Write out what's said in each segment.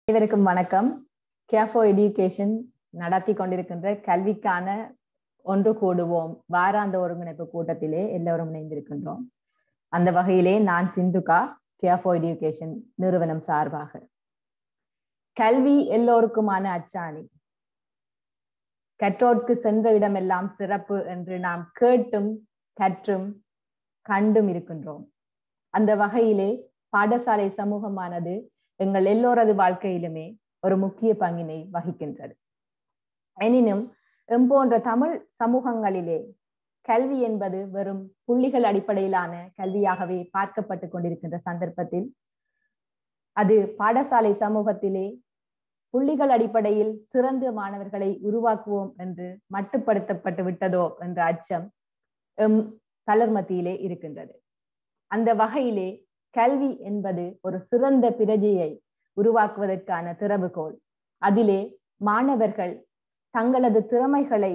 அனைவருக்கும் வணக்கம். Care for education நடத்தி கொண்டிருக்கின்ற கல்விக்கான ஒன்று கூடுவோம் வாராந்த ஒருங்கிணைப்பு கூட்டத்திலே எல்லோரும் இணைந்திருக்கின்றோம். அந்த வகையிலே நான் சிந்துகா, கேர் ஃபார் எஜுகேஷன் நிறுவனம் சார்பாக, கல்வி எல்லோருக்குமான அச்சாணி, கற்றோர்க்கு சென்ற இடமெல்லாம் சிறப்பு என்று நாம் கேட்டும் கற்றும் கண்டும் இருக்கின்றோம். அந்த வகையிலே பாடசாலை சமூகமானது எங்கள் எல்லோரது வாழ்க்கையிலுமே ஒரு முக்கிய பங்கினை வகிக்கின்றது. எனினும் எம்போன்ற தமிழ் சமூகங்களிலே கல்வி என்பது வெறும் புள்ளிகள் அடிப்படையிலான கல்வியாகவே பார்க்கப்பட்டு கொண்டிருக்கின்ற சந்தர்ப்பத்தில் அது பாடசாலை சமூகத்திலே புள்ளிகள் அடிப்படையில் சிறந்த மாணவர்களை உருவாக்குவோம் என்று மட்டுப்படுத்தப்பட்டு விட்டதோ என்ற அச்சம் பலர் மத்தியிலே இருக்கின்றது. அந்த வகையிலே கல்வி என்பது ஒரு சிறந்த பிரஜையை உருவாக்குவதற்கான திறவுகோல். அதிலே மாணவர்கள் தங்களது திறமைகளை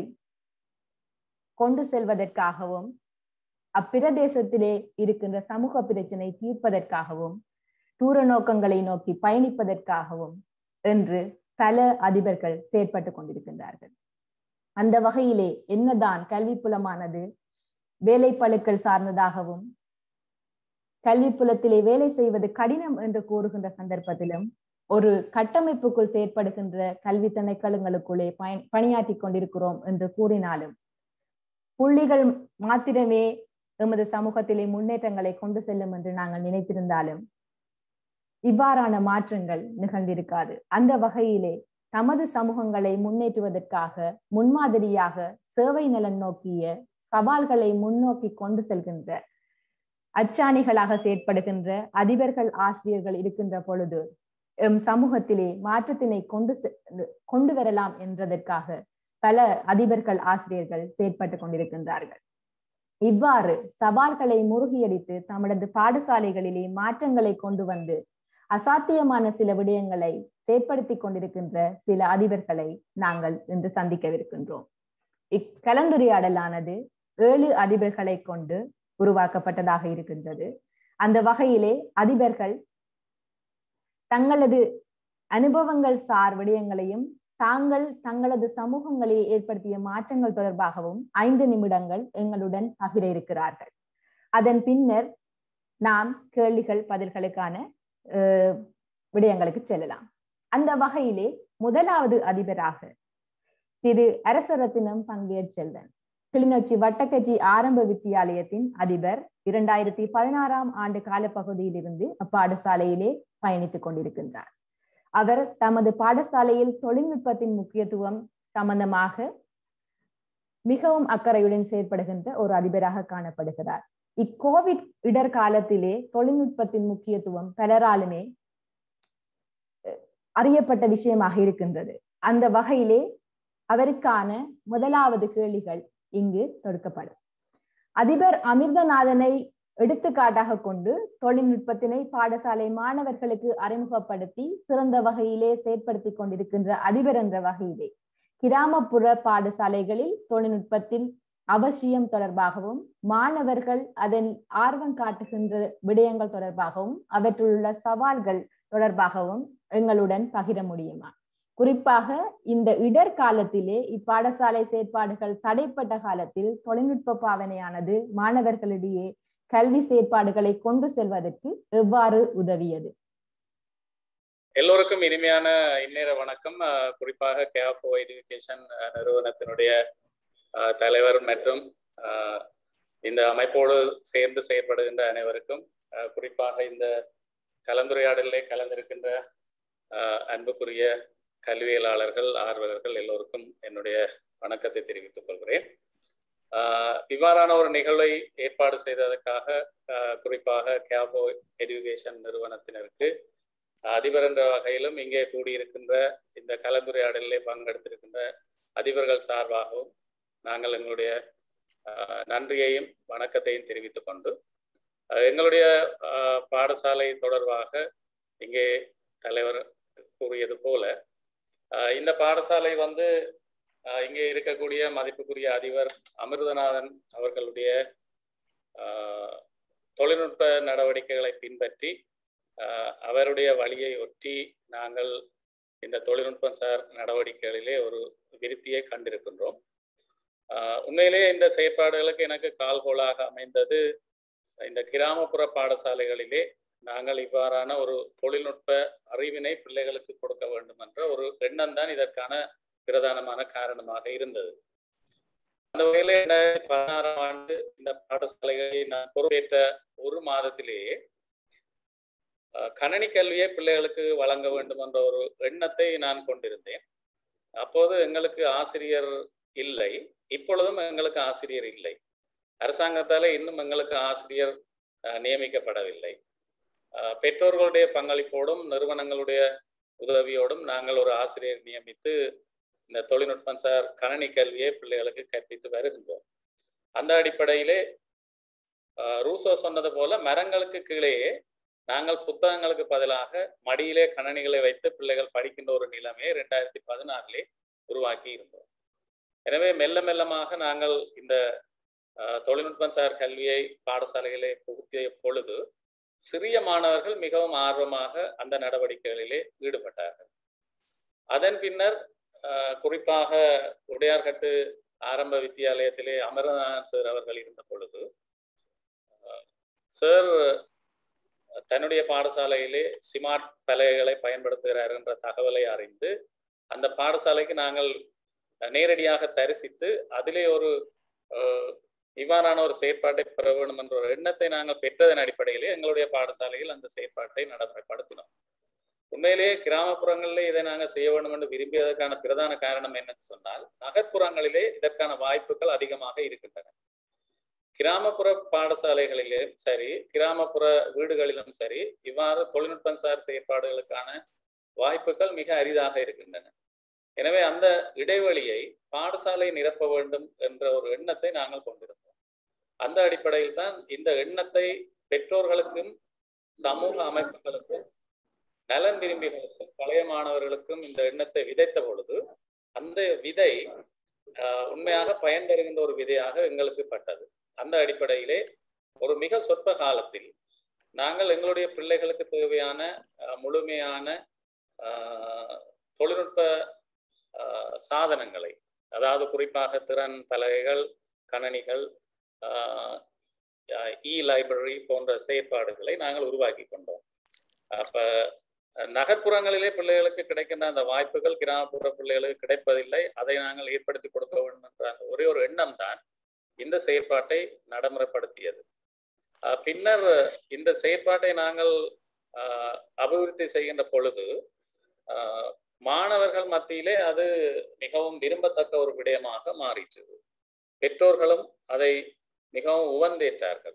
கொண்டு செல்வதற்காகவும் அப்பிரதேசத்திலே இருக்கின்ற சமூக பிரச்சனை தீர்ப்பதற்காகவும் தூர நோக்கங்களை நோக்கி பயணிப்பதற்காகவும் என்று பல அதிபர்கள் செயற்பட்டு கொண்டிருக்கின்றார்கள். அந்த வகையிலே என்னதான் கல்வி புலமானது வேலை பளுக்கள் சார்ந்ததாகவும் கல்வி புலத்திலே வேலை செய்வது கடினம் என்று கூறுகின்ற சந்தர்ப்பத்திலும் ஒரு கட்டமைப்புக்குள் செயற்படுகின்ற கல்வி திணைக்களங்களுக்குள்ளே பணியாற்றி கொண்டிருக்கிறோம் என்று கூறினாலும் புள்ளிகள் மாத்திரமே எமது சமூகத்திலே முன்னேற்றங்களை கொண்டு செல்லும் என்று நாங்கள் நினைத்திருந்தாலும் இவ்வாறான மாற்றங்கள் நிகழ்ந்திருக்காது. அந்த வகையிலே தமது சமூகங்களை முன்னேற்றுவதற்காக முன்மாதிரியாக சேவை நலன் நோக்கிய சவால்களை முன்னோக்கி கொண்டு செல்கின்ற அச்சாணிகளாக செயற்படுகின்ற அதிபர்கள், ஆசிரியர்கள் இருக்கின்ற பொழுது சமூகத்திலே மாற்றத்தினை கொண்டு வரலாம் என்றதற்காக பல அதிபர்கள், ஆசிரியர்கள் செயற்பட்டு கொண்டிருக்கின்றார்கள். இவ்வாறு சவால்களை முறுகியடித்து தமது பாடசாலைகளிலே மாற்றங்களை கொண்டு வந்து அசாத்தியமான சில விடயங்களை செயற்படுத்தி கொண்டிருக்கின்ற சில அதிபர்களை நாங்கள் இன்று சந்திக்கவிருக்கின்றோம். இக்கலந்துரையாடலானது 7 அதிபர்களை கொண்டு உருவாக்கப்பட்டதாக இருக்கின்றது. அந்த வகையிலே அதிபர்கள் தங்களது அனுபவங்கள் சார் விடயங்களையும் தங்களது சமூகங்களில் ஏற்படுத்திய மாற்றங்கள் தொடர்பாகவும் 5 நிமிடங்கள் எங்களுடன் பகிர இருக்கிறார்கள். அதன் பின்னர் நாம் கேள்விகள் பதில்களுக்கான விடயங்களுக்கு செல்லலாம். அந்த வகையிலே முதலாவது அதிபராக திரு அரசரத்தினம் பங்கேற்செல்வன், கிளிநொச்சி வட்டக்கச்சி ஆரம்ப வித்தியாலயத்தின் அதிபர், 2016ஆம் ஆண்டு காலப்பகுதியிலிருந்து அப்பாடசாலையிலே பயணித்துக் கொண்டிருக்கின்றார். அவர் தமது பாடசாலையில் தொழில்நுட்பத்தின் முக்கியத்துவம் சம்பந்தமாக மிகவும் அக்கறையுடன் செயற்படுகின்ற ஒரு அதிபராக காணப்படுகிறார். இக்கோவிட் இடர் காலத்திலே தொழில்நுட்பத்தின் முக்கியத்துவம் பலராலுமே அறியப்பட்ட விஷயமாக இருக்கின்றது. அந்த வகையிலே அவருக்கான முதலாவது கேள்விகள் இங்கு தொடுக்கப்படும். அதிபர் அமிர்தநாதனை எடுத்துக்காட்டாக கொண்டு தொழில்நுட்பத்தினை பாடசாலை மாணவர்களுக்கு அறிமுகப்படுத்தி சிறந்த வகையிலே செயற்படுத்தி கொண்டிருக்கின்ற அதிபர் என்ற வகையிலே கிராமப்புற பாடசாலைகளில் தொழில்நுட்பத்தின் அவசியம் தொடர்பாகவும் மாணவர்கள் அதன் ஆர்வம் காட்டுகின்ற விடயங்கள் தொடர்பாகவும் அவற்றிலுள்ள சவால்கள் தொடர்பாகவும் எங்களுடன் பகிர முடியுமா? குறிப்பாக இந்த இடர் காலத்திலே இப்பாடசாலை செயற்பாடுகள் தடைப்பட்ட காலத்தில் தொழில்நுட்ப பாவனையானது மாணவர்களிடையே கல்வி செயற்பாடுகளை கொண்டு செல்வதற்கு எவ்வாறு உதவியது? எல்லோருக்கும் இனிமையான இந்நேர வணக்கம். குறிப்பாக கேர் ஃபார் எஜுகேஷன் நிறுவனத்தினுடைய தலைவர் மற்றும் இந்த அமைப்போடு சேர்ந்து செயற்படுகின்ற அனைவருக்கும், குறிப்பாக இந்த கலந்துரையாடலிலே கலந்திருக்கின்ற அன்புக்குரிய கல்வியலாளர்கள், ஆர்வலர்கள் எல்லோருக்கும் என்னுடைய வணக்கத்தை தெரிவித்துக் கொள்கிறேன். இவ்வாறான ஒரு நிகழ்வை ஏற்பாடு செய்ததற்காக குறிப்பாக கேர் ஃபார் எஜுகேஷன் நிறுவனத்தினருக்கு அதிபர் என்ற வகையிலும் இங்கே கூடியிருக்கின்ற இந்த கலந்துரையாடலிலே பங்கெடுத்திருக்கின்ற அதிபர்கள் சார்பாகவும் நாங்கள் எங்களுடைய நன்றியையும் வணக்கத்தையும் தெரிவித்துக் கொண்டு, எங்களுடைய பாடசாலை தொடர்பாக இங்கே தலைவர் கூறியது போல இந்த பாடசாலை இங்கே இருக்கக்கூடிய மதிப்புக்குரிய அதிபர் அமிர்தநாதன் அவர்களுடைய தொழில்நுட்ப நடவடிக்கைகளை பின்பற்றி அவருடைய வழியை ஒட்டி நாங்கள் இந்த தொழில்நுட்பம் சார் நடவடிக்கைகளிலே ஒரு விருத்தியை கண்டிருக்கின்றோம். உண்மையிலேயே இந்த செயற்பாடுகளுக்கு எனக்கு கால்கோலாக அமைந்தது இந்த கிராமப்புற பாடசாலைகளிலே நாங்கள் இவ்வாறான ஒரு தொழில்நுட்ப அறிவினை பிள்ளைகளுக்கு கொடுக்க வேண்டும் என்ற ஒரு எண்ணம் தான் இதற்கான பிரதானமான காரணமாக இருந்தது. அந்த வகையில 2016ஆம் ஆண்டு இந்த பாடசாலைகளை நான் பொறுப்பேற்ற ஒரு மாதத்திலேயே கணனி கல்வியை பிள்ளைகளுக்கு வழங்க வேண்டும் என்ற ஒரு எண்ணத்தை நான் கொண்டிருந்தேன். அப்போது எங்களுக்கு ஆசிரியர் இல்லை, இப்பொழுதும் எங்களுக்கு ஆசிரியர் இல்லை. அரசாங்கத்தால் இன்னும் எங்களுக்கு ஆசிரியர் நியமிக்கப்படவில்லை. பெற்றோர்களுடைய பங்களிப்போடும் நிறுவனங்களுடைய உதவியோடும் நாங்கள் ஒரு ஆசிரியர் நியமித்து இந்த தொழில்நுட்பம் சார் கணனி கல்வியை பிள்ளைகளுக்கு கற்பித்து வருகின்றோம். அந்த அடிப்படையிலே ரூசோ சொன்னது போல மரங்களுக்கு கீழேயே நாங்கள் புத்தகங்களுக்கு பதிலாக மடியிலே கணனிகளை வைத்து பிள்ளைகள் படிக்கின்ற ஒரு நிலைமையை 2016 உருவாக்கி இருந்தோம். எனவே மெல்ல மெல்லமாக நாங்கள் இந்த தொழில்நுட்பம் சார் கல்வியை பாடசாலைகளை புகுத்திய பொழுது சிறிய மாணவர்கள் மிகவும் ஆர்வமாக அந்த நடவடிக்கைகளிலே ஈடுபட்டார்கள். அதன் பின்னர் குறிப்பாக உடையார்கட்டு ஆரம்ப வித்தியாலயத்திலே அமரநாதன் சார் அவர்கள் இருந்த பொழுது சார் தன்னுடைய பாடசாலையிலே ஸ்மார்ட் பலகைகளை பயன்படுத்துகிறார் என்ற தகவலை அறிந்து அந்த பாடசாலைக்கு நாங்கள் நேரடியாக தரிசித்து அதிலே ஒரு இவ்வாறான ஒரு செயற்பாட்டை பெற வேண்டும் என்ற ஒரு எண்ணத்தை நாங்கள் பெற்றதன் அடிப்படையிலே எங்களுடைய பாடசாலையில் அந்த செயற்பாட்டை நடைமுறைப்படுத்தினோம். உண்மையிலேயே கிராமப்புறங்களிலே இதை நாங்கள் செய்ய வேண்டும் என்று விரும்பியதற்கான பிரதான காரணம் என்னன்னு சொன்னால், நகர்ப்புறங்களிலே இதற்கான வாய்ப்புகள் அதிகமாக இருக்கின்றன. கிராமப்புற பாடசாலைகளிலும் சரி, கிராமப்புற வீடுகளிலும் சரி, இவ்வாறு தொழில்நுட்பம் சார் செயற்பாடுகளுக்கான வாய்ப்புகள் மிக அரிதாக இருக்கின்றன. எனவே அந்த இடைவெளியை பாடசாலை நிரப்ப வேண்டும் என்ற ஒரு எண்ணத்தை நாங்கள் கொண்டிருந்தோம். அந்த அடிப்படையில் தான் இந்த எண்ணத்தை பெற்றோர்களுக்கும் சமூக அமைப்புகளுக்கும் நலன் விரும்பிகளுக்கும் பழைய மாணவர்களுக்கும் இந்த எண்ணத்தை விதைத்த பொழுது அந்த விதை உண்மையாக பயன் தருகின்ற ஒரு விதையாக எங்களுக்கு பட்டது. அந்த அடிப்படையிலே ஒரு மிக சொற்ப காலத்தில் நாங்கள் எங்களுடைய பிள்ளைகளுக்கு தேவையான முழுமையான தொழில்நுட்ப சாதனங்களை, அதாவது குறிப்பாக திறன் பலகைகள், கணனிகள், லைப்ரரி போன்ற செயற்பாடுகளை நாங்கள் உருவாக்கி கொண்டோம். அப்ப நகர்ப்புறங்களிலே பிள்ளைகளுக்கு கிடைக்கின்ற அந்த வாய்ப்புகள் கிராமப்புற பிள்ளைகளுக்கு கிடைப்பதில்லை. அதை நாங்கள் ஏற்படுத்தி கொடுக்க வேண்டும் என்ற அந்த ஒரே ஒரு எண்ணம் தான் இந்த செயற்பாட்டை நடைமுறைப்படுத்தியது. பின்னர் இந்த செயற்பாட்டை நாங்கள் அபிவிருத்தி செய்கின்ற பொழுது மாணவர்கள் மத்தியிலே அது மிகவும் விரும்பத்தக்க ஒரு விடயமாக மாறிற்று. பெற்றோர்களும் அதை மிகவும் உவந்தேற்றார்கள்.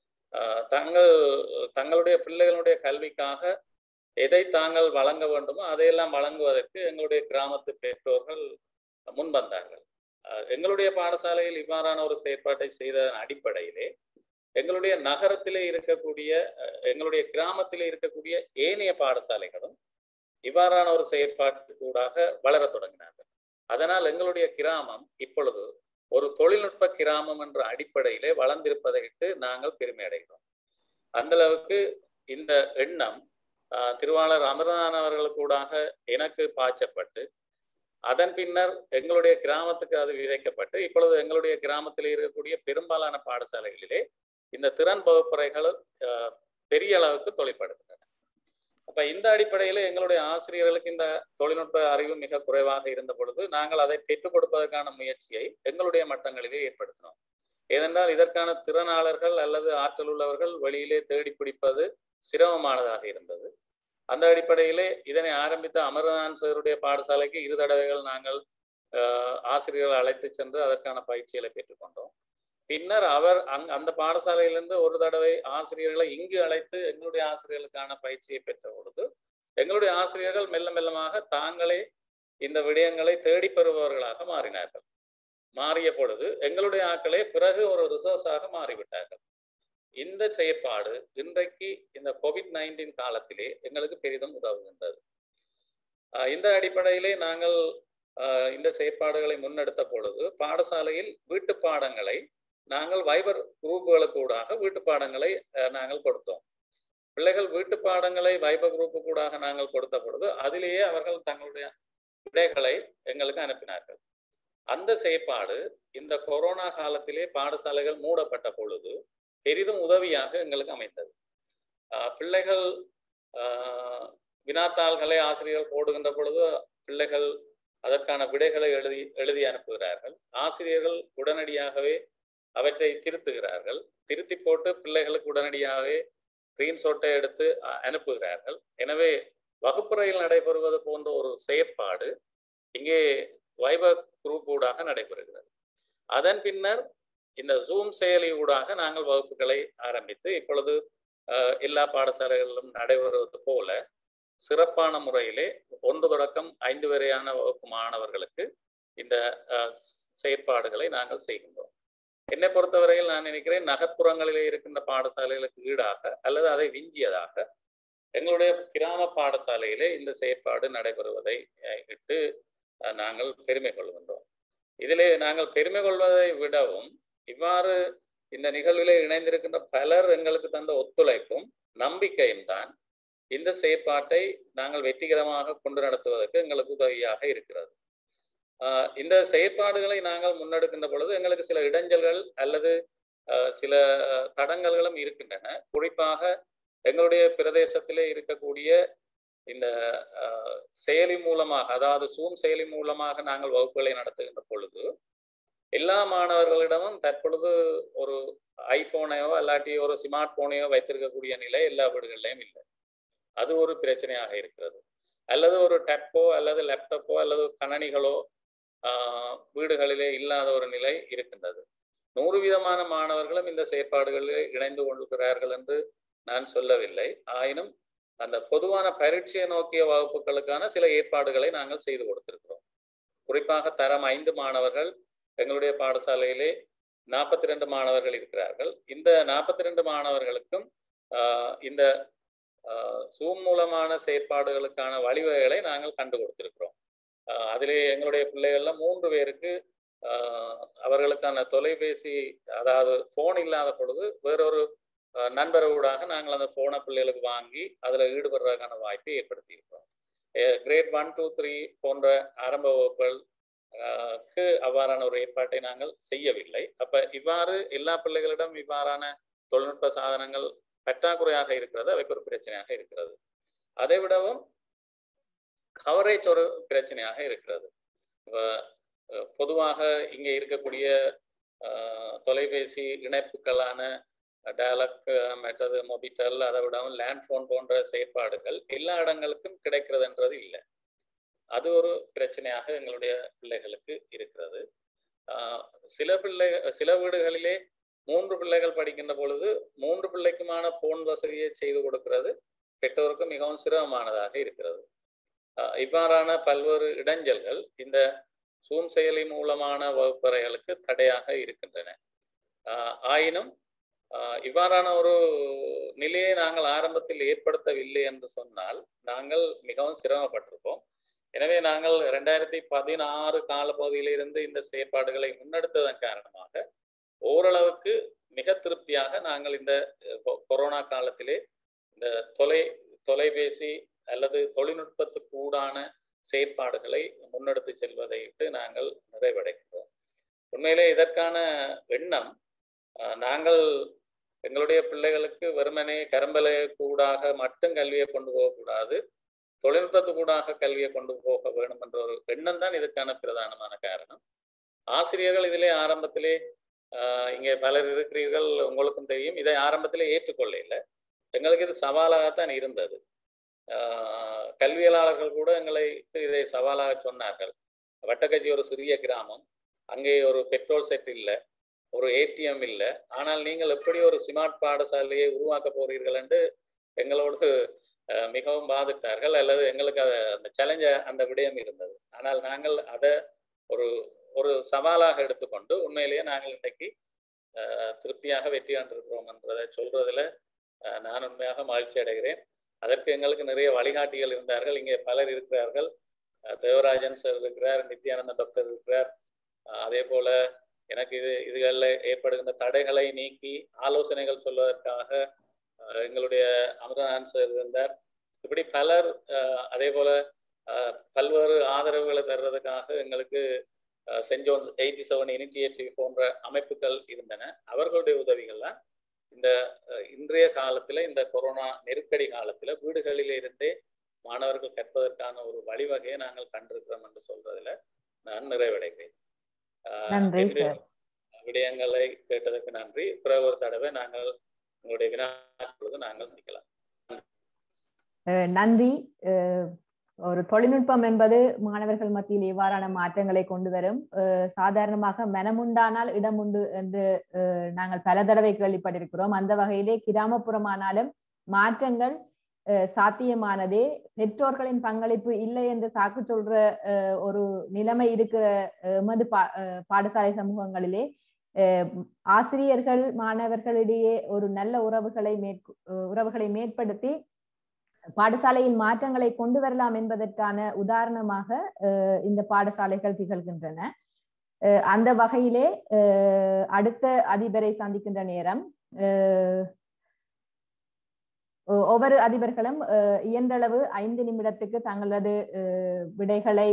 தங்களுடைய பிள்ளைகளுடைய கல்விக்காக எதை தாங்கள் வழங்க வேண்டுமோ அதையெல்லாம் வழங்குவதற்கு எங்களுடைய கிராமத்து பெற்றோர்கள் முன்வந்தார்கள். எங்களுடைய பாடசாலையில் இவ்வாறான ஒரு செயற்பாட்டை செய்ததன் அடிப்படையிலே எங்களுடைய நகரத்திலே இருக்கக்கூடிய, எங்களுடைய கிராமத்திலே இருக்கக்கூடிய ஏனைய பாடசாலைகளும் இவ்வாறான ஒரு செயற்பாட்டுக்கூடாக வளர தொடங்கினார்கள். அதனால் எங்களுடைய கிராமம் இப்பொழுது ஒரு தொழில்நுட்ப கிராமம் என்ற அடிப்படையிலே வளர்ந்திருப்பதையிட்டு நாங்கள் பெருமை அடைகிறோம். அந்த அளவுக்கு இந்த எண்ணம் திருவாளர் அமரநாதன் அவர்களுக்கூடாக எனக்கு பாய்ச்சப்பட்டு அதன் பின்னர் எங்களுடைய கிராமத்துக்கு அது விதைக்கப்பட்டு இப்பொழுது எங்களுடைய கிராமத்தில் இருக்கக்கூடிய பெரும்பாலான பாடசாலைகளிலே இந்த திறன் வகுப்பறைகள் பெரிய அளவுக்கு தொழிற்படுகின்றன. அப்ப இந்த அடிப்படையில் எங்களுடைய ஆசிரியர்களுக்கு இந்த தொழில்நுட்ப அறிவு மிக குறைவாக இருந்த பொழுது நாங்கள் அதை பெற்றுக் கொடுப்பதற்கான முயற்சியை எங்களுடைய மட்டங்களிலே ஏற்படுத்தினோம். ஏனென்றால் இதற்கான திறனாளர்கள் அல்லது ஆற்றல் உள்ளவர்கள் வெளியிலே தேடி பிடிப்பது சிரமமானதாக இருந்தது. அந்த அடிப்படையிலே இதனை ஆரம்பித்த அமரநாதன் சாருடைய பாடசாலைக்கு 2 தடவைகள் நாங்கள் ஆசிரியர்கள் அழைத்து சென்று அதற்கான பயிற்சிகளை பெற்றுக்கொண்டோம். பின்னர் அவர் அந்த பாடசாலையிலிருந்து ஒரு தடவை ஆசிரியர்களை இங்கு அழைத்து எங்களுடைய ஆசிரியர்களுக்கான பயிற்சியை பெற்ற பொழுது எங்களுடைய ஆசிரியர்கள் மெல்ல மெல்லமாக தாங்களே இந்த விடயங்களை தேடி பெறுபவர்களாக மாறினார்கள். மாறிய பொழுது எங்களுடைய ஆட்களே பிறகு ஒரு ரிசோர்ஸாக மாறிவிட்டார்கள். இந்த செயற்பாடு இன்றைக்கு இந்த COVID-19 காலத்திலே எங்களுக்கு பெரிதும் உதவுகின்றது. இந்த அடிப்படையிலே நாங்கள் இந்த செயற்பாடுகளை முன்னெடுத்த பொழுது பாடசாலையில் வீட்டு பாடங்களை நாங்கள் வைபர் குரூப்புகளுக்கு ஊடாக வீட்டு பாடங்களை நாங்கள் கொடுத்தோம். பிள்ளைகள் வீட்டு பாடங்களை வைப குரூப்பு கூடாக நாங்கள் கொடுத்த பொழுது அதிலேயே அவர்கள் தங்களுடைய விடைகளை எங்களுக்கு அனுப்பினார்கள். அந்த செயற்பாடு இந்த கொரோனா காலத்திலே பாடசாலைகள் மூடப்பட்ட பொழுது பெரிதும் உதவியாக எங்களுக்கு அமைந்தது. பிள்ளைகள் வினாத்தாள்களை ஆசிரியர்கள் போடுகின்ற பொழுது பிள்ளைகள் அதற்கான விடைகளை எழுதி அனுப்புகிறார்கள். ஆசிரியர்கள் உடனடியாகவே அவற்றை திருத்துகிறார்கள். திருத்தி போட்டு பிள்ளைகளுக்கு உடனடியாகவே ஸ்கிரீன்ஷாட்டை எடுத்து அனுப்புகிறார்கள். எனவே வகுப்பறையில் நடைபெறுவது போன்ற ஒரு செயற்பாடு இங்கே வைபர் குரூப் ஊடாக நடைபெறுகிறது. அதன் பின்னர் இந்த ஜூம் செயலி ஊடாக நாங்கள் வகுப்புகளை ஆரம்பித்து இப்பொழுது எல்லா பாடசாலைகளிலும் நடைபெறுவது போல சிறப்பான முறையிலே 1 தொடக்கம் 5 வரையான வகுப்பு மாணவர்களுக்கு இந்த செயற்பாடுகளை நாங்கள் செய்கின்றோம். என்னை பொறுத்தவரையில் நான் நினைக்கிறேன் நகர்ப்புறங்களிலே இருக்கின்ற பாடசாலைகளுக்கு ஈடாக அல்லது அதை விஞ்சியதாக எங்களுடைய கிராம பாடசாலையிலே இந்த செயற்பாடு நடைபெறுவதை இட்டு நாங்கள் பெருமை கொள்கின்றோம். இதிலே நாங்கள் பெருமை கொள்வதை விடவும் இவ்வாறு இந்த நிகழ்விலே இணைந்திருக்கின்ற பலர் எங்களுக்கு தந்த ஒத்துழைப்பும் நம்பிக்கையும் தான் இந்த செயற்பாட்டை நாங்கள் வெற்றிகரமாக கொண்டு நடத்துவதற்கு எங்களுக்கு உதவியாக இருக்கிறது. இந்த செயற்பாடுகளை நாங்கள் முன்னெடுக்கின்ற பொழுது எங்களுக்கு சில இடைஞ்சல்கள் அல்லது சில தடங்கல்களும் இருக்கின்றன. குறிப்பாக எங்களுடைய பிரதேசத்திலே இருக்கக்கூடிய இந்த செயலி மூலமாக, அதாவது சூம் செயலி மூலமாக நாங்கள் வகுப்புகளை நடத்துகின்ற பொழுது எல்லா மாணவர்களிடமும் தற்பொழுது ஒரு ஐபோனையோ அல்லாட்டி ஒரு ஸ்மார்ட் போனையோ வைத்திருக்கக்கூடிய நிலை எல்லா வீடுகளிலையும் இல்லை. அது ஒரு பிரச்சனையாக இருக்கிறது. அல்லது ஒரு டேப்போ அல்லது லேப்டாப்போ அல்லது கணனிகளோ வீடுகளிலே இல்லாத ஒரு நிலை இருக்கின்றது. 100% மாணவர்களும் இந்த செயற்பாடுகளில் இணைந்து கொள்கிறார்கள் என்று நான் சொல்லவில்லை. ஆயினும் அந்த பொதுவான பரீட்சையை நோக்கிய வகுப்புகளுக்கான சில ஏற்பாடுகளை நாங்கள் செய்து கொடுத்திருக்கிறோம். குறிப்பாக தரம் 5 மாணவர்கள் எங்களுடைய பாடசாலையிலே 42 மாணவர்கள் இருக்கிறார்கள். இந்த 42 மாணவர்களுக்கும் இந்த சூம் மூலமான செயற்பாடுகளுக்கான வழிவகைகளை நாங்கள் கண்டு கொடுத்திருக்கிறோம். அதிலே எங்களுடைய பிள்ளைகள்ல 3 பேருக்கு அவர்களுக்கான தொலைபேசி, அதாவது போன் இல்லாத பொழுது வேறொரு நண்பர்களாக நாங்கள் அந்த போனை பிள்ளைகளுக்கு வாங்கி அதில் ஈடுபடுறதுக்கான வாய்ப்பை ஏற்படுத்தியிருக்கிறோம். கிரேட் 1, 2, 3 போன்ற ஆரம்ப வகுப்புகளுக்கு அவ்வாறான ஒரு ஏற்பாட்டை நாங்கள் செய்யவில்லை. அப்ப இவ்வாறு எல்லா பிள்ளைகளிடம் இவ்வாறான தொழில்நுட்ப சாதனங்கள் பற்றாக்குறையாக இருக்கிறது. அவைக்கு ஒரு பிரச்சனையாக இருக்கிறது. அதை விடவும் கவரேஜ் ஒரு பிரச்சனையாக இருக்கிறது. பொதுவாக இங்கே இருக்கக்கூடிய தொலைபேசி இணைப்புகளான டயலாக், மற்றது மொபிட்டல், அதை விடவும் லேண்ட் போன் போன்ற செயற்பாடுகள் எல்லா இடங்களுக்கும் கிடைக்கிறதுன்றது இல்லை. அது ஒரு பிரச்சனையாக எங்களுடைய பிள்ளைகளுக்கு இருக்கிறது. சில வீடுகளிலே 3 பிள்ளைகள் படிக்கின்ற பொழுது 3 பிள்ளைக்குமான போன் வசதியை செய்து கொடுக்கிறது பெற்றோருக்கு மிகவும் சிரமமானதாக இருக்கிறது. இவ்வாறான பல்வேறு இடைஞ்சல்கள் இந்த சூம் செயலி மூலமான வகுப்பறைகளுக்கு தடையாக இருக்கின்றன. ஆயினும் இவ்வாறான ஒரு நிலையை நாங்கள் ஆரம்பத்தில் ஏற்படுத்தவில்லை என்று சொன்னால் நாங்கள் மிகவும் சிரமப்பட்டிருப்போம். எனவே நாங்கள் 2016 காலப்பகுதியிலிருந்து இந்த செயற்பாடுகளை முன்னெடுத்ததன் காரணமாக ஓரளவுக்கு மிக திருப்தியாக நாங்கள் இந்த கொரோனா காலத்திலே இந்த தொலைபேசி அல்லது தொழில்நுட்பத்துக்கு ஊடான செயற்பாடுகளை முன்னெடுத்து செல்வதை இட்டு நாங்கள் நிறைவடைகிறோம். உண்மையிலே இதற்கான எண்ணம் நாங்கள் எங்களுடைய பிள்ளைகளுக்கு வெறுமனே கரும்பலை கூடாக மட்டும் கல்வியை கொண்டு போகக்கூடாது, தொழில்நுட்பத்துக்கூடாக கல்வியை கொண்டு போக வேண்டும் என்ற ஒரு எண்ணம் தான் இதுக்கான பிரதானமான காரணம். ஆசிரியர்கள் இதிலே ஆரம்பத்திலே இங்கே பலர் இருக்கிறீர்கள், உங்களுக்கும் தெரியும், இதை ஆரம்பத்திலே ஏற்றுக்கொள்ள இல்லை. எங்களுக்கு இது சவாலாகத்தான் இருந்தது. கல்வியலாளர்கள் கூட எங்களுக்கு இதை சவாலாக சொன்னார்கள். வட்டக்கச்சி ஒரு சிறிய கிராமம், அங்கே ஒரு பெட்ரோல் செட் இல்லை, ஒரு ஏடிஎம் இல்லை, ஆனால் நீங்கள் எப்படி ஒரு ஸ்மார்ட் பாடசாலையை உருவாக்க போறீர்கள் என்று எங்களோடு மிகவும் பாதித்தார்கள். அல்லது எங்களுக்கு அந்த சேலஞ்ச அந்த விடயம் இருந்தது. ஆனால் நாங்கள் அதை ஒரு சவாலாக எடுத்துக்கொண்டு உண்மையிலேயே நாங்கள் இன்றைக்கு திருப்தியாக வெற்றி கண்டிருக்கிறோம் என்றதை சொல்றதுல நான் உண்மையாக மகிழ்ச்சி அடைகிறேன். அதற்கு எங்களுக்கு நிறைய வழிகாட்டிகள் இருந்தார்கள். இங்கே பலர் இருக்கிறார்கள். தேவராஜன் சார் இருக்கிறார், நித்யானந்த டாக்டர் இருக்கிறார். அதே போல எனக்கு இதுகளில் ஏற்படுகின்ற தடைகளை நீக்கி ஆலோசனைகள் சொல்வதற்காக எங்களுடைய அமரநாதன் சார் இருந்தார். இப்படி பலர் அதே போல பல்வேறு ஆதரவுகளை தர்றதுக்காக எங்களுக்கு சென்ட் ஜோன்ஸ் 87 இனிஷியேட்டிவ் போன்ற அமைப்புகள் இருந்தன. அவர்களுடைய உதவிகள்லாம் இந்த இன்றைய காலத்துல, இந்த கொரோனா நெருக்கடி காலத்துல வீடுகளிலே இருந்தே மாணவர்கள் கற்பதற்கான ஒரு வழிவகையை நாங்கள் கண்டிருக்கிறோம் என்று சொல்றதுல நான் நிறைவடைகிறேன். விடயங்களை கேட்டதற்கு நன்றி. பிறகு ஒரு தடவை நாங்கள் உங்களுடைய வினாக்களுக்கு நாங்கள் சந்திக்கலாம். நன்றி. ஒரு தொழில்நுட்பம் என்பது மாணவர்கள் மத்தியில் எவ்வாறான மாற்றங்களை கொண்டு வரும். சாதாரணமாக மனமுண்டானால் இடம் உண்டு என்று நாங்கள் பல தடவை கேள்விப்பட்டிருக்கிறோம். அந்த வகையிலே கிராமப்புறமானாலும் மாற்றங்கள் சாத்தியமானதே. பெற்றோர்களின் பங்களிப்பு இல்லை என்று சாக்கு சொல்ற ஒரு நிலைமை இருக்கிற எமது பாடசாலை சமூகங்களிலே ஆசிரியர்கள் மாணவர்களிடையே ஒரு நல்ல உறவுகளை மேற்படுத்தி பாடசாலையில் மாற்றங்களை கொண்டு வரலாம் என்பதற்கான உதாரணமாக இந்த பாடசாலைகள் திகழ்கின்றன. அந்த வகையிலே அடுத்த அதிபரை சந்திக்கின்ற நேரம் ஒவ்வொரு அதிபர்களும் இயன்றளவு 5 நிமிடத்துக்கு தங்களது விடைகளை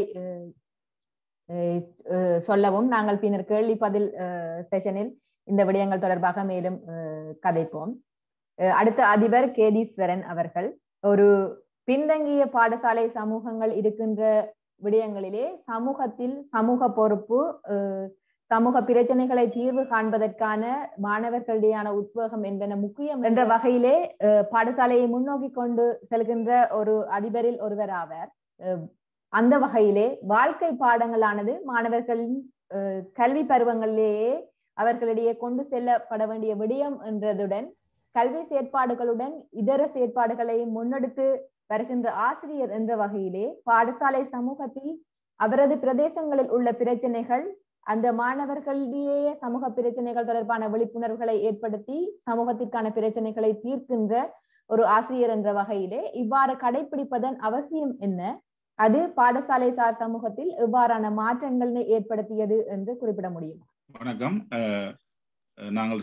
சொல்லவும், நாங்கள் பின்னர் கேள்வி பதில் செஷனில் இந்த விடயங்கள் தொடர்பாக மேலும் கதைப்போம். அடுத்த அதிபர் கேதீஸ்வரன் அவர்கள். ஒரு பின்தங்கிய பாடசாலை சமூகங்கள் இருக்கின்ற விடயங்களிலே சமூகத்தில் சமூக பொறுப்பு, சமூக பிரச்சனைகளை தீர்வு காண்பதற்கான மாணவர்களிடையான உத்வேகம் என்பன முக்கியம் என்ற வகையிலே பாடசாலையை முன்னோக்கி கொண்டு செல்கின்ற ஒரு அதிபரில் ஒருவர் ஆவார். அந்த வகையிலே வாழ்க்கை பாடங்களானது மாணவர்களின் கல்வி பருவங்களிலேயே அவர்களிடையே கொண்டு செல்லப்பட வேண்டிய விடயம் என்றதுடன் கல்வி செயற்பாடுகளுடன் இதர செயற்பாடுகளை முன்னெடுத்து வருகின்ற ஆசிரியர் என்ற வகையிலே பாடசாலை சமூகத்தில் அவரது பிரதேசங்களில் உள்ள பிரச்சனைகள், அந்த மாணவர்களிடையே சமூக பிரச்சனைகள் தொடர்பான விழிப்புணர்வுகளை ஏற்படுத்தி சமூகத்திற்கான பிரச்சனைகளை தீர்க்கின்ற ஒரு ஆசிரியர் என்ற வகையிலே இவ்வாறு கடைபிடிப்பதன் அவசியம் என்ன, அது பாடசாலை சார் சமூகத்தில் எவ்வாறான மாற்றங்களை ஏற்படுத்தியது என்று குறிப்பிட முடியும்? வணக்கம். நாங்கள்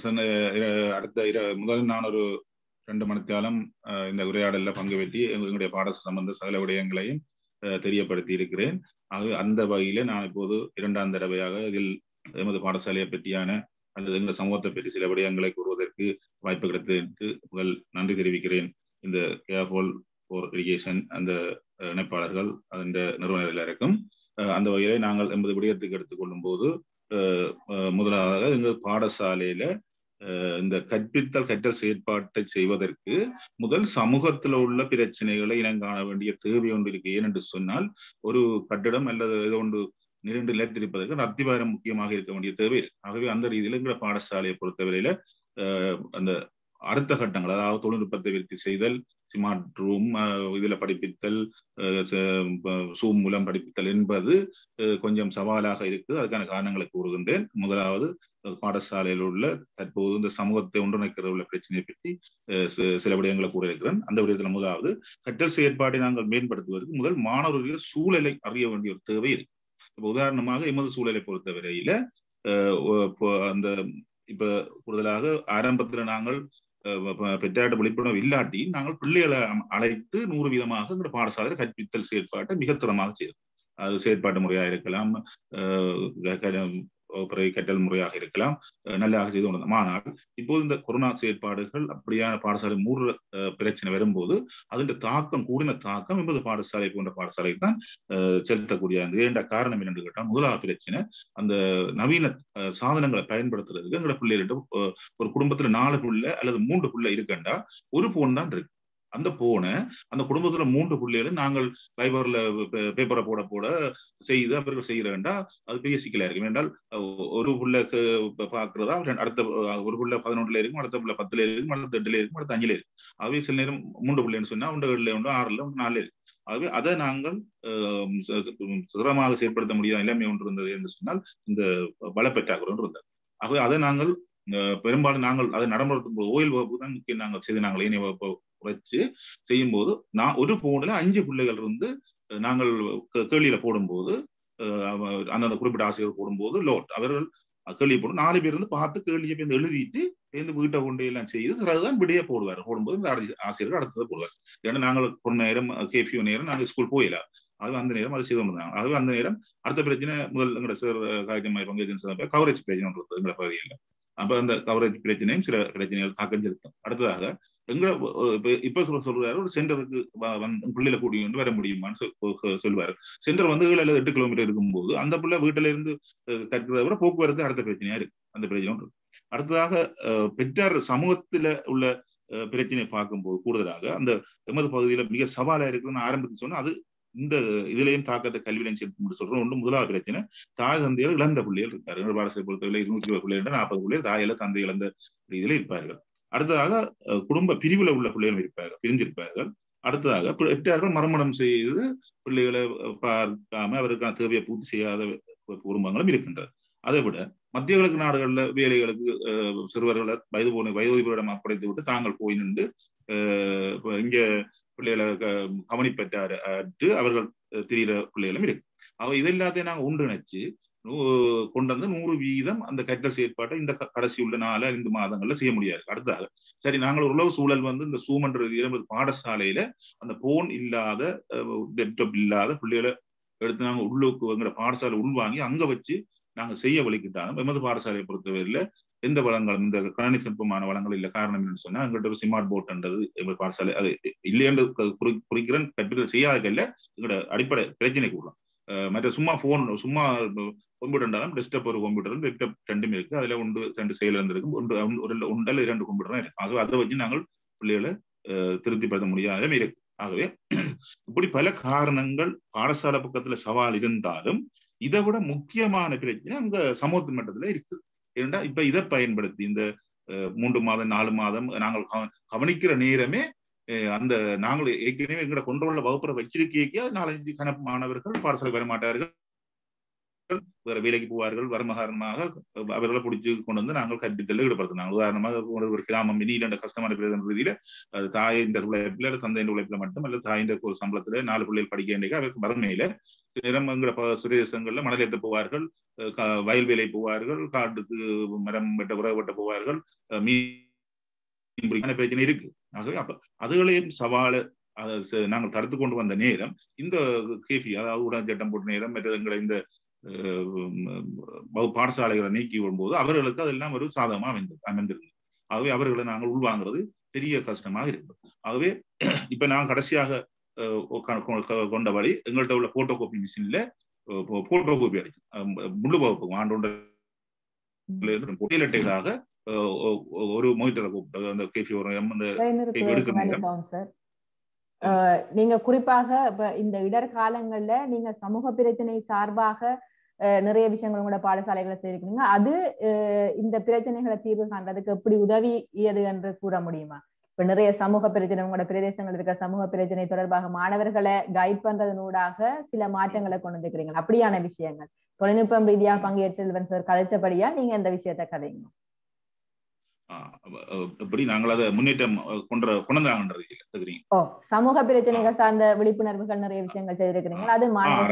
முதல் நான் ஒரு 2 மணித்தாலும் இந்த உரையாடலில் பங்கு பெற்றி எங்களுடைய பாடசாலை சம்பந்த சகல விடயங்களையும் தெரியப்படுத்தி இருக்கிறேன். ஆகவே அந்த வகையிலே நான் இப்போது 2ஆம் தடவையாக இதில் எமது பாடசாலையை பற்றியான அல்லது எங்கள் சமூகத்தை பற்றி சில விடயங்களை கூறுவதற்கு வாய்ப்பு கிடைத்ததற்கு முதல் நன்றி தெரிவிக்கிறேன். இந்த கேர்ஃபுல் ஃபார் எஜுகேஷன் அந்த இணைப்பாளர்கள் அதன் நிறுவனர்கள் இருக்கும். அந்த வகையிலே நாங்கள் எமது விடயத்துக்கு எடுத்துக்கொள்ளும் போது முதலாவது எங்கள் பாடசாலையில இந்த கற்றல் செயற்பாட்டை செய்வதற்கு முதல் சமூகத்தில் உள்ள பிரச்சனைகளை இனங்காண வேண்டிய தேவை ஒன்று இருக்கு. ஏனென்று சொன்னால் ஒரு கட்டிடம் அல்லது ஏதோ ஒன்று நிரண்டு நிலைத்திருப்பதற்கு அத்திவாரம் முக்கியமாக இருக்க வேண்டிய தேவை. ஆகவே அந்த ரீதியில் எங்களை பாடசாலையை பொறுத்தவரையில அந்த அடுத்த கட்டங்கள், அதாவது தொழில்நுட்பத்தை விருத்தி செய்தல், ஸ்மார்ட் ரூம் இதுல படிப்பித்தல், சூம் மூலம் படிப்பித்தல் என்பது கொஞ்சம் சவாலாக இருக்குது. அதுக்கான காரணங்களை கூறுகின்றேன். முதலாவது பாடசாலையில் உள்ள தற்போது இந்த சமூகத்தை ஒன்றிணைக்கிற உள்ள பிரச்சனையை பற்றி சில விடயங்களை கூற இருக்கிறேன். அந்த விடயத்துல முதலாவது கற்றல் செயற்பாட்டை நாங்கள் மேம்படுத்துவதற்கு முதல் மாணவர்கள் சூழலை அறிய வேண்டிய ஒரு தேவை இருக்கு. இப்ப உதாரணமாக எமது சூழலை பொறுத்தவரையில அந்த இப்ப கூடுதலாக ஆரம்பத்துல நாங்கள் பெற்றாட்ட விழிப்புணர்வு இல்லாட்டி நாங்கள் பிள்ளைகளை அழைத்து 100% எங்களோட பாடசாலையில் கற்பித்தல் செயற்பாட்டை மிக திறமாக செய்தோம். அது செயற்பாட்டு முறையாக இருக்கலாம், கற்றல் முறையாக இருக்கலாம், நல்லாக செய்து கொண்டோம். ஆனால் இப்போது இந்த கொரோனா செயற்பாடுகள் அப்படியான பாடசாலை மூடுற பிரச்சனை வரும்போது அதன் தாக்கம், கூடின தாக்கம் என்பது பாடசாலை போன்ற பாடசாலை தான் செலுத்தக்கூடிய இரண்ட காரணம் என்னென்று கேட்டால், முதலாவது பிரச்சனை அந்த நவீன சாதனங்களை பயன்படுத்துறதுக்கு எங்களோட பிள்ளைகளிட்ட ஒரு குடும்பத்துல 4 பிள்ளை அல்லது 3 பிள்ளை இருக்கண்டா ஒரு போன் தான் இருக்கு. அந்த போனை அந்த குடும்பத்துல 3 பிள்ளைகளும் நாங்கள் லைப்ரரியில பேப்பரை போட செய்து அவர்கள் செய்யறா அது பெரிய சிக்கலா இருக்கு. என்றால் ஒரு பிள்ளைக்கு பாக்குறதா அடுத்த ஒரு பிள்ளை 11ல இருக்கும், அடுத்த பிள்ளை 10ல இருக்கும், அடுத்த 8ல இருக்கும், அடுத்த 5ல இருக்கும். ஆகவே சில நேரம் 3 பிள்ளைன்னு சொன்னா 1 உண்டு, 6ல 4ல இருக்கு. ஆகவே அதை நாங்கள் சுதரமாக செயற்படுத்த முடியாத நிலைமை ஒன்று இருந்தது என்று சொன்னால் இந்த பலப்பற்றாக்குறை ஒன்று இருந்தது. ஆகவே அதை நாங்கள் பெரும்பாலும் நாங்கள் அதை நடைமுறைப்படுத்தும் போது ஓயில் வகுப்பு தான் முக்கியம். நாங்கள் செய்து நாங்கள் ஏனைய வகுப்பு குறைச்சு செய்யும் போது ஒரு போன்ல 5 பிள்ளைகள் இருந்து நாங்கள் கேள்வியில போடும்போது அந்தந்த குறிப்பிட்ட ஆசிரியர் போடும்போது அவர்கள் கேள்வி போடும் 4 பேர் வந்து பார்த்து கேள்வியை போய் எழுதிட்டு சேர்ந்து வீட்டை கொண்டு எல்லாம் செய்து பிறகுதான் விடையே போடுவார். போடும்போது ஆசிரியர்கள் அடுத்தது போடுவார். ஏன்னா நாங்கள் ஒரு நேரம் கேஃபியூ நேரம் நாங்கள் ஸ்கூல் போயிடலாம். அது அந்த நேரம் அதை செய்து கொண்டிருந்தாங்க. அதுவே அந்த நேரம் அடுத்த பிரச்சனை முதல் எங்களோட சார் காய்கறி பங்கு கவரேஜ் பிரச்சனை ஒன்று எங்களை பகுதியில். அப்ப அந்த கவரேஜ் பிரச்சனையும் சில பிரச்சனைகள் தாக்கம் செலுத்தும். அடுத்ததாக எங்களை இப்ப சொல்றாரு ஒரு சென்டருக்கு பிள்ளைகளை கூட்டிட்டு வந்து வர முடியுமான்னு சொல்லுவாரு. சென்டர் வந்து 7 அல்லது 8 கிலோமீட்டர் இருக்கும்போது அந்த பிள்ளை வீட்டுல இருந்து கற்கிறத விட போக்குவரத்து அடுத்த பிரச்சனையா இருக்கு. அந்த பிரச்சனை ஒன்று. அடுத்ததாக பெற்றார் சமூகத்துல உள்ள பிரச்சனையை பார்க்கும்போது கூடுதலாக அந்த எமது பகுதியில மிக சவாலா இருக்குன்னு ஆரம்பித்து சொன்னா அது இந்த இதுலயும் தாக்கத்தை கல்வியிலையும் சேர்த்து சொல்றோம். ஒன்று முதலாவது பிரச்சனை தாய் தந்தையால் இழந்த பிள்ளைகள் இருக்காரு. பாடசாலை பொறுத்தவரை 220 பிள்ளைகள் 40 பிள்ளைகள் தாயில தந்தை இழந்த இதுல இருப்பார்கள். அடுத்ததாக குடும்ப பிரிவுல உள்ள பிள்ளைகள் இருப்பார்கள், பிரிஞ்சிருப்பார்கள். அடுத்ததாக பெற்றார்கள் மறுமணம் செய்து பிள்ளைகளை பார்க்காம அவருக்கான தேவையை பூர்த்தி செய்யாத குடும்பங்களும் இருக்கின்றது. அதை விட மத்திய கிழக்கு நாடுகள்ல வேலைகளுக்கு சிறுவர்களை வயோதிபரிடம் அப்படைத்து விட்டு தாங்கள் போய் நின்று இங்க பிள்ளைகளை கவனிப்பற்று அவர்கள் திரிகிற பிள்ளைகளும் இருக்கு. அவ இது எல்லாத்தையும் நாங்க ஒன்றிணைச்சு கொண்டு வந்து 100% அந்த கற்றல் செயற்பாட்டை இந்த கடைசி உள்ள 4-5 மாதங்கள்ல செய்ய முடியாது. அடுத்ததாக சரி நாங்கள் உறவு சூழல் வந்து இந்த சூமன்ற பாடசாலையில அந்த போன் இல்லாத டெப்டாப் இல்லாத பிள்ளைகளை எடுத்து நாங்க உள்ளுக்கு எங்களோட பாடசாலை உள்வாங்கி அங்க வச்சு நாங்க செய்ய வலிக்கிட்டாலும் எமது பாடசாலையை பொறுத்தவரையில எந்த வளங்களும் இந்த கணினி சிற்பமான வளங்கள் இல்லை. காரணம் என்னன்னு சொன்னா எங்கள்கிட்ட ஒரு ஸ்மார்ட் போர்ட்ன்றது எங்கள் பாடசாலை அது இல்லையென்று குறிக்கிறேன். கற்பித்தல் செய்யாதல்ல எங்களோட அடிப்படை பிரச்சனை கூடலாம். மற்ற சும்மா போன் சும்மா கம்ப்யூட்டர் இருந்தாலும் டெஸ்க்டாப் ஒரு கம்ப்யூட்டர் லேப்டாப் 2 இருக்கு. அதுல 1-2 செயல் இருந்திருக்கும். 1-2 கம்ப்யூட்டர் தான் இருக்கு. ஆகவே அதை வச்சு நாங்கள் பிள்ளைகளை திருப்திப்படுத்த முடியாத இருக்கு. ஆகவே இப்படி பல காரணங்கள் பாடசாலை பக்கத்துல சவால் இருந்தாலும் இதை விட முக்கியமான பிரச்சனை அங்க சமூகத்தின் மட்டத்துல இருக்குது. ஏன்னா இப்ப இதை பயன்படுத்தி இந்த 3 மாதம் 4 மாதம் நாங்கள் கவனிக்கிற நேரமே அந்த நாங்கள் ஏற்கனவே எங்களை கொண்டுள்ள வகுப்புற வச்சிருக்கே 4-5 கணக்கு மாணவர்கள் பாடசாலை வர மாட்டார்கள், வேற வேலைக்கு போவார்கள். வரமகாரணமாக அவர்களை பிடிச்சு கொண்டு வந்து நாங்கள் கற்பித்தல ஈடுபடுத்தினாங்க. உதாரணமாக ஒரு கிராமம் நீண்ட கஷ்டமான ரீதியில தாயின் உழைப்பில தந்தையின் உழைப்பில மட்டும் அல்லது தாயின் சம்பளத்துல 4 பிள்ளைகள் படிக்க வேண்டிய அவருக்கு வறுமையில நிறமங்கிற சுரேசங்கள்ல மணல் ஏற்ற போவார்கள், வயல் வேலை போவார்கள், காட்டுக்கு மரம் உறவு வெட்ட போவார்கள், மீன் பிரச்சனை இருக்கு. ஆகவே அப்ப அதுகளையும் சவாலை நாங்கள் தடுத்து கொண்டு வந்த நேரம் இந்த கேஃபி அதாவது உடன் சட்டம் போட்ட நேரம் மற்ற எங்களை இந்த பாடசாலைகளை நீக்கி வரும்போது அவர்களுக்கு அதெல்லாம் ஒரு சாதகமா அமைந்திருந்தது. ஆகவே அவர்களை நாங்கள் உள்வாங்கிறது பெரிய கஷ்டமாக இருக்கு. ஆகவே இப்ப நான் கடைசியாக கொண்ட வழி எங்கள்கிட்ட உள்ள போட்டோ காப்பி மிஷின்ல போட்டோ காப்பி அடிச்சு முழு வகுப்பு ஆண்டோட பொட்டியலட்டைகளாக ஒரு மோனிட்டரை கூப்பிட்டு அந்த கேஃபி எடுக்க. நீங்க குறிப்பாக இப்ப இந்த இடர்காலங்கள்ல நீங்க சமூக பிரச்சனை சார்பாக நிறைய விஷயங்கள் உங்களோட பாடசாலைகளை செய்திருக்கீங்க. அது இந்த பிரச்சனைகளை தீர்வு காண்றதுக்கு எப்படி உதவியது என்று கூற முடியுமா? இப்ப நிறைய சமூக பிரச்சனை உங்களோட பிரதேசங்கள் இருக்கிற சமூக பிரச்சனை தொடர்பாக மாணவர்களை கைட் பண்றதனூடாக சில மாற்றங்களை கொண்டு வந்துக்கிறீங்க. அப்படியான விஷயங்கள் தொழில்நுட்பம் ரீதியாக பங்கேற்ற சார் கதைச்சபடியா நீங்க இந்த விஷயத்த கதைங்க. எப்படி நாங்கள் அதை முன்னேற்றம் கொண்டாங்கன்றது சமூக பிரச்சனைகள் சார்ந்த விழிப்புணர்வுகள் நிறைய விஷயங்கள் செய்திருக்கிறீங்க. அது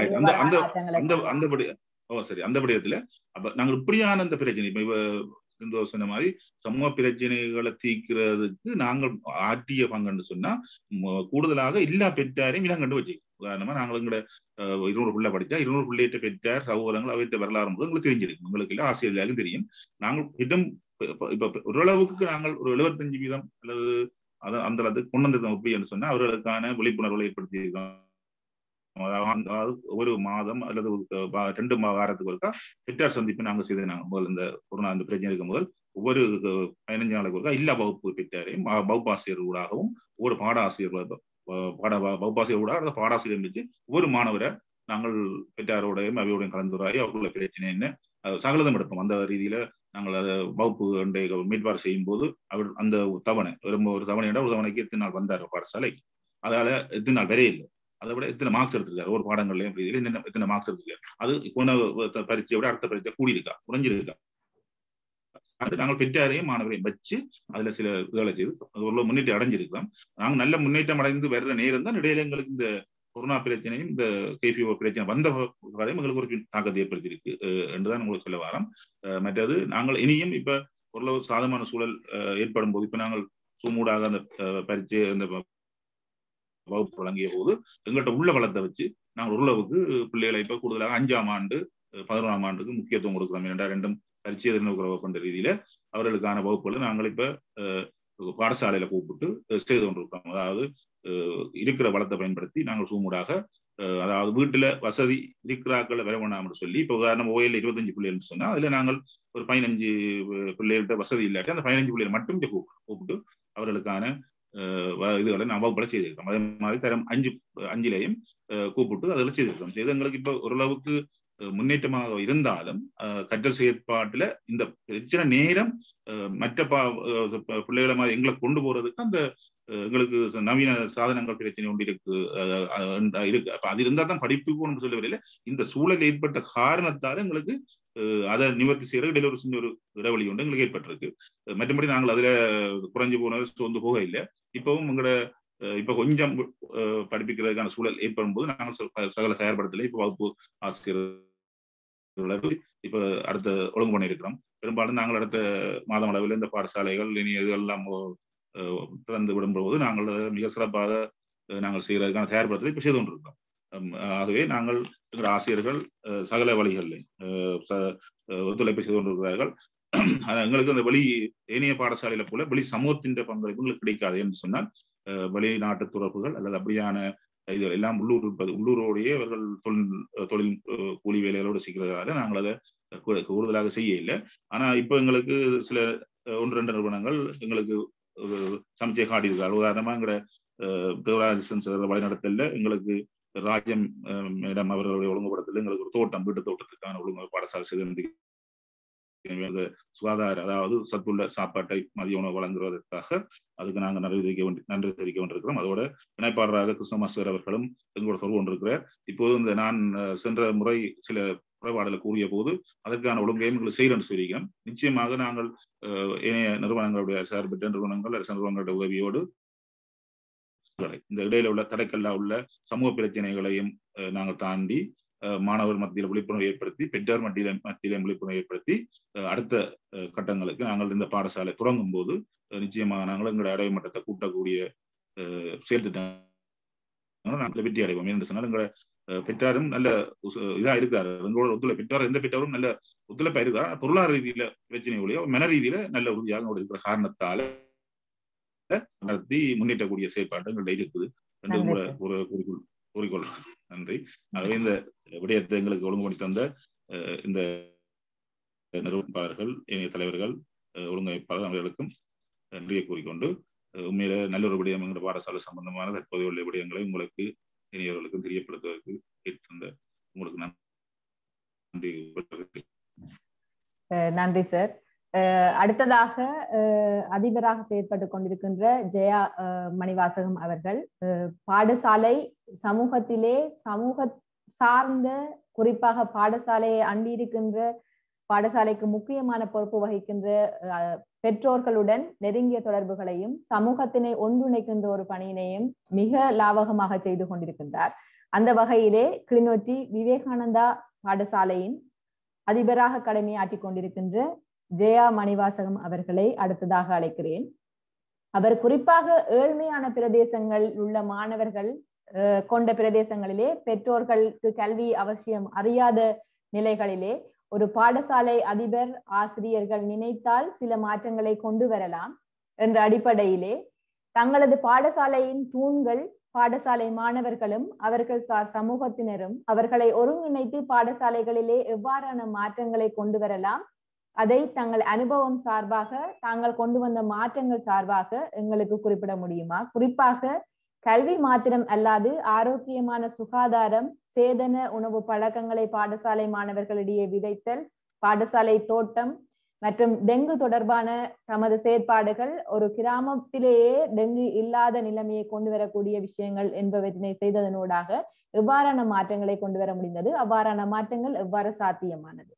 சரி அந்த விடயத்துல அப்ப நாங்கள் இப்படியான அந்த பிரச்சனை இப்ப சொன்ன மாதிரி சமூக பிரச்சனைகளை தீர்க்கிறதுக்கு நாங்கள் ஆற்றிய பங்குன்னு சொன்னா கூடுதலாக எல்லா பெற்றாரையும் இனங்கண்டு வச்சு. உதாரணமா நாங்கள் எங்களோட 200 பிள்ளை படிச்சா 200 பிள்ளையிட்ட பெற்றார் சகோதரங்கள் அவர்கிட்ட வரலாறு போது எங்களுக்கு தெரிஞ்சிருக்கு. உங்களுக்கு இல்லை ஆசிரியர்களுக்கும் தெரியும். நாங்கள் இடம் இப்ப ஓரளவுக்கு நாங்கள் ஒரு 75% அல்லது அந்த அளவுக்கு கொண்டு வந்திருக்கோம். எப்படி சொன்னா அவர்களுக்கான விழிப்புணர்வுகளை ஏற்படுத்தியிருக்கோம். அதாவது ஒரு மாதம் அல்லது 2 வாரத்துக்கு ஒருக்கா பெற்றார் சந்திப்பு நாங்க செய்தாங்க. முதல் இந்த கொரோனா அந்த பிரச்சனை இருக்கும் போது ஒவ்வொரு 15 நாளுக்கு ஒருக்கா எல்லா வகுப்பு பெற்றாரையும் வகுப்பு ஆசிரியர்களாகவும் ஒவ்வொரு வகுப்பாசிரியர் ஊடாக பாடாசிரியர் வச்சு ஒவ்வொரு மாணவரை நாங்கள் பெற்றாரோடையும் அவையோடையும் கலந்துரையாடி அவர்களுடைய பிரச்சனை என்ன சகலதம் எடுப்போம். அந்த ரீதியில நாங்கள் அதை வகுப்பு மீட்பாடு செய்யும் போது அவர் அந்த தவணை ஒரு தவணையிட ஒரு தவணைக்கு எத்தனை நாள் வந்தார் பாடசாலைக்கு, அதால எத்தனை நாள் வரையே இல்லை, அதை விட எத்தனை மார்க்ஸ் எடுத்திருக்காரு ஒரு பாடங்கள்லயும் என்னென்ன எத்தனை மார்க்ஸ் எடுத்திருக்காரு, அது போன பரீட்சையை விட அடுத்த பரீட்சை கூடியிருக்கா குறைஞ்சிருக்கா. நாங்கள் பெற்றாரையும் மாணவரையும் வச்சு அதுல சில இதுகளை செய்து முன்னேற்றம் அடைஞ்சிருக்கிறோம். நாங்கள் நல்ல முன்னேற்றம் அடைந்து வர்ற நேரம் தான் இடையில எங்களுக்கு இந்த கொரோனா பிரச்சனையும் இந்த கேஃபிஓ பிரச்சனை வந்த காலையும் எங்களுக்கு ஒரு தாக்கத்தை ஏற்படுத்தியிருக்கு என்றுதான் உங்களுக்கு சொல்ல வாரம். மற்றது நாங்கள் இனியும் இப்ப ஓரளவு சாதமான சூழல் ஏற்படும் போது இப்ப நாங்கள் சூமூடாக அந்த பரீட்சை அந்த வகுப்பு வழங்கிய போது எங்கள்கிட்ட உள்ள வளத்தை வச்சு நாங்கள் ஓரளவுக்கு பிள்ளைகளை இப்ப கூடுதலாக 5ஆம் ஆண்டு 11ஆம் ஆண்டுக்கு முக்கியத்துவம் கொடுக்கிறோம். ரெண்டும் பரீட்சை எதிர்நோக்க கொண்ட ரீதியில அவர்களுக்கான வகுப்புகளை நாங்கள் இப்ப பாடசாலையில கூப்பிட்டு செய்து கொண்டிருக்கிறோம். அதாவது இருக்கிற வளத்தை பயன்படுத்தி நாங்கள் சூமூடாக அதாவது வீட்டுல வசதி இருக்கிறாக்களை வர வேண்டாம்னு சொல்லி இப்ப உதாரணம் ஓயில் 25 பிள்ளைகள் சொன்னா அதுல நாங்கள் ஒரு 15 பிள்ளைகள்கிட்ட வசதி இல்லாட்டி அந்த 15 பிள்ளைகள் மட்டும் கூப்பிட்டு அவர்களுக்கான இதுகளை நாம் வகுப்புல செய்திருக்கோம். அதே மாதிரி தரம் 5லையும் கூப்பிட்டு அதில் செய்திருக்கோம். செய்து எங்களுக்கு இப்ப ஓரளவுக்கு முன்னேற்றமாக இருந்தாலும் கற்றல் செயற்பாட்டுல இந்த பிரச்சனை நேரம் மற்ற பிள்ளைகளை மாதிரி எங்களை கொண்டு போறதுக்கு அந்த எங்களுக்கு நவீன சாதனங்கள் பிரச்சனை ஒன்று இருக்கு. அப்ப அது இருந்தா தான் படிப்புக்கு ஒன்று சொல்ல வரையில இந்த சூழல் ஏற்பட்ட காரணத்தால எங்களுக்கு அதை நிவர்த்தி செய்யற இடையில ஒரு சின்ன ஒரு இடைவெளி ஒன்று எங்களுக்கு ஏற்பட்டிருக்கு. மற்றபடி நாங்கள் அதுல குறைஞ்சு போனது சோர்ந்து போக இல்லை. இப்பவும் எங்களோட இப்ப கொஞ்சம் படிப்பிக்கிறதுக்கான சூழல் ஏற்படும் போது நாங்கள் சகல தயார்படுத்தல இப்ப வகுப்பு ஆசிரியர் இப்ப அடுத்த ஒழுங்கு பண்ணியிருக்கிறோம். பெரும்பாலும் நாங்கள் அடுத்த மாதம் அளவில் இந்த பாடசாலைகள் இனி இதெல்லாம் திறந்து விடும்போது நாங்கள் மிக சிறப்பாக நாங்கள் செய்யறதுக்கான தயார்படுத்தலை இப்ப செய்து கொண்டிருக்கிறோம். ஆகவே நாங்கள் எங்கள் ஆசிரியர்கள் சகல வழிகளில் ஒத்துழைப்பை செய்து கொண்டிருக்கிறார்கள். எங்களுக்கு அந்த வெளி ஏனைய பாடசாலையில போல வெளி சமூகத்தின் பங்களிப்பு எங்களுக்கு கிடைக்காது என்று சொன்னால் வெளிநாட்டு துறப்புகள் அல்லது அப்படியான இது எல்லாம் உள்ளூரோடையே அவர்கள் தொழில் கூலி வேலைகளோடு செய்கிறதால நாங்கள் அதை கூடுதலாக செய்ய இல்லை. ஆனா இப்ப எங்களுக்கு சில 1-2 நிறுவனங்கள் எங்களுக்கு சமைச்சை காட்டியிருக்காங்க. உதாரணமா எங்களோட தேவராஜன் வழிநடத்தல எங்களுக்கு ராஜ்யம் மேடம் அவர்களுடைய ஒழுங்குபடுத்தல எங்களுக்கு ஒரு தோட்டம் வீட்டு தோட்டத்துக்கான ஒழுங்கு பாடசாலை செய்து சுகாதார அதாவது சத்துள்ள சாப்பாட்டை மதிய உணவு வழங்குவதற்காக அதுக்கு நாங்கள் நன்றி தெரிவிக்க வேண்டியிருக்கிறோம். அதோட இணைப்பாளராக கிருஷ்ணமாஸ்டர் அவர்களும் எங்களோட தொடர்பு கொண்டிருக்கிறார். இப்போது இந்த நான் சென்ற முறை சில குறைபாடுகளை கூறிய போது அதற்கான ஒழுங்கையும் எங்களுக்கு செய்யறன்னு சொல்லியிருக்கோம். நிச்சயமாக நாங்கள் இணைய நிறுவனங்களுடைய சார்பற்ற நிறுவனங்கள் அரசு நிறுவனங்களுடைய உதவியோடு இந்த இடையில உள்ள தடைக்கல்லா உள்ள சமூக பிரச்சனைகளையும் நாங்கள் தாண்டி மாணவர் மத்தியில் விழிப்புணர்வு ஏற்படுத்தி பெற்றோர் மத்தியிலும் விழிப்புணர்வு ஏற்படுத்தி அடுத்த கட்டங்களுக்கு நாங்கள் இந்த பாடசாலை தொடங்கும் போது நிச்சயமாக நாங்கள் எங்களுடைய அடைய மட்டத்தை கூட்டக்கூடிய செயல் திட்டம் நாங்கள் வெற்றி அடைவோம். என்று சொன்னால் எங்களை பெற்றாரும் நல்ல இதா இருக்காரு. எங்களோட ஒத்துழைப்பு பெற்றார் எந்த பெற்றாரும் நல்ல ஒத்துழைப்பா இருக்காரு. பொருளாதார ரீதியில பிரச்சனை ஒழிய மன ரீதியில நல்ல உறுதியாக இருக்கிற காரணத்தால நடத்தி முன்னேற்றக்கூடிய செயற்பாடு எங்கள்கிட்ட இருக்குது என்று ஒரு கூறிக்கொள்றேன். நன்றி. ஆகவே இந்த விடயத்தை எங்களுக்கு ஒழுங்குபடுத்தி தந்த இந்த நிறுவனப்பாளர்கள் இணைய தலைவர்கள் ஒழுங்கமைப்பாளர் அவர்களுக்கும் நன்றியை கூறிக்கொண்டு உண்மையில நல்ல ஒரு விடயம் எங்களுடைய பாடசாலை சம்பந்தமான தற்போதைய உள்ள விடயங்களை உங்களுக்கு இணையவர்களுக்கும் தெரியப்படுத்துவதற்கு கேட்டிருந்த உங்களுக்கு நன்றி சார். அடுத்ததாக அதிபராக செயற்பட்டு கொண்டிருக்கின்ற ஜெயா மணிவாசகம் அவர்கள் பாடசாலை சமூகத்திலே சமூக சார்ந்த குறிப்பாக பாடசாலையை அண்டியிருக்கின்ற பாடசாலைக்கு முக்கியமான பொறுப்பு வகிக்கின்ற பெற்றோர்களுடன் நெருங்கிய தொடர்புகளையும் சமூகத்தினை ஒன்றிணைக்கின்ற ஒரு பணியினையும் மிக லாபகமாக செய்து கொண்டிருக்கின்றார். அந்த வகையிலே கிளிநொச்சி விவேகானந்தா பாடசாலையின் அதிபராக கடமையாற்றிக் கொண்டிருக்கின்ற ஜெயா மணிவாசகம் அவர்களை அடுத்ததாக அழைக்கிறேன். அவர் குறிப்பாக ஏழ்மையான பிரதேசங்கள் உள்ள மாணவர்கள் கொண்ட பிரதேசங்களிலே பெற்றோர்களுக்கு கல்வி அவசியம் அறியாத நிலைகளிலே ஒரு பாடசாலை அதிபர் ஆசிரியர்கள் நினைத்தால் சில மாற்றங்களை கொண்டு வரலாம் என்ற அடிப்படையிலே தங்களது பாடசாலையின் தூண்கள் பாடசாலை மாணவர்களும் அவர்கள் சார் சமூகத்தினரும் அவர்களை ஒருங்கிணைத்து பாடசாலைகளிலே எவ்வாறான மாற்றங்களை கொண்டு வரலாம், அதை தங்கள் அனுபவம் சார்பாக தாங்கள் கொண்டு வந்த மாற்றங்கள் சார்பாக எங்களுக்கு குறிப்பிட முடியுமா? குறிப்பாக கல்வி மாத்திரம் அல்லாது ஆரோக்கியமான சுகாதாரம், சேதன உணவு பழக்கங்களை பாடசாலை மாணவர்களிடையே விதைத்தல், பாடசாலை தோட்டம் மற்றும் டெங்கு தொடர்பான தமது செயற்பாடுகள், ஒரு கிராமத்திலேயே டெங்கு இல்லாத நிலைமையை கொண்டு வரக்கூடிய விஷயங்கள் என்பவற்றினை செய்ததனூடாக எவ்வாறான மாற்றங்களை கொண்டு வர முடிந்தது, அவ்வாறான மாற்றங்கள் எவ்வாறு சாத்தியமானது?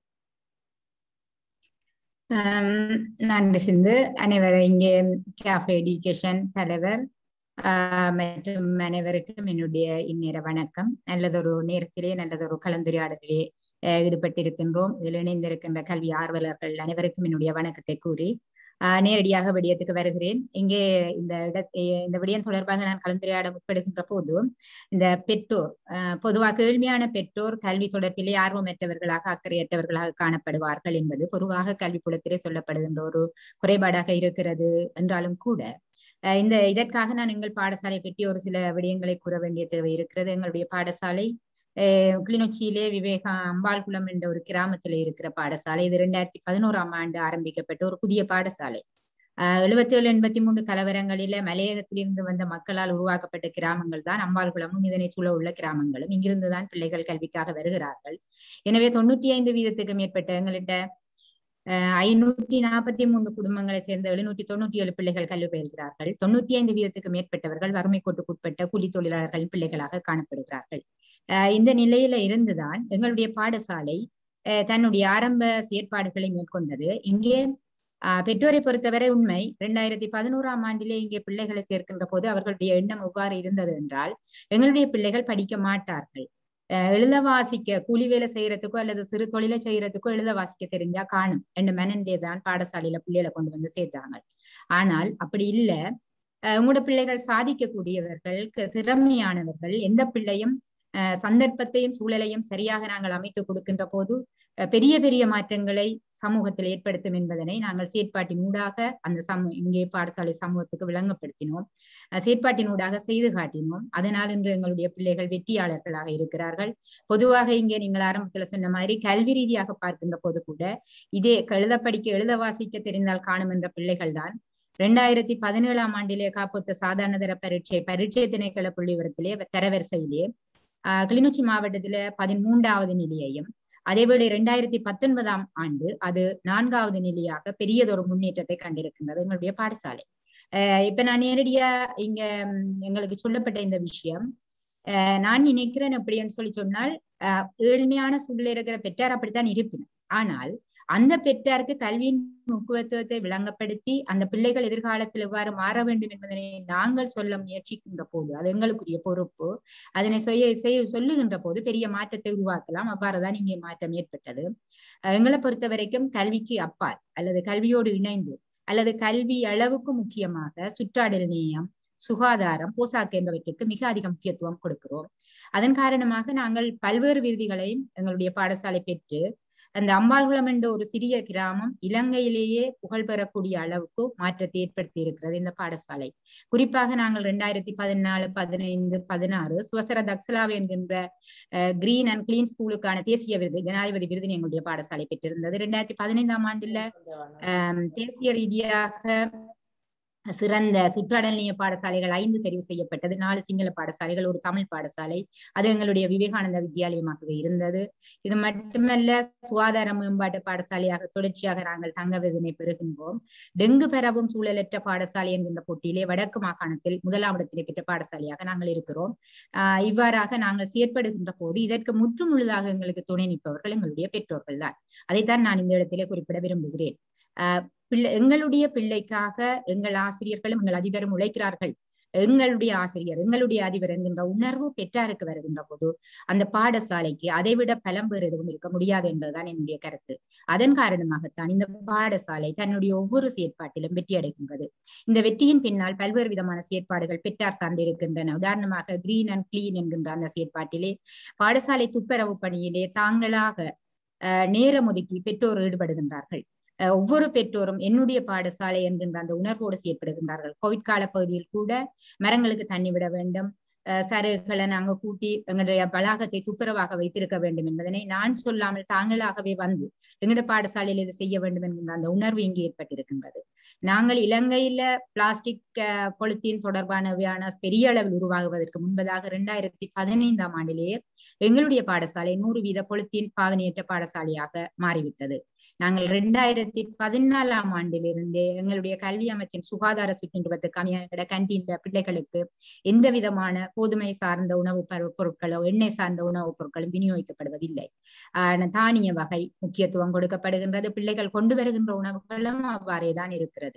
நன்றி சிந்து. அனைவரும் இங்கே கேஃபே எடியூகேஷன் தலைவர் மற்றும் அனைவருக்கும் என்னுடைய இந்நேர வணக்கம். நல்லதொரு நேரத்திலே நல்லதொரு கலந்துரையாடலிலே ஈடுபட்டிருக்கின்றோம். இதில் இணைந்திருக்கின்ற கல்வி ஆர்வலர்கள் அனைவருக்கும் என்னுடைய வணக்கத்தை கூறி நேரடியாக விடயத்துக்கு வருகிறேன். இங்கே இந்த விடயம் தொடர்பாக நான் கலந்துரையாட முற்படுகின்ற போது இந்த பெற்றோர் பொதுவாக ஏழ்மையான பெற்றோர் கல்வி தொடர்பிலே ஆர்வமற்றவர்களாக அக்கறையற்றவர்களாக காணப்படுவார்கள் என்பது பொதுவாக கல்விப்புலத்திலே சொல்லப்படுகின்ற ஒரு குறைபாடாக இருக்கிறது என்றாலும் கூட இதற்காக நான் எங்கள் பாடசாலை பற்றி ஒரு சில விடயங்களை கூற வேண்டிய தேவை இருக்கிறது. எங்களுடைய பாடசாலை கிளிநொச்சியிலே விவேகா அம்பாள்குளம் என்ற ஒரு கிராமத்துல இருக்கிற பாடசாலை. இது 2011ஆம் ஆண்டு ஆரம்பிக்கப்பட்ட ஒரு புதிய பாடசாலை. 77-83 கலவரங்களில மலையகத்திலிருந்து வந்த மக்களால் உருவாக்கப்பட்ட கிராமங்கள் தான் அம்பாள்குளமும் இதனை சூழ உள்ள கிராமங்களும். இங்கிருந்துதான் பிள்ளைகள் கல்விக்காக வருகிறார்கள். எனவே 95% மேற்பட்ட எங்கள்கிட்ட 543 குடும்பங்களை சேர்ந்த 797 பிள்ளைகள் கல்வி பயில்கிறார்கள். 95% மேற்பட்டவர்கள் வறுமை கோட்டுக்குட்பட்ட கூலி தொழிலாளர்களின் பிள்ளைகளாக காணப்படுகிறார்கள். இந்த நிலையில இருந்துதான் எங்களுடைய பாடசாலை தன்னுடைய ஆரம்ப செயற்பாடுகளை மேற்கொண்டது. இங்கே பெற்றோரை பொறுத்தவரை உண்மை 2011ஆம் ஆண்டிலே இங்கே பிள்ளைகளை சேர்க்கின்ற போது அவர்களுடைய எண்ணம் எவ்வாறு இருந்தது என்றால், எங்களுடைய பிள்ளைகள் படிக்க மாட்டார்கள், எழுத வாசிக்க கூலி வேலை செய்யறதுக்கோ அல்லது சிறு தொழிலை செய்யறதுக்கோ எழுத வாசிக்க தெரிஞ்சா காணும் என்ற மனநிலை தான் பாடசாலையில பிள்ளைகளை கொண்டு வந்து சேர்த்தாங்க. ஆனால் அப்படி இல்லை. உங்களோட பிள்ளைகள் சாதிக்கக்கூடியவர்கள், திறமையானவர்கள், எந்த பிள்ளையும் சந்தர்ப்பத்தையும் சூழலையும் சரியாக நாங்கள் அமைத்து கொடுக்கின்ற போது பெரிய பெரிய மாற்றங்களை சமூகத்தில் ஏற்படுத்தும் என்பதனை நாங்கள் செயற்பாட்டினூடாக அந்த இங்கே பாடசாலை சமூகத்துக்கு விளங்கப்படுத்தினோம், செயற்பாட்டினூடாக செய்து காட்டினோம். அதனால் இன்று எங்களுடைய பிள்ளைகள் வெற்றியாளர்களாக இருக்கிறார்கள். பொதுவாக இங்கே நீங்கள் ஆரம்பத்துல சொன்ன மாதிரி கல்வி ரீதியாக பார்க்கின்ற போது கூட இதே எழுத வாசிக்க தெரிந்தால் காணும் என்ற பிள்ளைகள் தான் 2017ஆம் ஆண்டிலே காப்பொத்த சாதாரண தர பரீட்சை திணைக்கள புள்ளி விவரத்திலே தரவரிசையிலே கிளிநொச்சி மாவட்டத்துல 13வது நிலையையும், அதேவேளை 2019ஆம் ஆண்டு அது 4வது நிலையாக பெரியதொரு முன்னேற்றத்தை கண்டிருக்கின்றது எங்களுடைய பாடசாலை. இப்ப நான் நேரடியா இங்க எங்களுக்கு சொல்லப்பட்ட இந்த விஷயம் நான் நினைக்கிறேன் எப்படின்னு சொன்னால், ஏழ்மையான சூழலில் இருக்கிற பெற்றார் அப்படித்தான் இருப்பினர். ஆனால் அந்த பெற்றாருக்கு கல்வியின் முக்கியத்துவத்தை விளங்கப்படுத்தி அந்த பிள்ளைகள் எதிர்காலத்தில் எவ்வாறு மாற வேண்டும் என்பதனை நாங்கள் சொல்ல முயற்சிக்கின்ற போது அது எங்களுக்குரிய பொறுப்பு. அதனை சொல்லுகின்ற போது பெரிய மாற்றத்தை உருவாக்கலாம். அவ்வாறுதான் இங்கே மாற்றம் ஏற்பட்டது. எங்களை பொறுத்த வரைக்கும் கல்விக்கு அப்பால் அல்லது கல்வியோடு இணைந்து அல்லது கல்வி அளவுக்கு முக்கியமாக சுற்றாடல் நிலையம், சுகாதாரம், போசாக்கு என்பவற்றிற்கு மிக அதிக முக்கியத்துவம் கொடுக்கிறோம். அதன் காரணமாக நாங்கள் பல்வேறு விருதுகளையும் எங்களுடைய பாடசாலை பெற்று அந்த அம்பாள்குளம் என்ற ஒரு சிறிய கிராமம் இலங்கையிலேயே புகழ் பெறக்கூடிய அளவுக்கு மாற்றத்தை ஏற்படுத்தி இருக்கிறது இந்த பாடசாலை. குறிப்பாக நாங்கள் 2014, 15, 16 சுவசர தக்சலாவை என்கின்ற கிரீன் அண்ட் கிளீன் ஸ்கூலுக்கான தேசிய விருது, ஜனாதிபதி விருது எங்களுடைய பாடசாலை பெற்றிருந்தது. 2015ஆம் ஆண்டுல தேசிய ரீதியாக சிறந்த சுற்றாடல் நிலைய பாடசாலைகள் 5 தெரிவு செய்யப்பட்டது. 4 சிங்கள பாடசாலைகள், ஒரு தமிழ் பாடசாலை. அது எங்களுடைய விவேகானந்த வித்யாலயமாகவே இருந்தது. இது மட்டுமல்ல, சுகாதார மேம்பாட்டு பாடசாலையாக தொடர்ச்சியாக நாங்கள் தங்க விருதினை பெறுகின்றோம். டெங்கு பரவும் சூழலற்ற பாடசாலை என்கின்ற போட்டியிலே வடக்கு மாகாணத்தில் 1ஆம் இடத்திலே பெற்ற பாடசாலையாக நாங்கள் இருக்கிறோம். இவ்வாறாக நாங்கள் செயற்படுகின்ற போது இதற்கு முற்றுமுழுதாக எங்களுக்கு துணை நிற்பவர்கள் எங்களுடைய பெற்றோர்கள் தான். அதைத்தான் நான் இந்த இடத்திலே குறிப்பிட விரும்புகிறேன். எங்களுடைய பிள்ளைக்காக எங்கள் ஆசிரியர்களும் எங்கள் அதிபரும் உழைக்கிறார்கள். எங்களுடைய ஆசிரியர், எங்களுடைய அதிபர் என்கின்ற உணர்வு பெற்றாருக்கு வருகின்ற போது அந்த பாடசாலைக்கு அதைவிட பலம் வேறு எதுவும் இருக்க முடியாது என்பதுதான் என்னுடைய கருத்து. அதன் காரணமாகத்தான் இந்த பாடசாலை தன்னுடைய ஒவ்வொரு செயற்பாட்டிலும் வெற்றி அடைகின்றது. இந்த வெற்றியின் பின்னால் பல்வேறு விதமான செயற்பாடுகள் பெற்றார் சார்ந்திருக்கின்றன. உதாரணமாக கிரீன் அண்ட் கிளீன் என்கின்ற அந்த செயற்பாட்டிலே பாடசாலை துப்புரவு பணியிலே தாங்களாக நேரம் ஒதுக்கி பெற்றோர் ஈடுபடுகின்றார்கள். ஒவ்வொரு பெற்றோரும் என்னுடைய பாடசாலை என்கின்ற அந்த உணர்வோடு செயற்படுகின்றார்கள். கோவிட் கால பகுதியில் கூட மரங்களுக்கு தண்ணி விட வேண்டும், சருகளை நாங்கள் கூட்டி எங்களுடைய வளாகத்தை துப்புரவாக வைத்திருக்க வேண்டும் என்பதனை நான் சொல்லாமல் தாங்களாகவே வந்து எங்களுடைய பாடசாலையில் இதை செய்ய வேண்டும் என்கின்ற அந்த உணர்வு இங்கே ஏற்பட்டிருக்கின்றது. நாங்கள் இலங்கையில பிளாஸ்டிக் பொலித்தீன் தொடர்பான பெரிய அளவில் உருவாகுவதற்கு முன்பதாக 2015ஆம் ஆண்டிலேயே எங்களுடைய பாடசாலை 100% பொலித்தீன் பாவனையற்ற பாடசாலையாக மாறிவிட்டது. நாங்கள் 2014ஆம் ஆண்டிலிருந்தே எங்களுடைய கல்வி அமைச்சின் சுகாதார சுற்றுத்துவத்துக்கு கேண்டீன்ல பிள்ளைகளுக்கு எந்த விதமான கோதுமை சார்ந்த உணவுப் பொருட்களோ எண்ணெய் சார்ந்த உணவுப் பொருட்களும் விநியோகிக்கப்படுவதில்லை. தானிய வகை முக்கியத்துவம் கொடுக்கப்படுகின்றது. பிள்ளைகள் கொண்டு வருகின்ற உணவுகளும் அவ்வாறே தான் இருக்கிறது.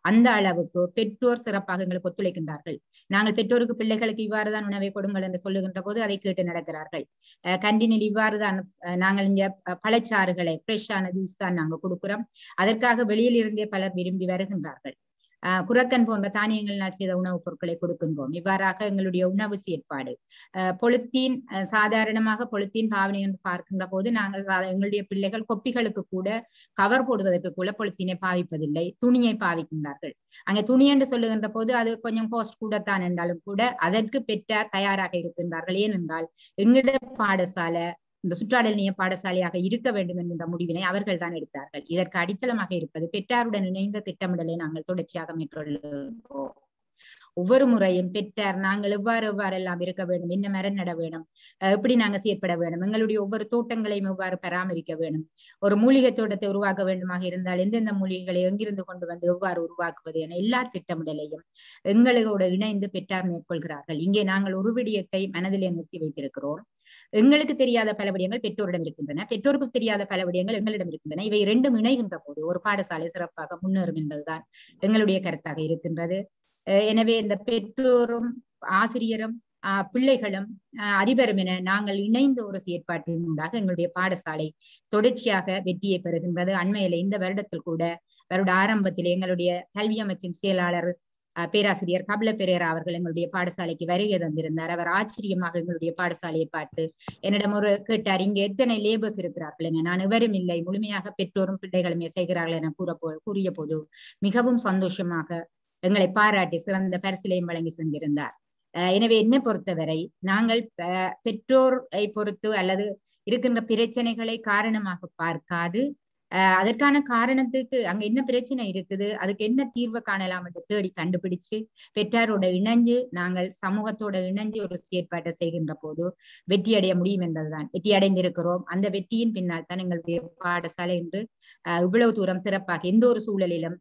அந்த அளவுக்கு பெற்றோர் சிறப்பாக எங்களுக்கு ஒத்துழைக்கின்றார்கள். நாங்கள் பெற்றோருக்கு பிள்ளைகளுக்கு இவ்வாறுதான் உணவை கொடுங்கள் என்று சொல்லுகின்ற போது அதை கேட்டு நடக்கிறார்கள். கண்டினில் இவ்வாறுதான் நாங்கள் இங்க பழச்சாறுகளை ஃப்ரெஷ்ஷான ஜூஸ் தான் நாங்கள் கொடுக்கிறோம். அதற்காக வெளியில் இருந்தே பலர் விரும்பி வருகின்றார்கள். குரக்கன் போன்ற தானியங்களினால் செய்த உணவுப் பொருட்களை கொடுக்கின்றோம். இவ்வாறாக எங்களுடைய உணவு செயற்பாடு பொலித்தீன் சாதாரணமாக பொலித்தீன் பாவனை என்று பார்க்கின்ற போது நாங்கள் எங்களுடைய பிள்ளைகள் கொப்பிகளுக்கு கூட கவர் போடுவதற்கு கூட பொலித்தீனை பாவிப்பதில்லை, துணியை பாவிக்கின்றார்கள். அங்கே துணி என்று சொல்லுகின்ற போது அது கொஞ்சம் காஸ்ட் கூடத்தான் என்றாலும் கூட அதற்கு பெற்றார் தயாராக இருக்கின்றார்கள். ஏனென்றால் எங்களுடைய பாடசாலை இந்த சுற்றாடல் நீய பாடசாலையாக இருக்க வேண்டும் என்கின்ற முடிவினை அவர்கள் தான் எடுத்தார்கள். இதற்கு அடித்தளமாக இருப்பது பெற்றாருடன் இணைந்த திட்டமிடலை நாங்கள் தொடர்ச்சியாக மேற்கொள்கிறோம். ஒவ்வொரு முறையும் பெற்றார் நாங்கள் எவ்வாறெல்லாம் இருக்க வேண்டும், என்ன மரம் நட வேணும், எப்படி நாங்கள் செயற்பட வேண்டும், எங்களுடைய ஒவ்வொரு தோட்டங்களையும் எவ்வாறு பராமரிக்க வேண்டும், ஒரு மூலிகை தோட்டத்தை உருவாக்க வேண்டுமாக இருந்தால் எந்தெந்த மூலிகைகளை எங்கிருந்து கொண்டு வந்து எவ்வாறு உருவாக்குவது என எல்லா திட்டமிடலையும் எங்களோடு இணைந்து பெற்றார் மேற்கொள்கிறார்கள். இங்கே நாங்கள் ஒரு விடயத்தை மனதிலே நிறுத்தி வைத்திருக்கிறோம். எங்களுக்கு தெரியாத பல விடயங்கள் பெற்றோரிடம் இருக்கின்றன, பெற்றோருக்கு தெரியாத பல விடயங்கள் எங்களிடம் இருக்கின்றன. இவை இரண்டும் இணைகின்ற போது ஒரு பாடசாலை சிறப்பாக முன்னேறும் என்பதுதான் எங்களுடைய கருத்தாக இருக்கின்றது. எனவே இந்த பெற்றோரும் ஆசிரியரும் பிள்ளைகளும் அதிபரும் என நாங்கள் இணைந்த ஒரு செயற்பாட்டின் உண்டாக எங்களுடைய பாடசாலை தொடர்ச்சியாக வெற்றியை பெறுகின்றது. அண்மையில இந்த வருடத்தில் கூட வருட ஆரம்பத்தில் எங்களுடைய கல்வி அமைச்சின் செயலாளர் பேராசிரியர் கபில பெரேரா அவர்கள் எங்களுடைய பாடசாலைக்கு வருகை தந்திருந்தார். அவர் ஆச்சரியமாக எங்களுடைய பாடசாலையை பார்த்து என்னிடம் ஒரு கேட்டார், இங்கே எத்தனை லேபர்ஸ் இருக்கிறார்கள் என. நான் எவரும் இல்லை, முழுமையாக பெற்றோரும் பிள்ளைகளுமே செய்கிறார்கள் என கூறிய போது மிகவும் சந்தோஷமாக எங்களை பாராட்டி சிறந்த பரிசிலையும் வழங்கி சென்றிருந்தார். எனவே என்னை பொறுத்தவரை நாங்கள் பெற்றோரை பொறுத்து அல்லது இருக்கின்ற பிரச்சனைகளை காரணமாக பார்க்காது அதற்கான காரணத்துக்கு அங்க என்ன பிரச்சனை இருக்குது, அதுக்கு என்ன தீர்வு காணலாம் என்று தேடி கண்டுபிடிச்சு பெற்றாரோட இணைஞ்சு நாங்கள் சமூகத்தோட இணைஞ்சு ஒரு செயற்பாட்டை செய்கின்ற போது வெற்றி அடைய முடியும் என்பதுதான். வெற்றி அடைந்திருக்கிறோம். அந்த வெற்றியின் பின்னால் தான் எங்களுடைய பாடசாலை என்று இவ்வளவு தூரம் சிறப்பாக எந்த ஒரு சூழலிலும்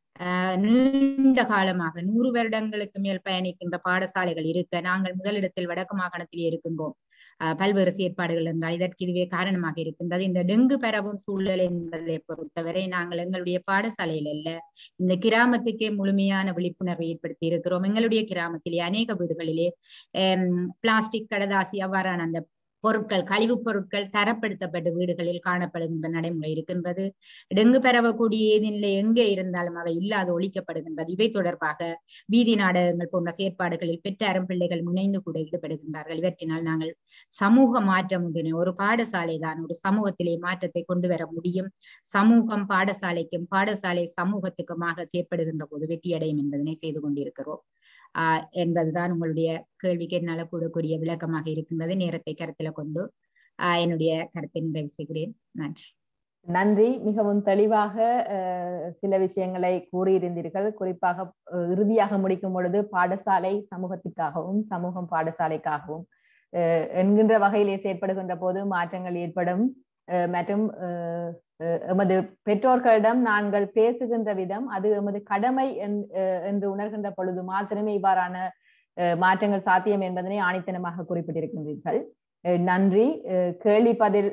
நீண்ட காலமாக 100 வருடங்களுக்கு மேல் பயணிக்கின்ற பாடசாலைகள் இருக்க நாங்கள் முதலிடத்தில் வடக்கு மாகாணத்திலே இருக்கின்றோம். பல்வேறு செயற்பாடுகள் என்றால் இதற்கு இதுவே காரணமாக இருக்கின்றது. இந்த டெங்கு பரவும் சூழல் என்பதை பொறுத்தவரை நாங்கள் எங்களுடைய பாடசாலையில் அல்ல, இந்த கிராமத்துக்கே முழுமையான விழிப்புணர்வை ஏற்படுத்தி இருக்கிறோம். எங்களுடைய கிராமத்திலே அநேக வீடுகளிலே பிளாஸ்டிக் கடதாசி அவ்வாறான அந்த பொருட்கள் கழிவுப் பொருட்கள் தரப்படுத்தப்பட்ட வீடுகளில் காணப்படுகின்ற நடைமுறை இருக்கின்றது. டெங்கு பரவக்கூடிய ஏதினிலே எங்கே இருந்தாலும் அவை இல்லாது ஒழிக்கப்படுகின்றது. இவை தொடர்பாக வீதி நாடகங்கள் போன்ற செயற்பாடுகளில் பெற்றாரும் பிள்ளைகள் முனைந்து கூட ஈடுபடுகின்றார்கள். இவற்றினால் நாங்கள் சமூக மாற்றம் ஒன்றினை ஒரு பாடசாலை தான் ஒரு சமூகத்திலே மாற்றத்தை கொண்டு வர முடியும். சமூகம் பாடசாலைக்கும் பாடசாலை சமூகத்துக்குமாக செயற்படுகின்ற போது வெற்றியடையும் என்பதனை செய்து கொண்டிருக்கிறோம் என்பதுதான் உங்களுடைய கேள்விக்கு என்னால் கூடக்கூடிய விளக்கமாக இருக்கின்றது. நேரத்தை கருத்துல கொண்டு என்னுடைய கருத்தை நிறைவு செய்கிறேன். நன்றி. நன்றி. மிகவும் தெளிவாக சில விஷயங்களை கூறியிருந்தீர்கள். குறிப்பாக இறுதியாக முடிக்கும் பொழுது பாடசாலை சமூகத்திற்காகவும் சமூகம் பாடசாலைக்காகவும் என்கின்ற வகையிலே செயற்படுகின்ற போது மாற்றங்கள் ஏற்படும் மற்றும் எமது பெற்றோர்களிடம் நாங்கள் பேசுகின்ற விதம் அது எமது கடமை என்று உணர்கின்ற பொழுது மாத்திரமே இவ்வாறான மாற்றங்கள் சாத்தியம் என்பதனை ஆணித்தனமாக குறிப்பிட்டிருக்கின்றீர்கள். நன்றி. கேள்வி பதில்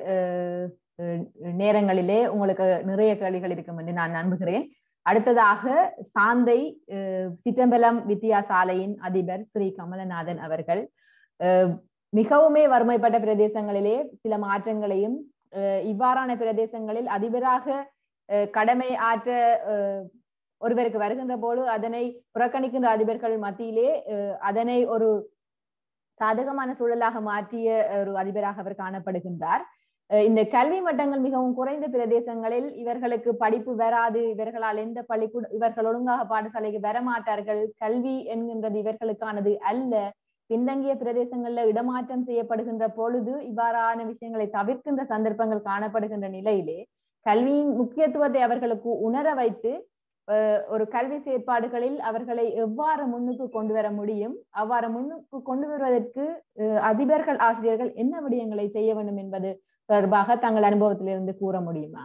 நேரங்களிலே உங்களுக்கு நிறைய கேள்விகள் இருக்கும் என்று நான் நம்புகிறேன். அடுத்ததாக சாந்தை சிற்றம்பலம் வித்தியாசாலையின் அதிபர் ஸ்ரீ கமலநாதன் அவர்கள் மிகவுமே வறுமைப்பட்ட பிரதேசங்களிலே சில மாற்றங்களையும் இவ்வாறான பிரதேசங்களில் அதிபராக கடமை ஆற்ற ஒருவருக்கு வருகின்ற போது அதனை புறக்கணிக்கின்ற அதிபர்கள் மத்தியிலே அதனை ஒரு சாதகமான சூழலாக மாற்றிய ஒரு அதிபராக அவர் காணப்படுகின்றார். இந்த கல்வி மட்டங்கள் மிகவும் குறைந்த பிரதேசங்களில் இவர்களுக்கு படிப்பு வராது, இவர்களால் எந்த பள்ளிக்கூட இவர்கள் ஒழுங்காக பாடசாலைக்கு வரமாட்டார்கள், கல்வி என்கின்றது இவர்களுக்கானது அல்ல, பின்தங்கிய பிரதேசங்கள்ல இடமாற்றம் செய்யப்படுகின்ற பொழுது இவ்வாறான விஷயங்களை தவிர்க்கின்ற சந்தர்ப்பங்கள் காணப்படுகின்ற நிலையிலே கல்வியின் முக்கியத்துவத்தை அவர்களுக்கு உணர வைத்து ஒரு கல்வி செயற்பாடுகளில் அவர்களை எவ்வாறு முன்னுக்கு கொண்டு வர முடியும், அவ்வாறு முன்னுக்கு கொண்டு வருவதற்கு அதிபர்கள் ஆசிரியர்கள் என்ன விடயங்களை செய்ய வேண்டும் என்பது தொடர்பாக தங்கள் அனுபவத்திலிருந்து கூற முடியுமா?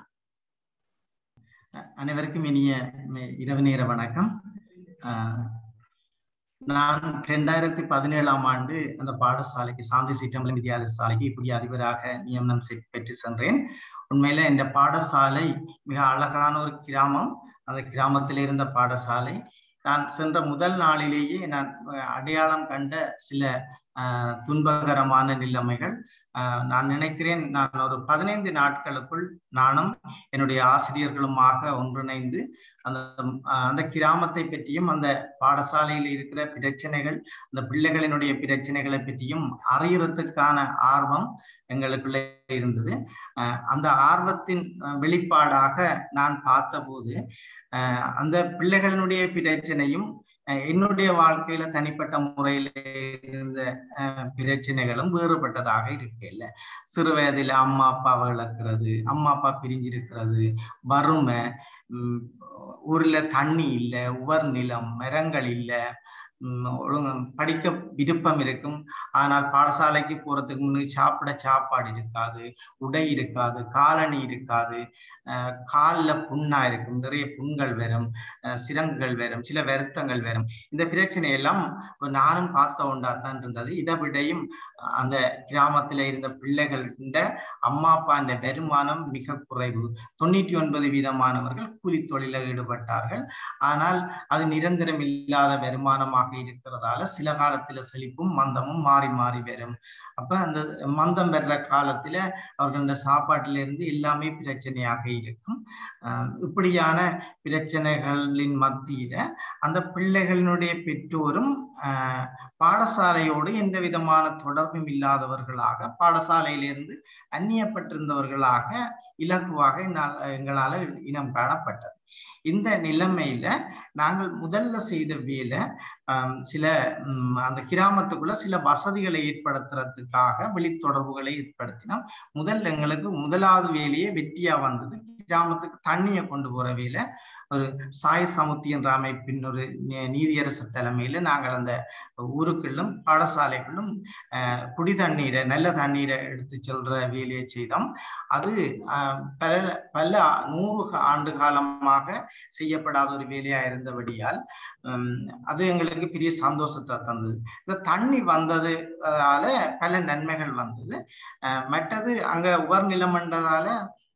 அனைவருக்கும் இனிய இரவு நேர வணக்கம். நான் 2017ஆம் ஆண்டு அந்த பாடசாலைக்கு சாந்தி சிற்றம்பலம் வித்தியாசாலைக்கு புதிய அதிபராக நியமனம் பெற்று சென்றேன். உண்மையில இந்த பாடசாலை மிக அழகான ஒரு கிராமம். அந்த கிராமத்தில் இருந்த பாடசாலை. நான் சென்ற முதல் நாளிலேயே நான் அடையாளம் கண்ட சில துன்பகரமான நிலைமைகள். நான் நினைக்கிறேன் நான் ஒரு 15 நாட்களுக்குள் நானும் என்னுடைய ஆசிரியர்களுமாக ஒன்றிணைந்து அந்த கிராமத்தை பற்றியும் அந்த பாடசாலையில் இருக்கிற பிரச்சனைகள், அந்த பிள்ளைகளினுடைய பிரச்சனைகளை பற்றியும் அறியறதுக்கான ஆர்வம் எங்களுக்குள்ளே இருந்தது. அந்த ஆர்வத்தின் வெளிப்பாடாக நான் பார்த்தபோது அந்த பிள்ளைகளினுடைய பிரச்சனையும் என்னுடைய வாழ்க்கையில தனிப்பட்ட முறையில இருந்த பிரச்சனைகளும் வேறுபட்டதாக இருக்கல. சிறு வயதில அம்மா அப்பாவை இழக்கிறது, அம்மா அப்பா பிரிஞ்சிருக்கிறது, வறுமை, ஊர்ல தண்ணி இல்லை, உவர் நிலம், மரங்கள் இல்லை, படிக்க விருப்பம் இருக்கும், ஆனால் பாடசாலைக்கு போறதுக்கு முன்னாடி சாப்பிட சாப்பாடு இருக்காது, உடை இருக்காது, காலணி இருக்காது, காலில் புண்ணா இருக்கும், நிறைய புண்கள் வரும், சிரங்குகள் வரும், சில வருத்தங்கள் வரும். இந்த பிரச்சனை எல்லாம் நானும் பார்த்த ஒன்றாத்தான் இருந்தது. இதை விடையும் அந்த கிராமத்துல இருந்த பிள்ளைகள் அம்மா அப்பா அந்த வருமானம் மிக குறைவு. 99% கூலி தொழிலில் ஈடுபட்டார்கள். ஆனால் அது நிரந்தரம் இல்லாத வருமானமாக இருக்கிறதால சில காலத்துல செழிப்பும் மந்தமும் மாறி மாறி வரும். அப்ப அந்த மந்தம் வர்ற காலத்துல அவர்களோட சாப்பாட்டில இருந்து எல்லாமே பிரச்சனையாக இருக்கும். இப்படியான பிரச்சனைகளின் மத்தியில அந்த பிள்ளைகளினுடைய பெற்றோரும் பாடசாலையோடு எந்த விதமான தொடர்பும் இல்லாதவர்களாக, பாடசாலையிலிருந்து அந்நியப்பட்டிருந்தவர்களாக இலகுவாக எங்களால இனம் காணப்பட்டது. இந்த நிலைமையில நாங்கள் முதல்ல செய்த வேலை சில அந்த கிராமத்துக்குள்ள சில வசதிகளை ஏற்படுத்துறதுக்காக வெளித்தொடர்புகளை ஏற்படுத்தினோம். எங்களுக்கு முதலாவது வேலையே வெற்றியா வந்தது. கிராமத்துக்கு தண்ணியை கொண்டு போற வேலை ஒரு சாய் சமுத்தி என்ற அமைப்பின் ஒரு நீதியரசு தலைமையில நாங்கள் அந்த ஊருக்குள்ளும் பாடசாலைக்குள்ளும் குடி தண்ணீரை, நல்ல தண்ணீரை எடுத்து செல்ற வேலையை செய்தோம். அது பல 100 ஆண்டு காலமாக செய்யப்படாத ஒரு வேலையா இருந்தபடியால் அது எங்களுக்கு பெரிய சந்தோஷத்தை தந்தது. இந்த தண்ணி வந்ததுனால பல நன்மைகள் வந்தது. மற்றது அங்க உவர் நிலம் என்றதால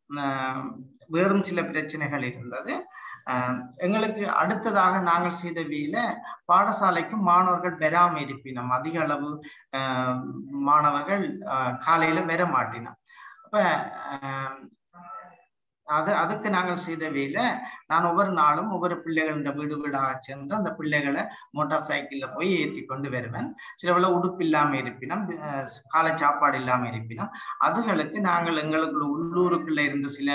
வேறும் சில பிரச்சனைகள் இருந்தது. எங்களுக்கு அடுத்ததாக நாங்கள் செய்த வேலை பாடசாலைக்கு மாணவர்கள் வராம இருப்பினோம். அதிக அளவு மாணவர்கள் காலையில வர மாட்டினோம். அப்ப அதுக்கு நாங்கள் செய்த வேலை, நான் ஒவ்வொரு நாளும் ஒவ்வொரு பிள்ளைகள வீடு வீடாக சென்று அந்த பிள்ளைகளை மோட்டார் சைக்கிள்ல போய் ஏற்றி கொண்டு வருவேன். சிலவள உடுப்பு இல்லாம இருப்பினோம், காலை சாப்பாடு இல்லாம இருப்பினோம். அதுகளுக்கு நாங்கள் எங்களுக்குள்ள உள்ளூருக்குள்ள இருந்த சில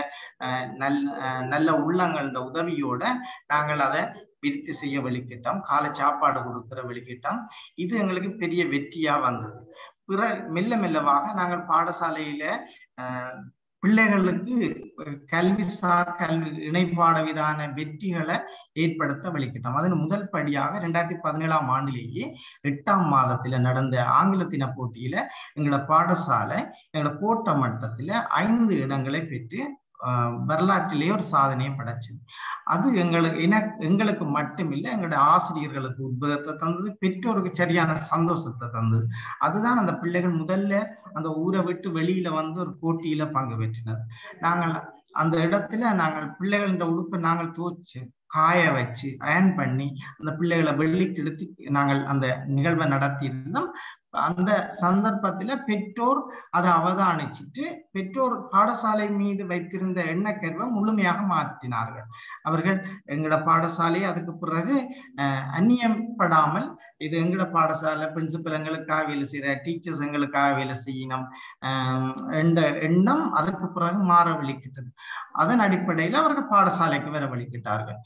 நல்ல உள்ளங்களோட உதவியோட நாங்கள் அதை விருத்தி செய்ய வெளிக்கிட்டோம், காலை சாப்பாடு கொடுக்கிற வெளிக்கிட்டோம். இது எங்களுக்கு பெரிய வெற்றியா வந்தது. மெல்ல மெல்லவாக நாங்கள் பாடசாலையில பிள்ளைகளுக்கு கல்விசார் இணைப்பாட விதான வெற்றிகளை ஏற்படுத்த வெளிக்கிட்டோம். அதன் முதல் படியாக 2017ஆம் ஆண்டிலேயே 8ஆம் மாதத்துல நடந்த ஆங்கில தின போட்டியில எங்களோட பாடசாலை எங்களோட கோட்ட மட்டத்துல 5 இடங்களை பெற்று வரலாற்றிலேயே ஒரு சாதனையை படைச்சது. அது எங்களுக்கு மட்டுமில்லை, எங்களுடைய ஆசிரியர்களுக்கு உத்வேகத்தை தந்தது, பெற்றோருக்கு சரியான சந்தோஷத்தை தந்தது. அதுதான் அந்த பிள்ளைகள் முதல்ல அந்த ஊரை விட்டு வெளியில வந்து ஒரு போட்டியில பங்கு பெற்றினது. நாங்கள் அந்த இடத்துல நாங்கள் பிள்ளைகளின் உடுப்பை நாங்கள் துவைச்சு காய வச்சு அயன் பண்ணி அந்த பிள்ளைகளை வெள்ளிக்கு எடுத்து நாங்கள் அந்த நிகழ்வை நடத்தி இருந்தோம். அந்த சந்தர்ப்பத்துல பெற்றோர் அதை அவதானிச்சுட்டு பெற்றோர் பாடசாலை மீது வைத்திருந்த எண்ணக்கருவை முழுமையாக மாற்றினார்கள். அவர்கள் எங்களோட பாடசாலை அதுக்கு பிறகு அந்நியப்படாமல் இது எங்களோட பாடசாலை, பிரின்சிபல் எங்களுக்காக வேலை செய்யற, டீச்சர்ஸ் எங்களுக்காக வேலை செய்யணும் என்ற எண்ணம் அதுக்கு பிறகு மாற வலிக்கிட்டது. அதன் அடிப்படையில் அவர்கள் பாடசாலைக்கு வர வலிக்கிட்டார்கள்.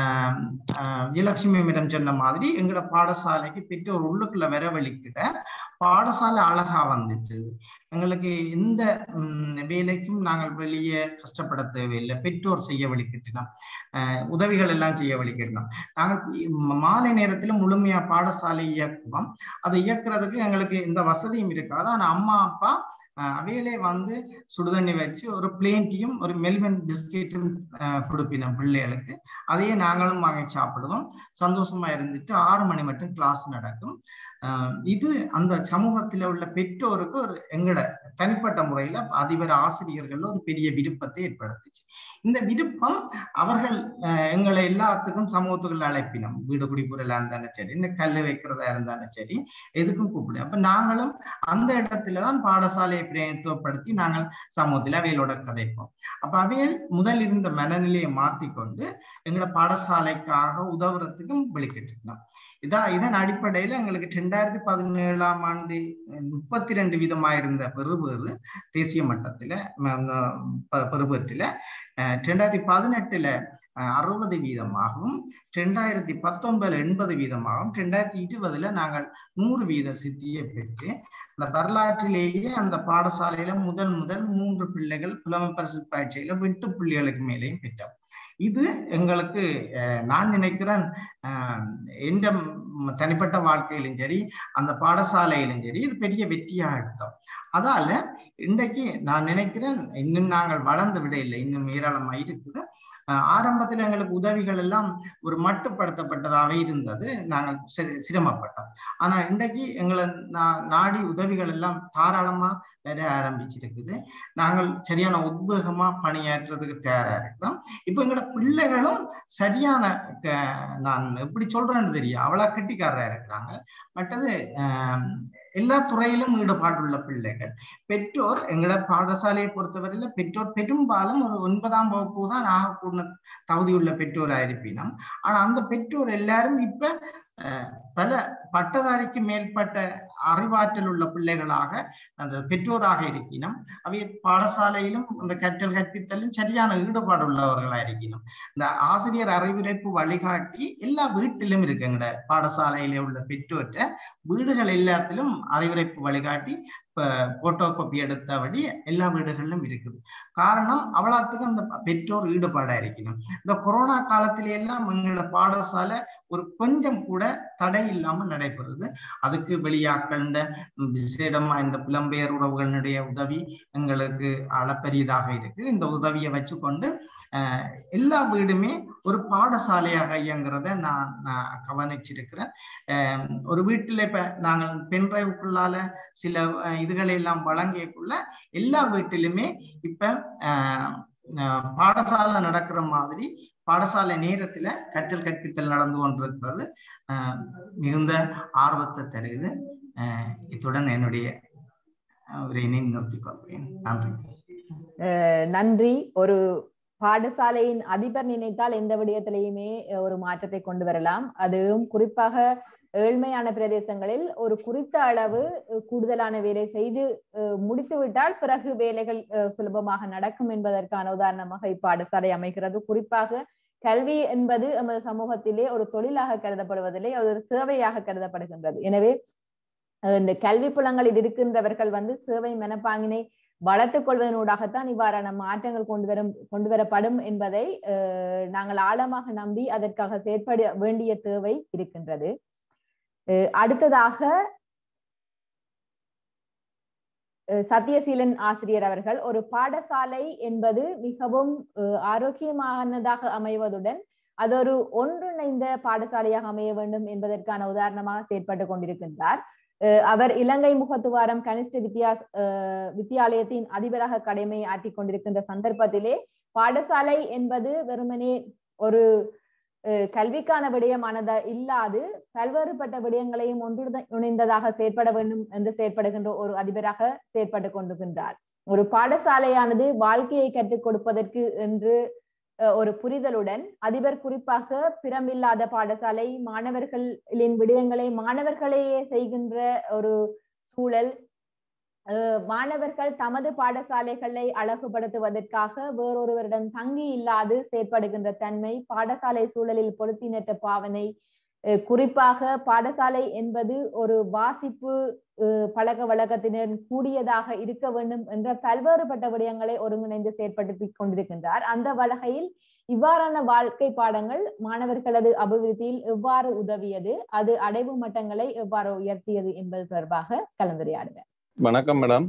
விஜயலட்சுமி மேடம் சொன்ன மாதிரி எங்களோட பாடசாலைக்கு பெற்றோர் உள்ளுக்குள்ள வர வலிக்கிட்ட பாடசாலை அழகா வந்துட்டு எங்களுக்கு எந்த வேலைக்கும் நாங்கள் வெளியே கஷ்டப்பட தேவையில்லை. பெற்றோர் செய்ய வழிகிட்டோம், உதவிகள் எல்லாம் செய்ய வழிகிட்டோம். நாங்கள் மாலை நேரத்துல முழுமையா பாடசாலை இயக்குவோம். அதை இயக்குறதுக்கு எங்களுக்கு எந்த வசதியும் இருக்காது. ஆனா அம்மா அப்பா அவையிலே வந்து சுடுதண்ணி வச்சு ஒரு பிளேன்ட்டியும் ஒரு மெல்வன் பிஸ்கெட்டும் கொடுப்பினோம் பிள்ளைகளுக்கு. அதையே நாங்களும் வாங்கி சாப்பிடுவோம். சந்தோஷமா இருந்துட்டு 6 மணி மட்டும் கிளாஸ் நடக்கும். இது அந்த சமூகத்துல உள்ள பெற்றோருக்கு ஒரு எங்கட தனிப்பட்ட முறையில அதிபர் ஆசிரியர்கள் ஒரு பெரிய விருப்பத்தை ஏற்படுத்துச்சு. இந்த விருப்பம் அவர்கள் எங்களை எல்லாத்துக்கும் சமூகத்துக்குள்ள அழைப்பினோம். வீடு குடிபுறலா இருந்தாலும் சரி, இந்த கல்லு வைக்கிறதா இருந்தாலும் சரி, எதுக்கும் கூப்பிடு. அப்ப நாங்களும் அந்த இடத்துலதான் பாடசாலையை பிரதித்துவப்படுத்தி நாங்கள் சமூகத்துல அவைகளோட கதைப்போம். அப்ப அவைகள் முதல் இருந்த மனநிலையை மாற்றிக்கொண்டு எங்களை பாடசாலைக்காக உதவுறதுக்கும் வெளிக்கிட்டோம். இதன் அடிப்படையில எங்களுக்கு 2017ஆம் ஆண்டு 32 வீதமாயிருந்த பெறுபேறு தேசிய மட்டத்துல பெறுபேற்றில 2018ல 60 வீதமாகவும், 2019 80 வீதமாகவும், 2020ல நாங்கள் 100 வீத சித்தியை பெற்று அந்த வரலாற்றிலேயே அந்த பாடசாலையில முதல் 3 பிள்ளைகள் புலமைப்பரிசு பரீட்சையில 8 புள்ளிகளுக்கு மேலேயும் பெற்றோம். இது எங்களுக்கு நான் நினைக்கிறேன் எந்த தனிப்பட்ட வாழ்க்கையிலும் சரி, அந்த பாடசாலையிலும் சரி, இது பெரிய வெற்றியா எடுத்தோம். அதால இன்றைக்கு நான் நினைக்கிறேன் இன்னும் நாங்கள் வளர்ந்து விட இல்லை, இன்னும் ஏராளமா இருக்குது. ஆரம்பத்தில் எங்களுக்கு உதவிகள் எல்லாம் ஒரு மட்டுப்படுத்தப்பட்டதாகவே இருந்தது, நாங்கள் சிரமப்பட்டோம். ஆனா இன்றைக்கு எங்களை நாடி உதவிகள் எல்லாம் தாராளமா வர ஆரம்பிச்சிருக்குது. நாங்கள் சரியான உத்வேகமா பணியாற்றுறதுக்கு தயாரா இருக்கிறோம். இப்ப எங்களோட பிள்ளைகளும் சரியான, நான் எப்படி சொல்றேன்னு தெரியும், அவ்வளவு கட்டிக்காரரா இருக்கிறாங்க. மற்றது எல்லா துறையிலும் ஈடுபாடுள்ள பிள்ளைகள். பெற்றோர் எங்களோட பாடசாலையை பொறுத்தவரையில பெற்றோர் பெரும்பாலும் ஒரு 9ஆம் வகுப்பு தான் ஆகக்கூட தகுதியுள்ள பெற்றோரா இருப்பினோம். ஆனா அந்த பெற்றோர் எல்லாரும் இப்ப பல பட்டதாரிக்கு மேற்பட்ட அறிவாற்றல் உள்ள பிள்ளைகளாக அந்த பெற்றோராக இருக்கணும். அவை பாடசாலையிலும் அந்த கற்றல் கற்பித்தலும் சரியான ஈடுபாடு உள்ளவர்களா இருக்கணும். இந்த ஆசிரியர் அறிவுரைப்பு வழிகாட்டி எல்லா வீட்டிலும் இருக்குங்கிற பாடசாலையில உள்ள பெற்றோர்கிட்ட வீடுகள் எல்லாத்திலும் அறிவுரைப்பு வழிகாட்டி போட்டோ காப்பி எடுத்தபடி எல்லா வீடுகளிலும் இருக்குது. காரணம் அவ்வளவுக்கு அந்த பெற்றோர் ஈடுபாடா இருக்கணும். இந்த கொரோனா காலத்தில எல்லாம் எங்களோட பாடசாலை ஒரு கொஞ்சம் கூட தடை இல்லாம நடைபெறுது. அதுக்கு வெளியாட்கள் விசேடமா இந்த புலம்பெயர் உறவுகளுடைய உதவி எங்களுக்கு அளப்பரியதாக இருக்கு. இந்த உதவியை வச்சுக்கொண்டு எல்லா வீடுமே ஒரு பாடசாலையாக இயங்குறத நான் கவனிச்சிருக்கிறேன். ஒரு வீட்டுல இப்ப நாங்கள் பென்ட்ரைவுக்குள்ளால சில இதுகளை எல்லாம் வழங்கியக்குள்ள எல்லா வீட்டிலுமே இப்ப பாடசாலை நடக்கிற மாதிரி பாடசாலை நேரத்துல கற்றல் கற்பித்தல் நடந்து கொண்டிருக்கிறது. மிகுந்த ஆர்வத்தை தருது. இத்துடன் என்னுடைய உரையினை நிறுத்திக் கொள்வேன். நன்றி. நன்றி. ஒரு பாடசாலையின் அதிபர் நினைத்தால் எந்த விடயத்திலையுமே ஒரு மாற்றத்தை கொண்டு வரலாம். அதுவும் குறிப்பாக ஏழ்மையான பிரதேசங்களில் ஒரு குறித்த அளவு கூடுதலான வேலை செய்து முடித்து விட்டால் பிறகு வேலைகள் சுலபமாக நடக்கும் என்பதற்கான உதாரணமாக இப்பாடசாலை அமைகிறது. குறிப்பாக கல்வி என்பது நமது சமூகத்திலே ஒரு தொழிலாக கருதப்படுவதில்லை, அது ஒரு சேவையாக கருதப்படுகின்றது. எனவே இந்த கல்வி புலங்களில் இருக்கின்றவர்கள் சேவை மனப்பாங்கினை வளர்த்துக் கொள்வதனூடாகத்தான் இவ்வாறான மாற்றங்கள் கொண்டு வரப்படும் என்பதை நாங்கள் ஆழமாக நம்பி அதற்காக செயற்பட வேண்டிய தேவை இருக்கின்றது. அடுத்ததாக சத்யசீலன் ஆசிரியர் அவர்கள், ஒரு பாடசாலை என்பது மிகவும் ஆரோக்கியமானதாக அமைவதுடன் அது ஒரு ஒன்றிணைந்த பாடசாலையாக அமைய வேண்டும் என்பதற்கான உதாரணமாக செயற்பட்டு கொண்டிருக்கின்றார். அவர் இலங்கை முகத்துவாரம் கனிஷ்ட வித்தியாலயத்தின் அதிபராக கடமை ஆற்றிக் கொண்டிருக்கின்ற சந்தர்ப்பத்திலே பாடசாலை என்பது வெறுமனே ஒரு கல்விக்கான விடயமானதா இல்லாது பல்வேறுபட்ட விடயங்களையும் ஒன்றிணைந்ததாக செயற்பட வேண்டும் என்று செயற்படுகின்ற ஒரு அதிபராக செயற்பட்டு கொண்டிருக்கின்றார். ஒரு பாடசாலையானது வாழ்க்கையை கற்றுக் கொடுப்பதற்கு என்று ஒரு புரிதலுடன் அதிபர் குறிப்பாக பிறமில்லாத பாடசாலை, மாணவர்களின் விடயங்களை மாணவர்களையே செய்கின்ற ஒரு சூழல், மாணவர்கள் தமது பாடசாலைகளை அழகுபடுத்துவதற்காக வேறொருவரிடம் தங்கி இல்லாது செயற்படுகின்ற தன்மை, பாடசாலை சூழலில் பொருத்தினற்ற பாவனை, குறிப்பாக பாடசாலை என்பது ஒரு வாசிப்பு பழக்க வழக்கத்தினர் கூடியதாக இருக்க வேண்டும் என்ற பல்வேறுபட்ட விடயங்களை ஒருங்கிணைந்து செயற்படுத்தி கொண்டிருக்கின்றார். அந்த வகையில் இவ்வாறான வாழ்க்கை பாடங்கள் மாணவர்களது அபிவிருத்தியில் எவ்வாறு உதவியது, அது அடைவு மட்டங்களை எவ்வாறு உயர்த்தியது என்பது தொடர்பாக கலந்துரையாடுவேன். வணக்கம் மேடம்.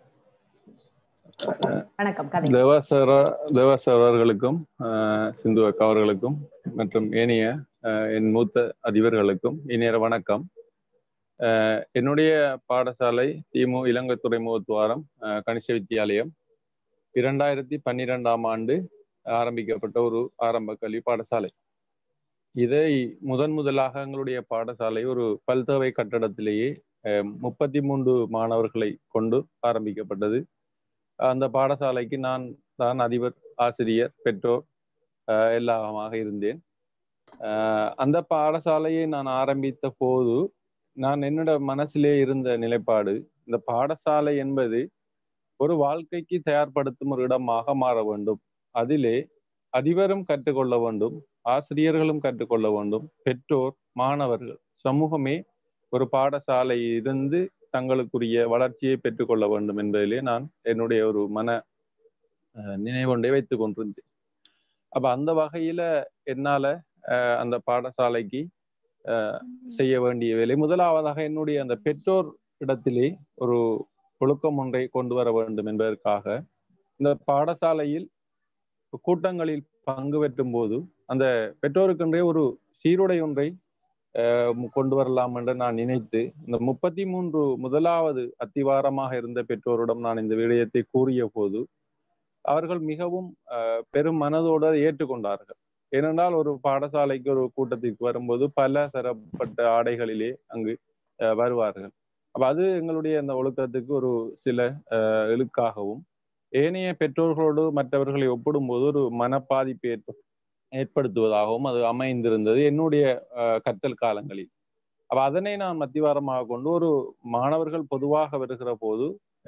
வணக்கம். தேவாஸ் அவர்களுக்கும் சிந்து அக்கா அவர்களுக்கும் மற்றும் ஏனைய என் மூத்த அதிபர்களுக்கும் இனிய வணக்கம். என்னுடைய பாடசாலை திமு இலங்கை துறைமுகத்துவாரம் கணிச வித்தியாலயம் 2012ஆம் ஆண்டு ஆரம்பிக்கப்பட்ட ஒரு ஆரம்ப கல்வி பாடசாலை. இதை முதலாக எங்களுடைய பாடசாலை ஒரு பல்தேவை கட்டடத்திலேயே 33 மாணவர்களை கொண்டு ஆரம்பிக்கப்பட்டது. அந்த பாடசாலைக்கு நான் தான் அதிபர், ஆசிரியர், பெற்றோர் எல்லாமாக இருந்தேன். அந்த பாடசாலையை நான் ஆரம்பித்த போது நான் என்னோட மனசிலே இருந்த நிலைப்பாடு, இந்த பாடசாலை என்பது ஒரு வாழ்க்கைக்கு தயார்படுத்தும் ஒரு இடமாக மாற வேண்டும். அதிலே அதிபரும் கற்றுக்கொள்ள வேண்டும், ஆசிரியர்களும் கற்றுக்கொள்ள வேண்டும், பெற்றோர், மாணவர்கள், சமூகமே ஒரு பாடசாலை இருந்து தங்களுக்குரிய வளர்ச்சியை பெற்றுக்கொள்ள வேண்டும் என்பதிலே நான் என்னுடைய ஒரு மன நினைவொன்றை வைத்துக் கொண்டிருந்தேன். அப்ப அந்த வகையில என்னால அந்த பாடசாலைக்கு செய்ய வேண்டிய வேலை, முதலாவதாக என்னுடைய அந்த பெற்றோர் இடத்திலே ஒரு ஒழுக்கம் ஒன்றை கொண்டு வர வேண்டும் என்பதற்காக இந்த பாடசாலையில் கூட்டங்களில் பங்கு பெற்றும் போது அந்த பெற்றோருக்கென்றே ஒரு சீருடை ஒன்றை கொண்டு வரலாம் என்று நான் நினைத்து இந்த 33 முதலாவது அத்திவாரமாக இருந்த பெற்றோரிடம் நான் இந்த விடயத்தை கூறிய போது அவர்கள் மிகவும் பெரும் மனதோடு ஏற்றுக்கொண்டார்கள். ஏனென்றால் ஒரு பாடசாலைக்கு ஒரு கூட்டத்திற்கு வரும்போது பல தரப்பட்ட ஆடைகளிலே அங்கு வருவார்கள். அப்ப அது எங்களுடைய அந்த ஒழுக்கத்துக்கு ஒரு சில இழுக்காகவும், ஏனைய பெற்றோர்களோடு மற்றவர்களை ஒப்பிடும்போது ஒரு மனப்பாதிப்பு ஏற்படுத்துவதாகவும் அது அமைந்திருந்தது என்னுடைய கற்றல் காலங்களில். அப்ப அதனை நான் மத்திவாரமாக கொண்டு ஒரு மாணவர்கள் பொதுவாக வருகிற போது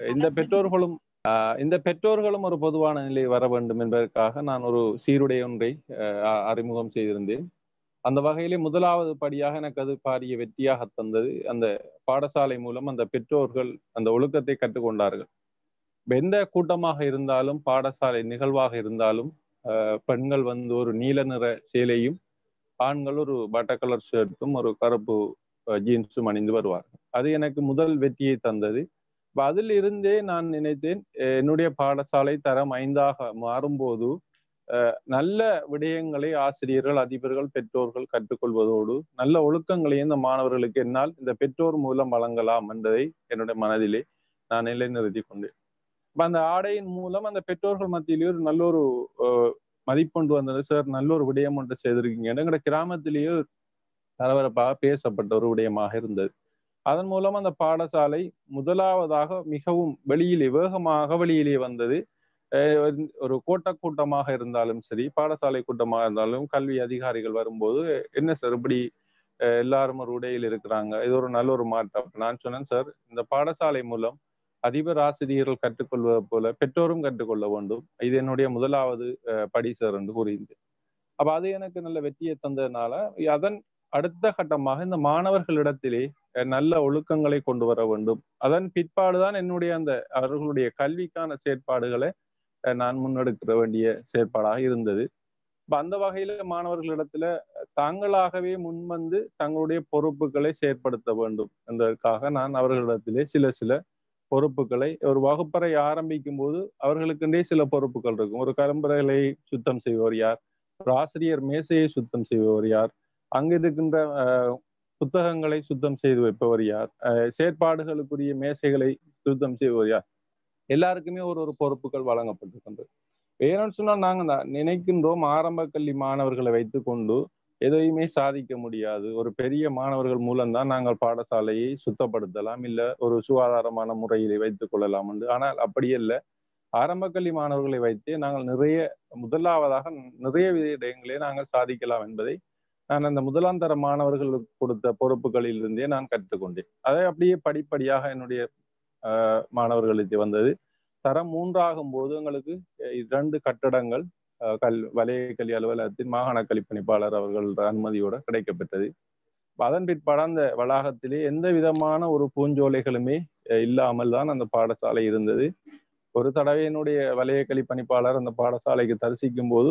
இந்த பெற்றோர்களும் ஒரு பொதுவான நிலை வர வேண்டும் என்பதற்காக நான் ஒரு சீருடை ஒன்றை அறிமுகம் செய்திருந்தேன். அந்த வகையிலே முதலாவது படியாக எனக்கு அது பாரிய வெற்றியாக தந்தது. அந்த பாடசாலை மூலம் அந்த பெற்றோர்கள் அந்த ஒழுக்கத்தை கற்றுக்கொண்டார்கள். எந்த கூட்டமாக இருந்தாலும், பாடசாலை நிகழ்வாக இருந்தாலும், பெண்கள் ஒரு நீல நிற சேலையும், ஆண்கள் ஒரு பட்டர் கலர் ஷர்ட்டும் ஒரு கருப்பு ஜீன்ஸும் அணிந்து வருவார்கள். அது எனக்கு முதல் வெற்றியை தந்தது. அதில் இருந்தே நான் நினைத்தேன், என்னுடைய பாடசாலை தரம் 5ஆக மாறும்போது நல்ல விடயங்களை ஆசிரியர்கள், அதிபர்கள், பெற்றோர்கள் கற்றுக்கொள்வதோடு நல்ல ஒழுக்கங்களையும் இந்த மாணவர்களுக்கு என்னால் இந்த பெற்றோர் மூலம் வழங்கலாம் என்பதை என்னுடைய மனதிலே நான் நிலைநிறுத்தி கொண்டேன். அந்த ஆடையின் மூலம் அந்த பெற்றோர்கள் மத்தியிலேயே ஒரு நல்ல ஒரு மதிப்பொண்டு வந்தது. சார், நல்ல ஒரு விடயம் ஒன்று செய்திருக்கீங்க. எங்களோட கிராமத்திலேயே பரபரப்பாக பேசப்பட்ட ஒரு விடயமாக இருந்தது. அதன் மூலம் அந்த பாடசாலை முதலாவதாக மிகவும் வேகமாக வெளியிலே வந்தது. ஒரு கூட்டமாக இருந்தாலும் சரி, பாடசாலை கூட்டமாக இருந்தாலும் கல்வி அதிகாரிகள் வரும்போது, என்ன சார் இப்படி எல்லாரும் ஒரு உடையில் இருக்கிறாங்க, இது ஒரு நல்ல ஒரு மாற்றம். நான் சொன்னேன், சார், இந்த பாடசாலை மூலம் அதிபர், ஆசிரியர்கள் கற்றுக்கொள்வது போல பெற்றோரும் கற்றுக்கொள்ள வேண்டும். இது என்னுடைய முதலாவது படி சார் என்று கூறியிருந்தேன். அப்ப அது எனக்கு நல்ல வெற்றியை தந்ததுனால அதன் அடுத்த கட்டமாக இந்த மாணவர்களிடத்திலே நல்ல ஒழுக்கங்களை கொண்டு வர வேண்டும். அதன் பிற்பாடுதான் என்னுடைய அந்த அவர்களுடைய கல்விக்கான செயற்பாடுகளை நான் முன்னெடுக்க வேண்டிய செயற்பாடாக இருந்தது. அந்த வகையில மாணவர்களிடத்துல தாங்களாகவே முன்வந்து தங்களுடைய பொறுப்புகளை செயற்படுத்த வேண்டும் என்பதற்காக நான் அவர்களிடத்திலே சில பொறுப்புகளை, ஒரு வகுப்பறை ஆரம்பிக்கும் போது அவர்களுக்குண்டே சில பொறுப்புகள் இருக்கும். ஒரு கரும்பறைகளை சுத்தம் செய்வோர் யார், ஒரு ஆசிரியர் மேசையை சுத்தம் செய்வோர் யார், அங்கு இருக்கின்ற புத்தகங்களை சுத்தம் செய்து வைப்பவர் யார், செயற்பாடுகளுக்குரிய மேசைகளை சுத்தம் செய்வோர் யார், எல்லாருக்குமே ஒரு பொறுப்புகள் வழங்கப்பட்டிருக்கின்றது. வேணும்னு சொன்னா நாங்க நினைக்கின்றோம் ஆரம்ப கல்வி மாணவர்களை வைத்துக்கொண்டு எதையுமே சாதிக்க முடியாது, ஒரு பெரிய மாணவர்கள் மூலம்தான் நாங்கள் பாடசாலையை சுத்தப்படுத்தலாம், இல்ல ஒரு சுகாதாரமான முறையிலே வைத்துக் கொள்ளலாம் என்று. ஆனால் அப்படியல்ல, ஆரம்ப கல்வி மாணவர்களை வைத்தே நாங்கள் முதலாவதாக நிறைய விடயங்களே நாங்கள் சாதிக்கலாம் என்பதை நான் அந்த முதலாம் தர மாணவர்களுக்கு கொடுத்த பொறுப்புகளில் இருந்தே நான் கற்றுக்கொண்டேன். அதை அப்படியே படிப்படியாக என்னுடைய மாணவர்களுக்கு வந்தது. தரம் 3 ஆகும் போது எங்களுக்கு 2 கட்டடங்கள் வலய கல்வி அலுவலகத்தின் மாகாண கல்விப்பணிப்பாளர் அவர்கள் அனுமதியோட கிடைக்கப்பட்டது. அதன் பிற்பாடு அந்த வளாகத்திலே எந்த விதமான ஒரு பூஞ்சோலைகளுமே இல்லாமல் தான் அந்த பாடசாலை இருந்தது. ஒரு தடவை என்னுடைய வலய கல்விப்பணிப்பாளர் அந்த பாடசாலைக்கு தரிசிக்கும் போது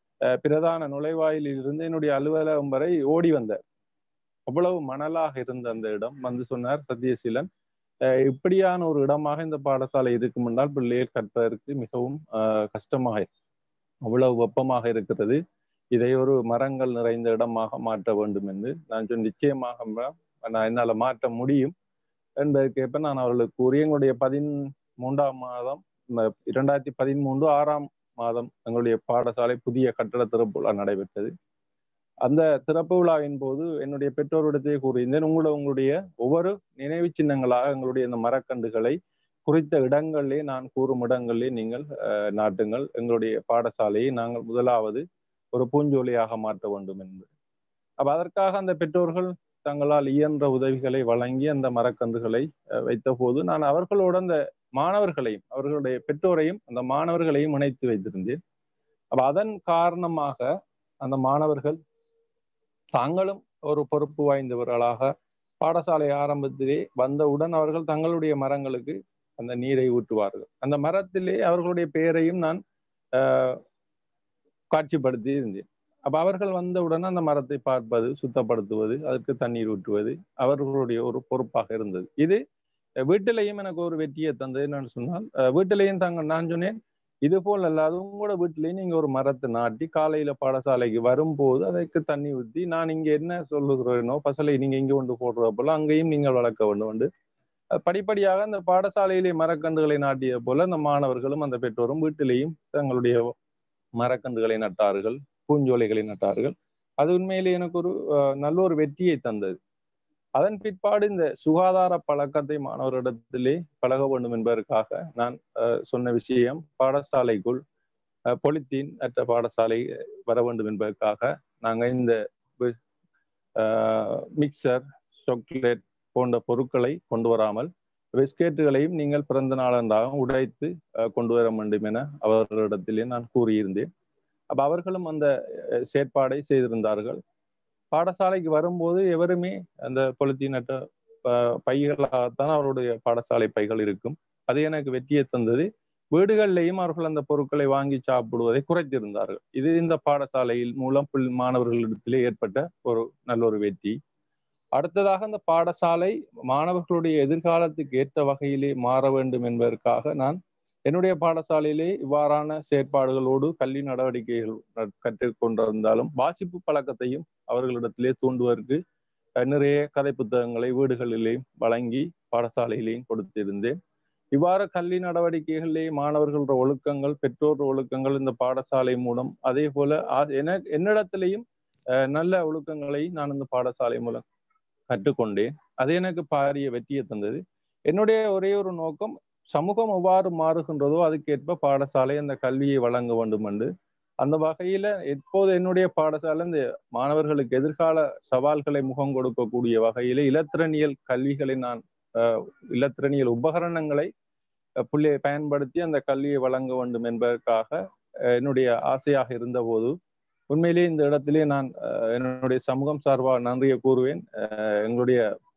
பிரதான நுழைவாயிலில் இருந்து என்னுடைய அலுவலகம் வரை ஓடி வந்தார். அவ்வளவு மணலாக இருந்த அந்த இடம். வந்து சொன்னார், சத்தியசீலன், இப்படியான ஒரு இடமாக இந்த பாடசாலை இருக்கும் என்றால் பிள்ளைகள் கற்பதற்கு மிகவும் கஷ்டமாக, அவ்வளவு வெப்பமாக இருக்கிறது, இதை ஒரு மரங்கள் நிறைந்த இடமாக மாற்ற வேண்டும் என்று நான் சொன்ன. நிச்சயமாக என்னால் மாற்ற முடியும் என்பதற்கேற்ப நான் அவர்களுக்கு கூறி எங்களுடைய 13ஆம் மாதம் 2013 6ஆம் மாதம் எங்களுடைய பாடசாலை புதிய கட்டட திறப்பு விழா நடைபெற்றது. அந்த திறப்பு விழாவின் போது என்னுடைய பெற்றோரிடத்தை கூறியிருந்தேன், உங்களுடைய ஒவ்வொரு நினைவு சின்னங்களாக எங்களுடைய இந்த மரக்கன்றுகளை குறித்த இடங்களிலே நான் கூறும் இடங்களிலே நீங்கள் நாட்டுங்கள். எங்களுடைய பாடசாலையை நாங்கள் முதலாவது ஒரு பூஞ்சோலையாக மாற்ற வேண்டும் என்று. அப்ப அதற்காக அந்த பெற்றோர்கள் தங்களால் இயன்ற உதவிகளை வழங்கி அந்த மரக்கன்றுகளை வைத்த போது நான் அவர்களோடு அந்த மாணவர்களையும் அவர்களுடைய பெற்றோரையும் அந்த மாணவர்களையும் இணைத்து வைத்திருந்தேன். அப்ப அதன் காரணமாக அந்த மாணவர்கள் தாங்களும் ஒரு பொறுப்பு வாய்ந்தவர்களாக பாடசாலை ஆரம்பத்திலே வந்தவுடன் அவர்கள் தங்களுடைய மரங்களுக்கு அந்த நீரை ஊற்றுவார்கள். அந்த மரத்திலே அவர்களுடைய பெயரையும் நான் காட்சிப்படுத்தி இருந்தேன். அப்ப அவர்கள் வந்தவுடன் அந்த மரத்தை பார்ப்பது, சுத்தப்படுத்துவது, அதற்கு தண்ணீர் ஊற்றுவது அவர்களுடைய ஒரு பொறுப்பாக இருந்தது. இது வீட்டிலையும் எனக்கு ஒரு வெற்றியை தந்தது. என்னன்னு சொன்னால், வீட்டிலையும் நான் சொன்னேன், இது போல் அல்லாது உங்களோட வீட்டிலேயே நீங்க ஒரு மரத்தை நாட்டி காலையில பாடசாலைக்கு வரும்போது அதற்கு தண்ணி ஊற்றி நான் இங்க என்ன சொல்லுகிறேனோ பசலை நீங்க இங்க கொண்டு போடுற போல அங்கேயும் நீங்கள் வளர்க்க வேண்டும். படிப்படியாக அந்த பாடசாலையிலே மரக்கன்றுகளை நாட்டிய போல அந்த மாணவர்களும் அந்த பெற்றோரும் வீட்டிலேயும் தங்களுடைய மரக்கன்றுகளை நட்டார்கள், பூஞ்சோலைகளை நட்டார்கள். அது உண்மையிலே எனக்கு ஒரு நல்ல ஒரு வெற்றியை தந்தது. அதன் பிற்பாடு இந்த சுகாதார பழக்கத்தை மாணவரிடத்திலே பழக வேண்டும் என்பதற்காக நான் சொன்ன விஷயம், பாடசாலைக்குள் பொலித்தீன் அற்ற பாடசாலை வர வேண்டும் என்பதற்காக நாங்கள் இந்த மிக்சர், சாக்லேட் போன்ற பொருட்களை கொண்டு வராமல் பிஸ்கெட்டுகளையும் நீங்கள் பிறந்த நாளன்றாக உடைத்து கொண்டு வர வேண்டும் என அவர்களிடத்திலே நான் கூறியிருந்தேன். அப்ப அவர்களும் அந்த செயற்பாடை செய்திருந்தார்கள். பாடசாலைக்கு வரும்போது எவருமே அந்த பொலித்தீனற்ற பைகளாகத்தான் அவருடைய பாடசாலை பைகள் இருக்கும். அது எனக்கு வெற்றியை தந்தது. வீடுகளிலேயும் அவர்கள் அந்த பொருட்களை வாங்கி சாப்பிடுவதை குறைத்திருந்தார்கள். இது இந்த பாடசாலையில் மூலம் மாணவர்களிடத்திலே ஏற்பட்ட ஒரு நல்ல ஒரு வெற்றி. அடுத்ததாக அந்த பாடசாலை மாணவர்களுடைய எதிர்காலத்துக்கு ஏற்ற வகையிலே மாற வேண்டும் என்பதற்காக நான் என்னுடைய பாடசாலையிலே இவ்வாறான செயற்பாடுகளோடு கல்வி நடவடிக்கைகள் கற்றுக்கொண்டிருந்தாலும் வாசிப்பு பழக்கத்தையும் அவர்களிடத்திலே தூண்டுவதற்கு நிறைய கதை புத்தகங்களை வீடுகளிலேயும் வழங்கி பாடசாலையிலேயும் கொடுத்திருந்தேன். இவ்வாறு கல்வி நடவடிக்கைகளிலே மாணவர்களோட ஒழுக்கங்கள், பெற்றோர் ஒழுக்கங்கள் இந்த பாடசாலை மூலம், அதே போல என்னிடத்திலேயும் நல்ல ஒழுக்கங்களை நான் இந்த பாடசாலை மூலம் கற்றுக்கொண்டேன். அது எனக்கு பாரிய வெற்றியை தந்தது. என்னுடைய ஒரே ஒரு நோக்கம், சமூகம் எவ்வாறு மாறுகின்றதோ அதுக்கேற்ப பாடசாலை அந்த கல்வியை வழங்க வேண்டும் என்று. அந்த வகையில எப்போது என்னுடைய பாடசாலை இந்த மாணவர்களுக்கு எதிர்கால சவால்களை முகம் கொடுக்கக்கூடிய வகையில இலத்திரனியல் கல்விகளை நான் இலத்திரனியல் உபகரணங்களை பயன்படுத்தி அந்த கல்வியை வழங்க வேண்டும் என்பதற்காக என்னுடைய ஆசையாக இருந்த போது உண்மையிலேயே இந்த இடத்திலே நான் என்னுடைய சமூகம் சார்பாக நன்றியை கூறுவேன். எங்களுடைய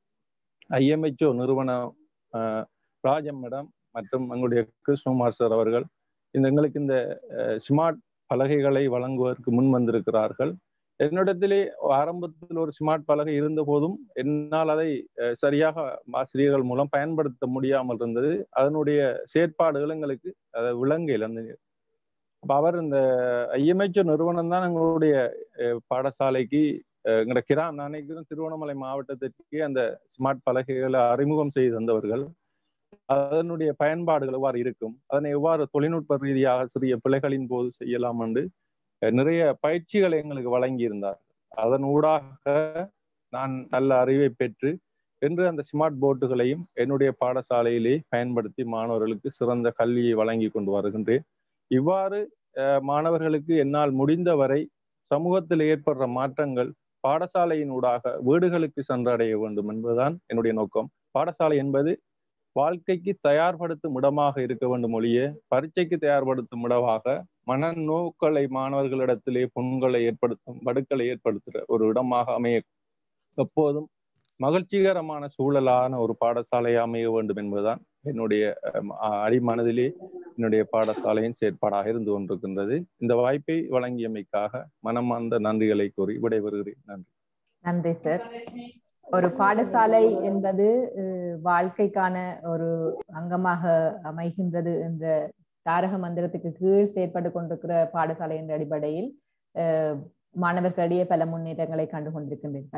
IMHO நிறுவனம் ராஜம் மேடம் மற்றும் எங்களுடைய கிருஷ்ணகுமார் சார் அவர்கள் எங்களுக்கு இந்த ஸ்மார்ட் பலகைகளை வழங்குவதற்கு முன் வந்திருக்கிறார்கள். என்னிடத்திலே ஆரம்பத்தில் ஒரு ஸ்மார்ட் பலகை இருந்த போதும் என்னால் அதை சரியாக ஆசிரியர்கள் மூலம் பயன்படுத்த முடியாமல் இருந்தது. அதனுடைய செயற்பாடுகள் எங்களுக்கு அதை விளங்கல. அவர் இந்த IMHO நிறுவனம் தான் எங்களுடைய பாடசாலைக்கு எங்களோட நான் நினைக்கிறேன் திருவண்ணாமலை மாவட்டத்திற்கு அந்த ஸ்மார்ட் பலகைகளை அறிமுகம் செய்து தந்தவர்கள். அதனுடைய பயன்பாடுகள் எவ்வாறு இருக்கும், அதனை எவ்வாறு தொழில்நுட்ப ரீதியாக சிறிய பிழைகளின் போது செய்யலாம் என்று நிறைய பயிற்சிகளை எங்களுக்கு வழங்கி இருந்தார். அதன் ஊடாக நான் நல்ல அறிவை பெற்று என்று அந்த ஸ்மார்ட் போர்டுகளையும் என்னுடைய பாடசாலையிலே பயன்படுத்தி மாணவர்களுக்கு சிறந்த கல்வியை வழங்கி கொண்டு வருகின்றேன். இவ்வாறு மாணவர்களுக்கு என்னால் முடிந்தவரை சமூகத்தில் ஏற்படுற மாற்றங்கள் பாடசாலையின் ஊடாக வீடுகளுக்கு சென்றடைய வேண்டும் என்பதுதான் என்னுடைய நோக்கம். பாடசாலை என்பது வாழ்க்கைக்கு தயார்படுத்தும் இடமாக இருக்க வேண்டும் ஒழிய பரீட்சைக்கு தயார்படுத்தும் இடமாக மனநோக்களை மாணவர்களிடத்திலே புண்களை ஏற்படுத்தும், வடுக்களை ஏற்படுத்துகிற ஒரு இடமாக அமைய எப்போதும் மகிழ்ச்சிகரமான சூழலான ஒரு பாடசாலை அமைய வேண்டும் என்பதுதான் என்னுடைய அடிமனதிலே என்னுடைய பாடசாலையின் செயற்பாடாக இருந்து கொண்டிருக்கின்றது. இந்த வாய்ப்பை வழங்கியமைக்காக மனமார்ந்த நன்றிகளை கூறி விடைபெறுகிறேன். நன்றி. நன்றி சார். ஒரு பாடசாலை என்பது வாழ்க்கைக்கான ஒரு அங்கமாக அமைகின்றது என்ற தாரக மந்திரத்துக்கு கீழ் செயற்பட்டு கொண்டிருக்கிற பாடசாலை என்ற அடிப்படையில் மாணவர்களிடையே பல முன்னேற்றங்களை கண்டு கொண்டிருக்கின்றீர்கள்.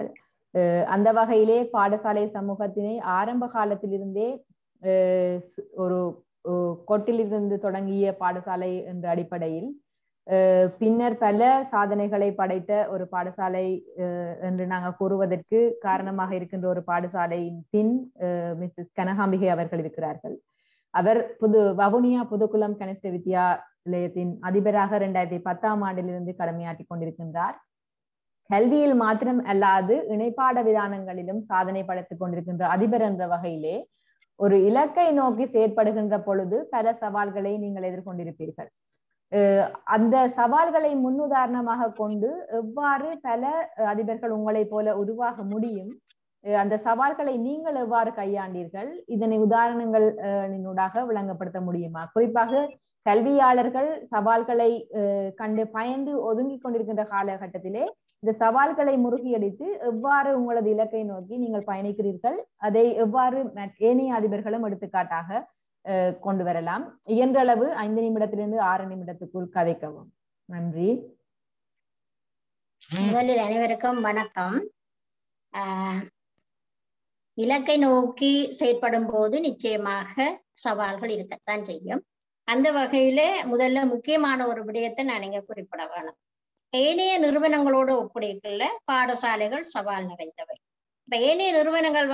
அந்த வகையிலே பாடசாலை சமூகத்தினை ஆரம்ப காலத்திலிருந்தே ஒரு கொட்டிலிருந்து தொடங்கிய பாடசாலை என்ற அடிப்படையில் பின்னர் பல சாதனைகளை படைத்த ஒரு பாடசாலை என்று நாங்கள் கூறுவதற்கு காரணமாக இருக்கின்ற ஒரு பாடசாலையின் பின் மிஸ்ஸஸ் கனகாம்பிகை அவர்கள் இருக்கிறார்கள். அவர் வவுனியா புதுக்குளம் கனிஷ்ட வித்யாலயத்தின் அதிபராக 2010ஆம் ஆண்டிலிருந்து கடமையாற்றி கொண்டிருக்கின்றார். கல்வியில் மாத்திரம் அல்லாது இணைப்பாட விதானங்களிலும் சாதனை படைத்துக் கொண்டிருக்கின்ற அதிபர் என்ற வகையிலே ஒரு இலக்கை நோக்கி செயற்படுகின்ற பொழுது பல சவால்களை நீங்கள் எதிர்கொண்டிருப்பீர்கள். அந்த சவால்களை முன்னுதாரணமாக கொண்டு எவ்வாறு பல அதிபர்கள் உங்களை போல உருவாக முடியும், அந்த சவால்களை நீங்கள் எவ்வாறு கையாண்டீர்கள், இதனை உதாரணங்களினூடாக விளங்கப்படுத்த முடியுமா? குறிப்பாக கல்வியாளர்கள் சவால்களை கண்டு பயந்து ஒதுங்கி கொண்டிருக்கின்ற காலகட்டத்திலே இந்த சவால்களை முறுகியடித்து எவ்வாறு உங்களது இலக்கை நோக்கி நீங்கள் பயணிக்கிறீர்கள், அதை எவ்வாறு ஏனைய அதிபர்களும் எடுத்துக்காட்டாக கொண்டு வரலாம். இயன்ற அளவு 5 நிமிடத்திலிருந்து 6 நிமிடத்துக்குள் கதைக்கவும். நன்றி. முதலில் அனைவருக்கும் வணக்கம். இலக்கை நோக்கி செயற்படும் போது நிச்சயமாக சவால்கள் இருக்கத்தான் செய்யும். அந்த வகையில முதல்ல முக்கியமான ஒரு விடயத்தை நான் இங்க குறிப்பிட வேணும். ஏனைய நிறுவனங்களோட ஒப்படைக்கல பாடசாலைகள் சவால் நிறைந்தவை. இப்ப ஏனைய நிறுவனங்கள்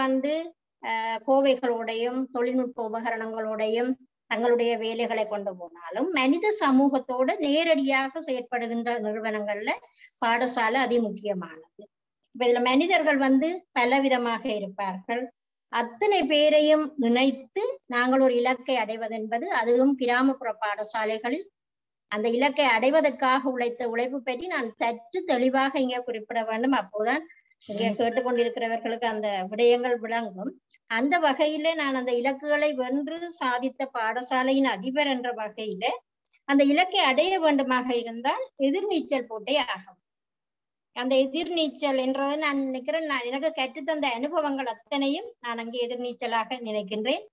கோவைகளோடையும் தொழில்நுட்ப உபகரணங்களோடையும் தங்களுடைய வேலைகளை கொண்டு போனாலும் மனித சமூகத்தோட நேரடியாக செயற்படுகின்ற நிறுவனங்கள்ல பாடசாலை அதிமுக்கியமானது. இப்ப இதுல மனிதர்கள் பலவிதமாக இருப்பார்கள். அத்தனை பேரையும் நினைத்து நாங்கள் ஒரு இலக்கை அடைவதென்பது, அதுவும் கிராமப்புற பாடசாலைகளில் அந்த இலக்கை அடைவதற்காக உழைத்த உழைப்பு பற்றி நான் சற்று தெளிவாக இங்கே குறிப்பிட வேண்டும். அப்போதான் இங்கே கேட்டுக்கொண்டிருக்கிறவர்களுக்கு அந்த விடயங்கள் விளங்கும். அந்த வகையில நான் அந்த இலக்குகளை வென்று சாதித்த பாடசாலையின் அதிபர் என்ற வகையில அந்த இலக்கை அடைய வேண்டுமாக இருந்தால் எதிர்நீச்சல் போட்டே ஆகும். அந்த எதிர்நீச்சல் என்றதை நான் நினைக்கிறேன், எனக்கு கற்றுத்தந்த அனுபவங்கள் அத்தனையும் நான் அங்கே எதிர்நீச்சலாக நினைக்கின்றேன்.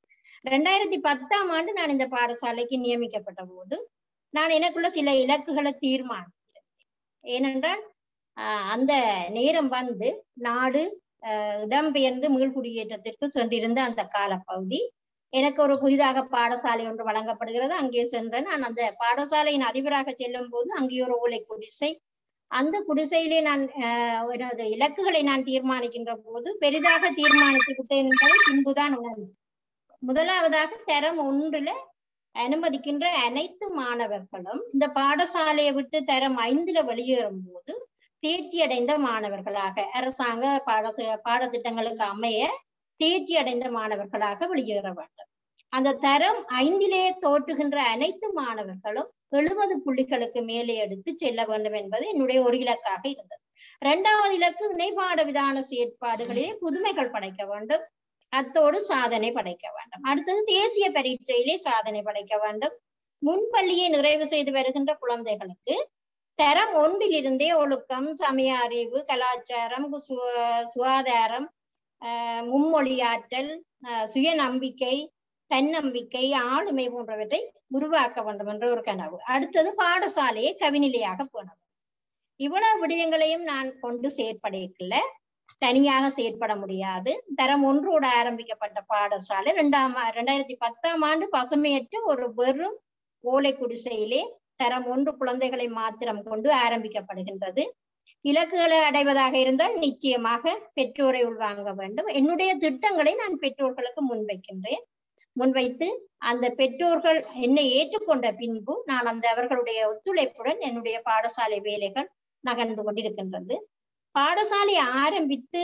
2010ஆம் ஆண்டு நான் இந்த பாடசாலைக்கு நியமிக்கப்பட்ட போது நான் எனக்குள்ள சில இலக்குகளை தீர்மானிக்கிறேன். ஏனென்றால் அந்த நேரம் நாடு இடம்பெயர்ந்து மீள்குடியேற்றத்திற்கு சென்றிருந்த அந்த காலப்பகுதி எனக்கு ஒரு புதிதாக பாடசாலை ஒன்று வழங்கப்படுகிறது. அங்கே சென்றேன். நான் அந்த பாடசாலையின் அதிபராக செல்லும் போது அங்கே ஒரு ஓலை குடிசை, அந்த குடிசையிலே நான் எனது இலக்குகளை நான் தீர்மானிக்கின்ற போது பெரிதாக தீர்மானித்துக்கிட்டேன் என்பதை பின்புதான் உணர்ந்தேன். முதலாவதாக தரம் 1ல அனுமதிக்கின்ற அனைத்து மாணவர்களும் இந்த பாடசாலையை விட்டு தரம் 5ல வெளியேறும் போது தேர்ச்சி அடைந்த மாணவர்களாக, அரசாங்க பாடத்திட்டங்களுக்கு அமைய தேர்ச்சி அடைந்த மாணவர்களாக வெளியேற வேண்டும். அந்த தரம் 5லே தோற்றுகின்ற அனைத்து மாணவர்களும் 70 புள்ளிகளுக்கு மேலே எடுத்து செல்ல வேண்டும் என்பது என்னுடைய ஒரு இலக்காக இருந்தது. 2வது இலக்கு இணைப்பாட விதான செயற்பாடுகளிலே புதுமைகள் படைக்க வேண்டும், அத்தோடு சாதனை படைக்க வேண்டும். அடுத்தது தேசிய பரீட்சையிலே சாதனை படைக்க வேண்டும். முன்பள்ளியை நிறைவு செய்து வருகின்ற குழந்தைகளுக்கு தரம் 1லிருந்தே ஒழுக்கம், சமய அறிவு, கலாச்சாரம், சுகாதாரம், மும்மொழியாற்றல், சுயநம்பிக்கை, தன்னம்பிக்கை, ஆளுமை போன்றவற்றை உருவாக்க வேண்டும் என்ற ஒரு கனவு. அடுத்தது பாடசாலையை கவிநிலையாக போனது. இவ்வளவு விடயங்களையும் நான் கொண்டு செயற்படல, தனியாக செயற்பட முடியாது. தரம் 1ஓடு ஆரம்பிக்கப்பட்ட பாடசாலை 2010ஆம் ஆண்டு பசுமையற்ற ஒரு வெறும் ஓலை குடிசையிலே தரம் 1 குழந்தைகளை மாத்திரம் கொண்டு ஆரம்பிக்கப்படுகின்றது. இலக்குகளை அடைவதாக இருந்தால் நிச்சயமாக பெற்றோரை உள்வாங்க வேண்டும். என்னுடைய திட்டங்களை நான் பெற்றோர்களுக்கு முன்வைத்து அந்த பெற்றோர்கள் என்னை ஏற்றுக்கொண்ட பின்பு நான் அவர்களுடைய ஒத்துழைப்புடன் என்னுடைய பாடசாலை வேலைகள் நகர்ந்து கொண்டிருக்கின்றது. பாடசாலை ஆரம்பித்து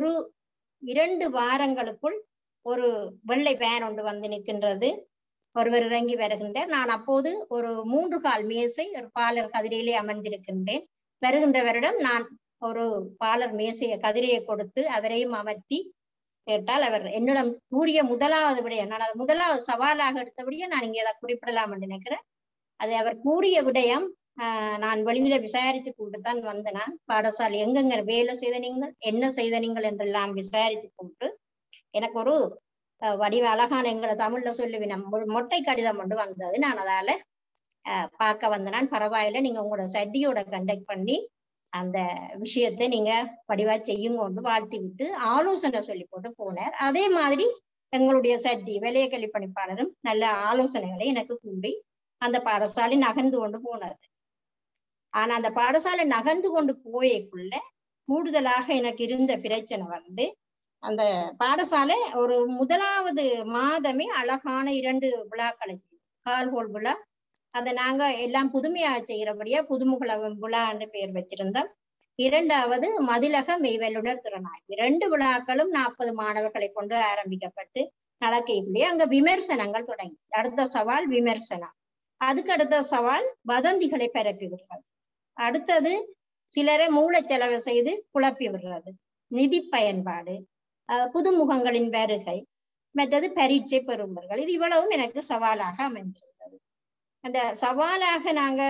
1-2 வாரங்களுக்குள் ஒரு வெள்ளை வேன் ஒன்று நிற்கின்றது. ஒருவர் இறங்கி வருகின்றார். நான் அப்போது ஒரு 3 கால் மேசை ஒரு பாலர் கதிரையிலே அமர்ந்திருக்கின்றேன். வருகின்றவரிடம் நான் ஒரு பாலர் மேசைய கதிரையை கொடுத்து அவரையும் அமர்த்தி கேட்டால் அவர் என்னிடம் கூறிய முதலாவது விடயம், நான் அது முதலாவது சவாலாக எடுத்தபடியே நான் இங்கே அதை குறிப்பிடலாம் என்று நினைக்கிறேன். அது அவர் கூறிய விடயம், நான் வெளியில விசாரிச்சு கொண்டுதான் வந்தேன். நான் பாடசாலை எங்கெங்க வேலை செய்த நீங்கள், என்ன செய்த நீங்கள் என்றெல்லாம் விசாரிச்சு கொண்டு எனக்கு ஒரு வடிவ அழகான எங்களை தமிழ்ல சொல்லுவின மொட்டை கடிதம் ஒன்று வந்தது. நான் அதால பார்க்க வந்தேன். பரவாயில்ல, நீங்க உங்களோட சட்டியோட கண்டக்ட் பண்ணி அந்த விஷயத்தை நீங்க படிவா செய்யுங்கொண்டு வாழ்த்தி விட்டு ஆலோசனை சொல்லி போட்டு போனார். அதே மாதிரி எங்களுடைய சட்டி வலய கல்வி பணிப்பாளரும் நல்ல ஆலோசனைகளை எனக்கு கூறி அந்த பாடசாலை நகர்ந்து கொண்டு போனது. ஆனா அந்த பாடசாலை நகர்ந்து கொண்டு போயக்குள்ள கூடுதலாக எனக்கு இருந்த பிரச்சனை வந்து, அந்த பாடசாலை ஒரு முதலாவது மாதமே அழகான 2 விழாக்களை கால்கோள் விழா, அதை நாங்க எல்லாம் புதுமையாக செய்கிறபடியா புதுமுகல விழான்னு பெயர் வச்சிருந்தோம். 2வது மதிலக மெய்வல்லுனர் திறனாய்வு. 2 விழாக்களும் 40 மாணவர்களை கொண்டு ஆரம்பிக்கப்பட்டு நடக்கையிலேயே அங்க விமர்சனங்கள் தொடங்கி. அடுத்த சவால் விமர்சனம், அதுக்கு அடுத்த சவால் வதந்திகளை பரப்பி விடுறது, அடுத்தது சிலரை மூளைச்செலவு செய்து குழப்பி விடுறது, நிதி பயன்பாடு, புதுமுகங்களின் வருகை, மற்றது பரீட்சை பெறுபவர்கள். இது இவ்வளவும் எனக்கு சவாலாக அமைந்திருந்தது. அந்த சவாலாக நாங்க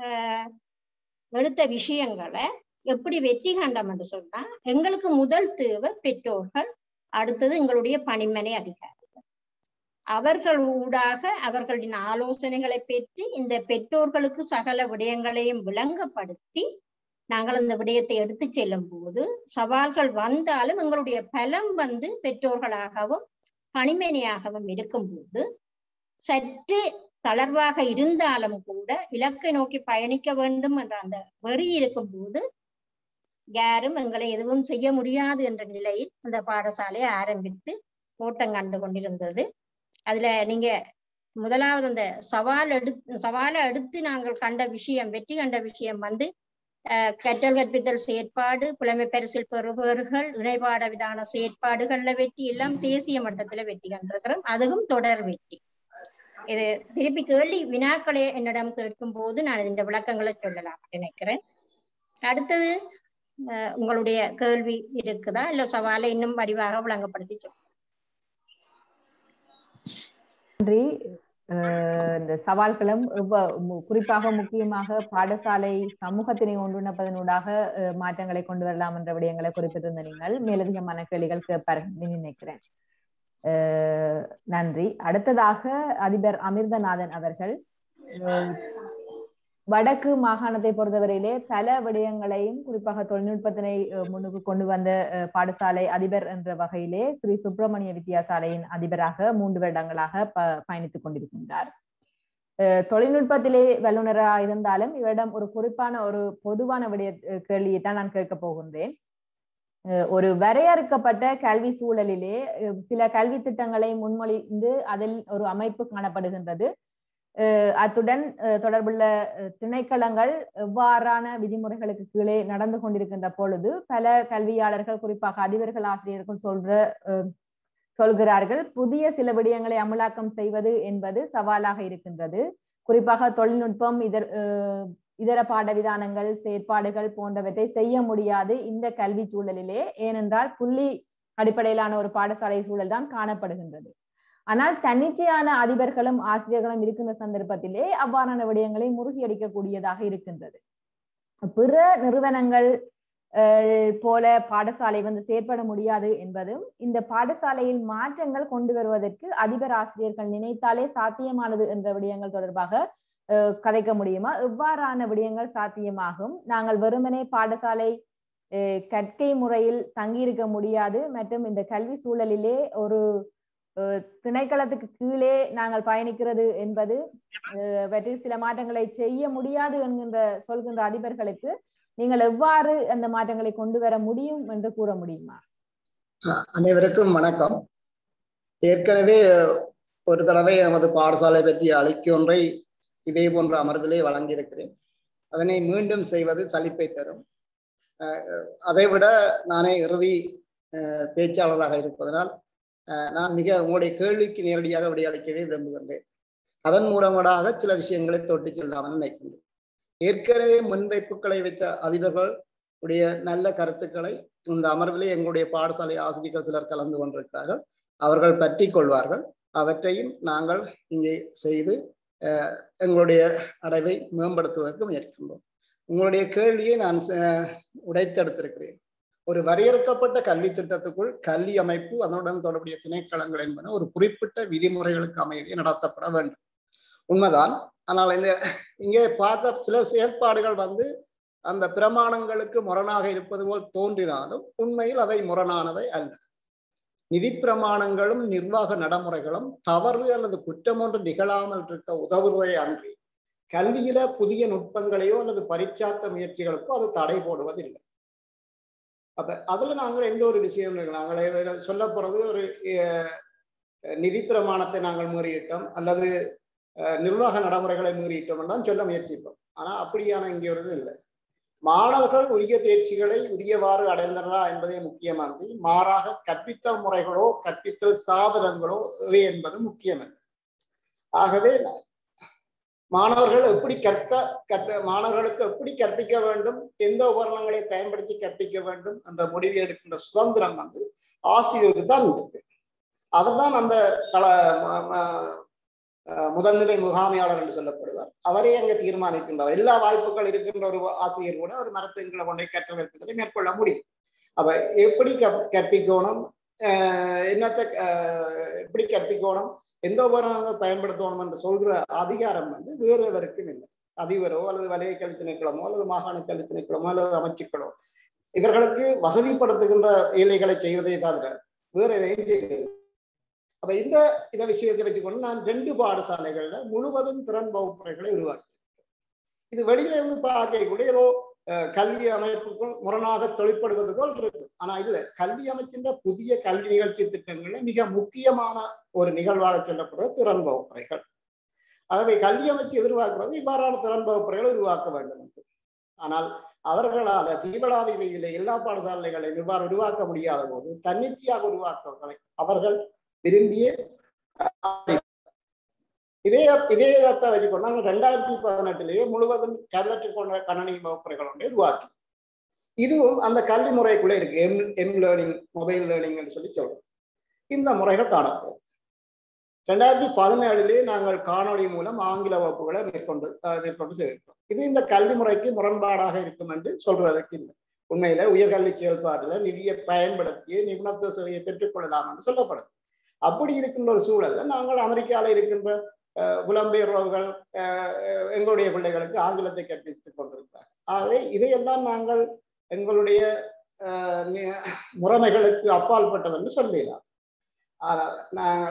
எடுத்த விஷயங்களை எப்படி வெற்றி கண்டோம் என்று சொன்னா, எங்களுக்கு முதல் தேவை பெற்றோர்கள், அடுத்தது எங்களுடைய பணிமனை அதிகாரிகள். அவர்கள் ஊடாக அவர்களின் ஆலோசனைகளை பெற்று இந்த பெற்றோர்களுக்கு சகல விடயங்களையும் விளங்கப்படுத்தி நாங்கள் அந்த விடயத்தை எடுத்து செல்லும் போது சவால்கள் வந்தாலும் எங்களுடைய பலம் வந்து பெற்றோர்களாகவும் பணிமனையாகவும் இருக்கும்போது சற்று தளர்வாக இருந்தாலும் கூட இலக்கை நோக்கி பயணிக்க வேண்டும் என்ற அந்த வெறி இருக்கும் போது யாரும் எங்களை எதுவும் செய்ய முடியாது என்ற நிலையில் அந்த பாடசாலையை ஆரம்பித்து ஓட்டம் கண்டு கொண்டிருந்தது. அதுல நீங்க முதலாவது அந்த சவாலை எடுத்து நாங்கள் கண்ட விஷயம், வெற்றி கண்ட விஷயம் வந்து கற்றல் கற்பித்தல் செயற்பாடு, புலமை பரிசில் பெறுபவர்கள், இணைப்பாட விதான செயற்பாடுகள்ல வெற்றி, எல்லாம் தேசிய மட்டத்துல வெற்றி கண்டிருக்கிறோம். அதுவும் தொடர் வெற்றி. இது திருப்பி கேள்வி வினாக்களை என்னிடம் கேட்கும் போது நான் இந்த விளக்கங்களை சொல்லலாம் நினைக்கிறேன். அடுத்தது உங்களுடைய கேள்வி இருக்குதா, இல்ல சவாலை இன்னும் வடிவாக விளங்கப்படுத்தி சொல்லுங்க. நன்றி. இந்த சவால்களும் குறிப்பாக முக்கியமாக பாடசாலை சமூகத்தினை ஒன்றிணைப்பதனூடாக மாற்றங்களை கொண்டு வரலாம் என்ற விடயங்களை குறிப்பிட்டிருந்த நீங்கள் மேலதிகமான கேள்விகள் கேட்பார்கள் நினைக்கிறேன். நன்றி. அடுத்ததாக அதிபர் அமிர்தநாதன் அவர்கள் வடக்கு மாகாணத்தை பொறுத்தவரையிலே பல விடயங்களையும் குறிப்பாக தொழில்நுட்பத்தினை முன்னுக்கு கொண்டு வந்த பாடசாலை அதிபர் என்ற வகையிலே ஸ்ரீ சுப்பிரமணிய வித்தியாசாலையின் அதிபராக 3 வருடங்களாக பயணித்துக் கொண்டிருக்கின்றார். தொழில்நுட்பத்திலே வல்லுநராக இருந்தாலும் இவரிடம் ஒரு குறிப்பான ஒரு பொதுவான விடய கேள்வியை தான் நான் கேட்க போகின்றேன். ஒரு வரையறுக்கப்பட்ட கல்வி சூழலிலே சில கல்வி திட்டங்களை முன்மொழிந்து அதில் ஒரு அமைப்பு காணப்படுகின்றது. அத்துடன் தொடர்புள்ள திணைக்களங்கள் எவ்வாறான விதிமுறைகளுக்கு கீழே நடந்து கொண்டிருக்கின்ற பொழுது பல கல்வியாளர்கள் குறிப்பாக அதிபர்கள் ஆசிரியர்கள் சொல்கிறார்கள் புதிய சில விடயங்களை அமலாக்கம் செய்வது என்பது சவாலாக இருக்கின்றது. குறிப்பாக தொழில்நுட்பம் இதர பாடவிதானங்கள் செயற்பாடுகள் போன்றவற்றை செய்ய முடியாது இந்த கல்வி சூழலிலே, ஏனென்றால் புள்ளி அடிப்படையிலான ஒரு பாடசாலை சூழல் தான் காணப்படுகின்றது. ஆனால் தன்னிச்சையான அதிபர்களும் ஆசிரியர்களும் இருக்கின்ற சந்தர்ப்பத்திலே அவ்வாறான விடயங்களை முறுகியடிக்கக்கூடியதாக இருக்கின்றது. பிற நிறுவனங்கள் போல பாடசாலை செயற்பட முடியாது என்பதும் இந்த பாடசாலையில் மாற்றங்கள் கொண்டு வருவதற்கு அதிபர் ஆசிரியர்கள் நினைத்தாலே சாத்தியமானது என்ற விடயங்கள் தொடர்பாக கதைக்க முடியுமா? எவ்வாறான விடயங்கள் சாத்தியமாகும்? நாங்கள் வெறுமனே பாடசாலை கற்கை முறையில் தங்கியிருக்க முடியாது மற்றும் இந்த கல்வி சூழலிலே ஒரு திணைக்களத்துக்கு கீழே நாங்கள் பயணிக்கிறது என்பது சில மாற்றங்களை செய்ய முடியாது என்கின்ற சொல்கின்ற அதிபர்களுக்கு நீங்கள் எவ்வாறு அந்த மாற்றங்களை கொண்டு வர முடியும் என்று கூற முடியுமா? அனைவருக்கும் வணக்கம். ஏற்கனவே ஒரு தடவை எமது பாடசாலை பற்றி அழைக்கொன்றை இதே போன்ற அமர்விலே வழங்கியிருக்கிறேன். அதனை மீண்டும் செய்வது சலிப்பை தரும். அதைவிட நானே இறுதி பேச்சாளராக இருப்பதனால் நான் உங்களுடைய கேள்விக்கு நேரடியாக விடையளிக்கவே விரும்புகின்றேன். அதன் மூலமாக சில விஷயங்களை தொட்டு செல்லாமல் நினைக்கின்றேன். ஏற்கனவே முன்வைப்புகளை வைத்த அதிபர்கள் உடைய நல்ல கருத்துக்களை இந்த அமர்விலே எங்களுடைய பாடசாலை ஆசிரியர்கள் சிலர் கலந்து கொண்டிருக்கிறார்கள். அவர்கள் பற்றி கொள்வார்கள். அவற்றையும் நாங்கள் இங்கே செய்து எங்களுடைய அடைவை மேம்படுத்துவதற்கு முயற்சிக்கின்றோம். உங்களுடைய கேள்வியை நான் உடைத்தெடுத்திருக்கிறேன். ஒரு வரையறுக்கப்பட்ட கல்வி திட்டத்துக்குள் கல்வி அமைப்பு அதனுடன் தொடர்புடைய திணைக்களங்கள் என்பன ஒரு குறிப்பிட்ட விதிமுறைகளுக்கு அமைய நடத்தப்பட வேண்டும். உண்மைதான். ஆனால் இங்கே பார்க்க சில செயற்பாடுகள் அந்த பிரமாணங்களுக்கு முரணாக இருப்பது போல் தோன்றினாலும் உண்மையில் அவை முரணானவை அல்ல. நிதி பிரமாணங்களும் நிர்வாக நடைமுறைகளும் தவறு அல்லது குற்றம் ஒன்று நிகழாமல் இருக்க உதவுவதை அன்றி கல்வியில புதிய நுட்பங்களையோ அல்லது பரிச்சார்த்த முயற்சிகளுக்கோ அது தடை போடுவதில்லை. அப்ப அதுல நாங்கள் எந்த ஒரு விஷயம் நாங்கள் சொல்ல போறது ஒரு நிதி பிரமாணத்தை நாங்கள் மீறிட்டோம் அல்லது நிர்வாக நடைமுறைகளை மீறிட்டோம் தான் சொல்ல முயற்சிப்போம். ஆனா அப்படியான இங்கே ஒரு இல்லை. மாணவர்கள் உரிய தேர்ச்சிகளை உரியவாறு அடைந்தனரா என்பதே முக்கியமானது. மாறாக கற்பித்தல் முறைகளோ கற்பித்தல் சாதனங்களோ இவை என்பது முக்கியமல்ல. ஆகவே மாணவர்கள் எப்படி மாணவர்களுக்கு எப்படி கற்பிக்க வேண்டும், எந்த உபகரணங்களை பயன்படுத்தி கற்பிக்க வேண்டும் என்ற முடிவு எடுக்கின்ற சுதந்திரம் ஆசிரியருக்கு தான் இருக்கு. அவர்தான் அந்த முதல்நிலை முகாமையாளர் என்று சொல்லப்படுவார். அவரே அங்கே தீர்மானிக்கின்றார். எல்லா வாய்ப்புகள் இருக்கின்ற ஒரு ஆசிரியர் கூட ஒரு மரத்துங்களை கொண்டை கற்ற வைப்பதை மேற்கொள்ள முடியும். அப்ப எப்படி கற்பிக்கணும், என்னத்தை எப்படி கற்பிக்கணும், எந்த உபகரணங்கள் பயன்படுத்தணும் என்று சொல்ற அதிகாரம் வேறு எவருக்கும் இல்லை. அதிபரோ அல்லது வலய கல்வி திணைக்களமோ அல்லது மாகாண கல்வி திணைக்களமோ அல்லது அமைச்சுக்களோ இவர்களுக்கு வசதிப்படுத்துகின்ற வேலைகளை செய்வதை தவிர வேறு எதையும் செய்வது. அப்ப இந்த விஷயத்தை வச்சுக்கொண்டு நான் 2 பாடசாலைகள்ல முழுவதும் திறன் வகுப்பறைகளை உருவாக்கி, இது வெளியில இருந்து பார்க்கக்கூடிய ஏதோ கல்வி அமைப்புக்கும் முரணாக தொழிற்படுவது போல் இருக்கு. ஆனா இல்ல, கல்வி அமைச்சின்ற புதிய கல்வி நிகழ்ச்சி திட்டங்கள்ல மிக முக்கியமான ஒரு நிகழ்வாக சொல்லப்படுறது திறன் வகுப்பறைகள். ஆகவே கல்வி அமைச்சு எதிர்பார்க்கிறது இவ்வாறான திறன் வகுப்பறைகளை உருவாக்க வேண்டும் என்று. ஆனால் அவர்களால் தீவிரவாத ரீதியில எல்லா பாடசாலைகளையும் இவ்வாறு உருவாக்க முடியாத போது தன்னிச்சையாக உருவாக்குவர்களை அவர்கள் விரும்பிய இதே வச்சுக்கொண்டு நாங்கள் 2018 முழுவதும் டேப்லெட் கொண்ட கணனி வகுப்பறைகள் ஒன்றை உருவாக்கி, இதுவும் அந்த கல்வி முறைக்குள்ளே இருக்கு. எம் லேர்னிங், மொபைல் லேர்னிங் என்று சொல்லி சொல்றோம். இந்த முறைகள் காணப்படும். 2017 நாங்கள் காணொலி மூலம் ஆங்கில வகுப்புகளை மேற்கொண்டு செய்திருக்கிறோம். இது இந்த கல்வி முறைக்கு முரண்பாடாக இருக்கும் என்று சொல்றதுக்கு இல்லை. உண்மையில உயர்கல்வி செயல்பாடுல நிதியை பயன்படுத்திய நிபுணத்துவ சேவையை பெற்றுக்கொள்ளலாம் என்று சொல்லப்படுது. அப்படி இருக்கின்ற ஒரு சூழல்ல நாங்கள் அமெரிக்காவில் இருக்கின்ற புலம்பெயர்வர்கள் எங்களுடைய பிள்ளைகளுக்கு ஆங்கிலத்தை கற்பித்துக் கொண்டிருக்கிறார். ஆகவே இதையெல்லாம் நாங்கள் எங்களுடைய முறைமைகளுக்கு அப்பாற்பட்டது என்று சொல்லலாம். நாங்கள்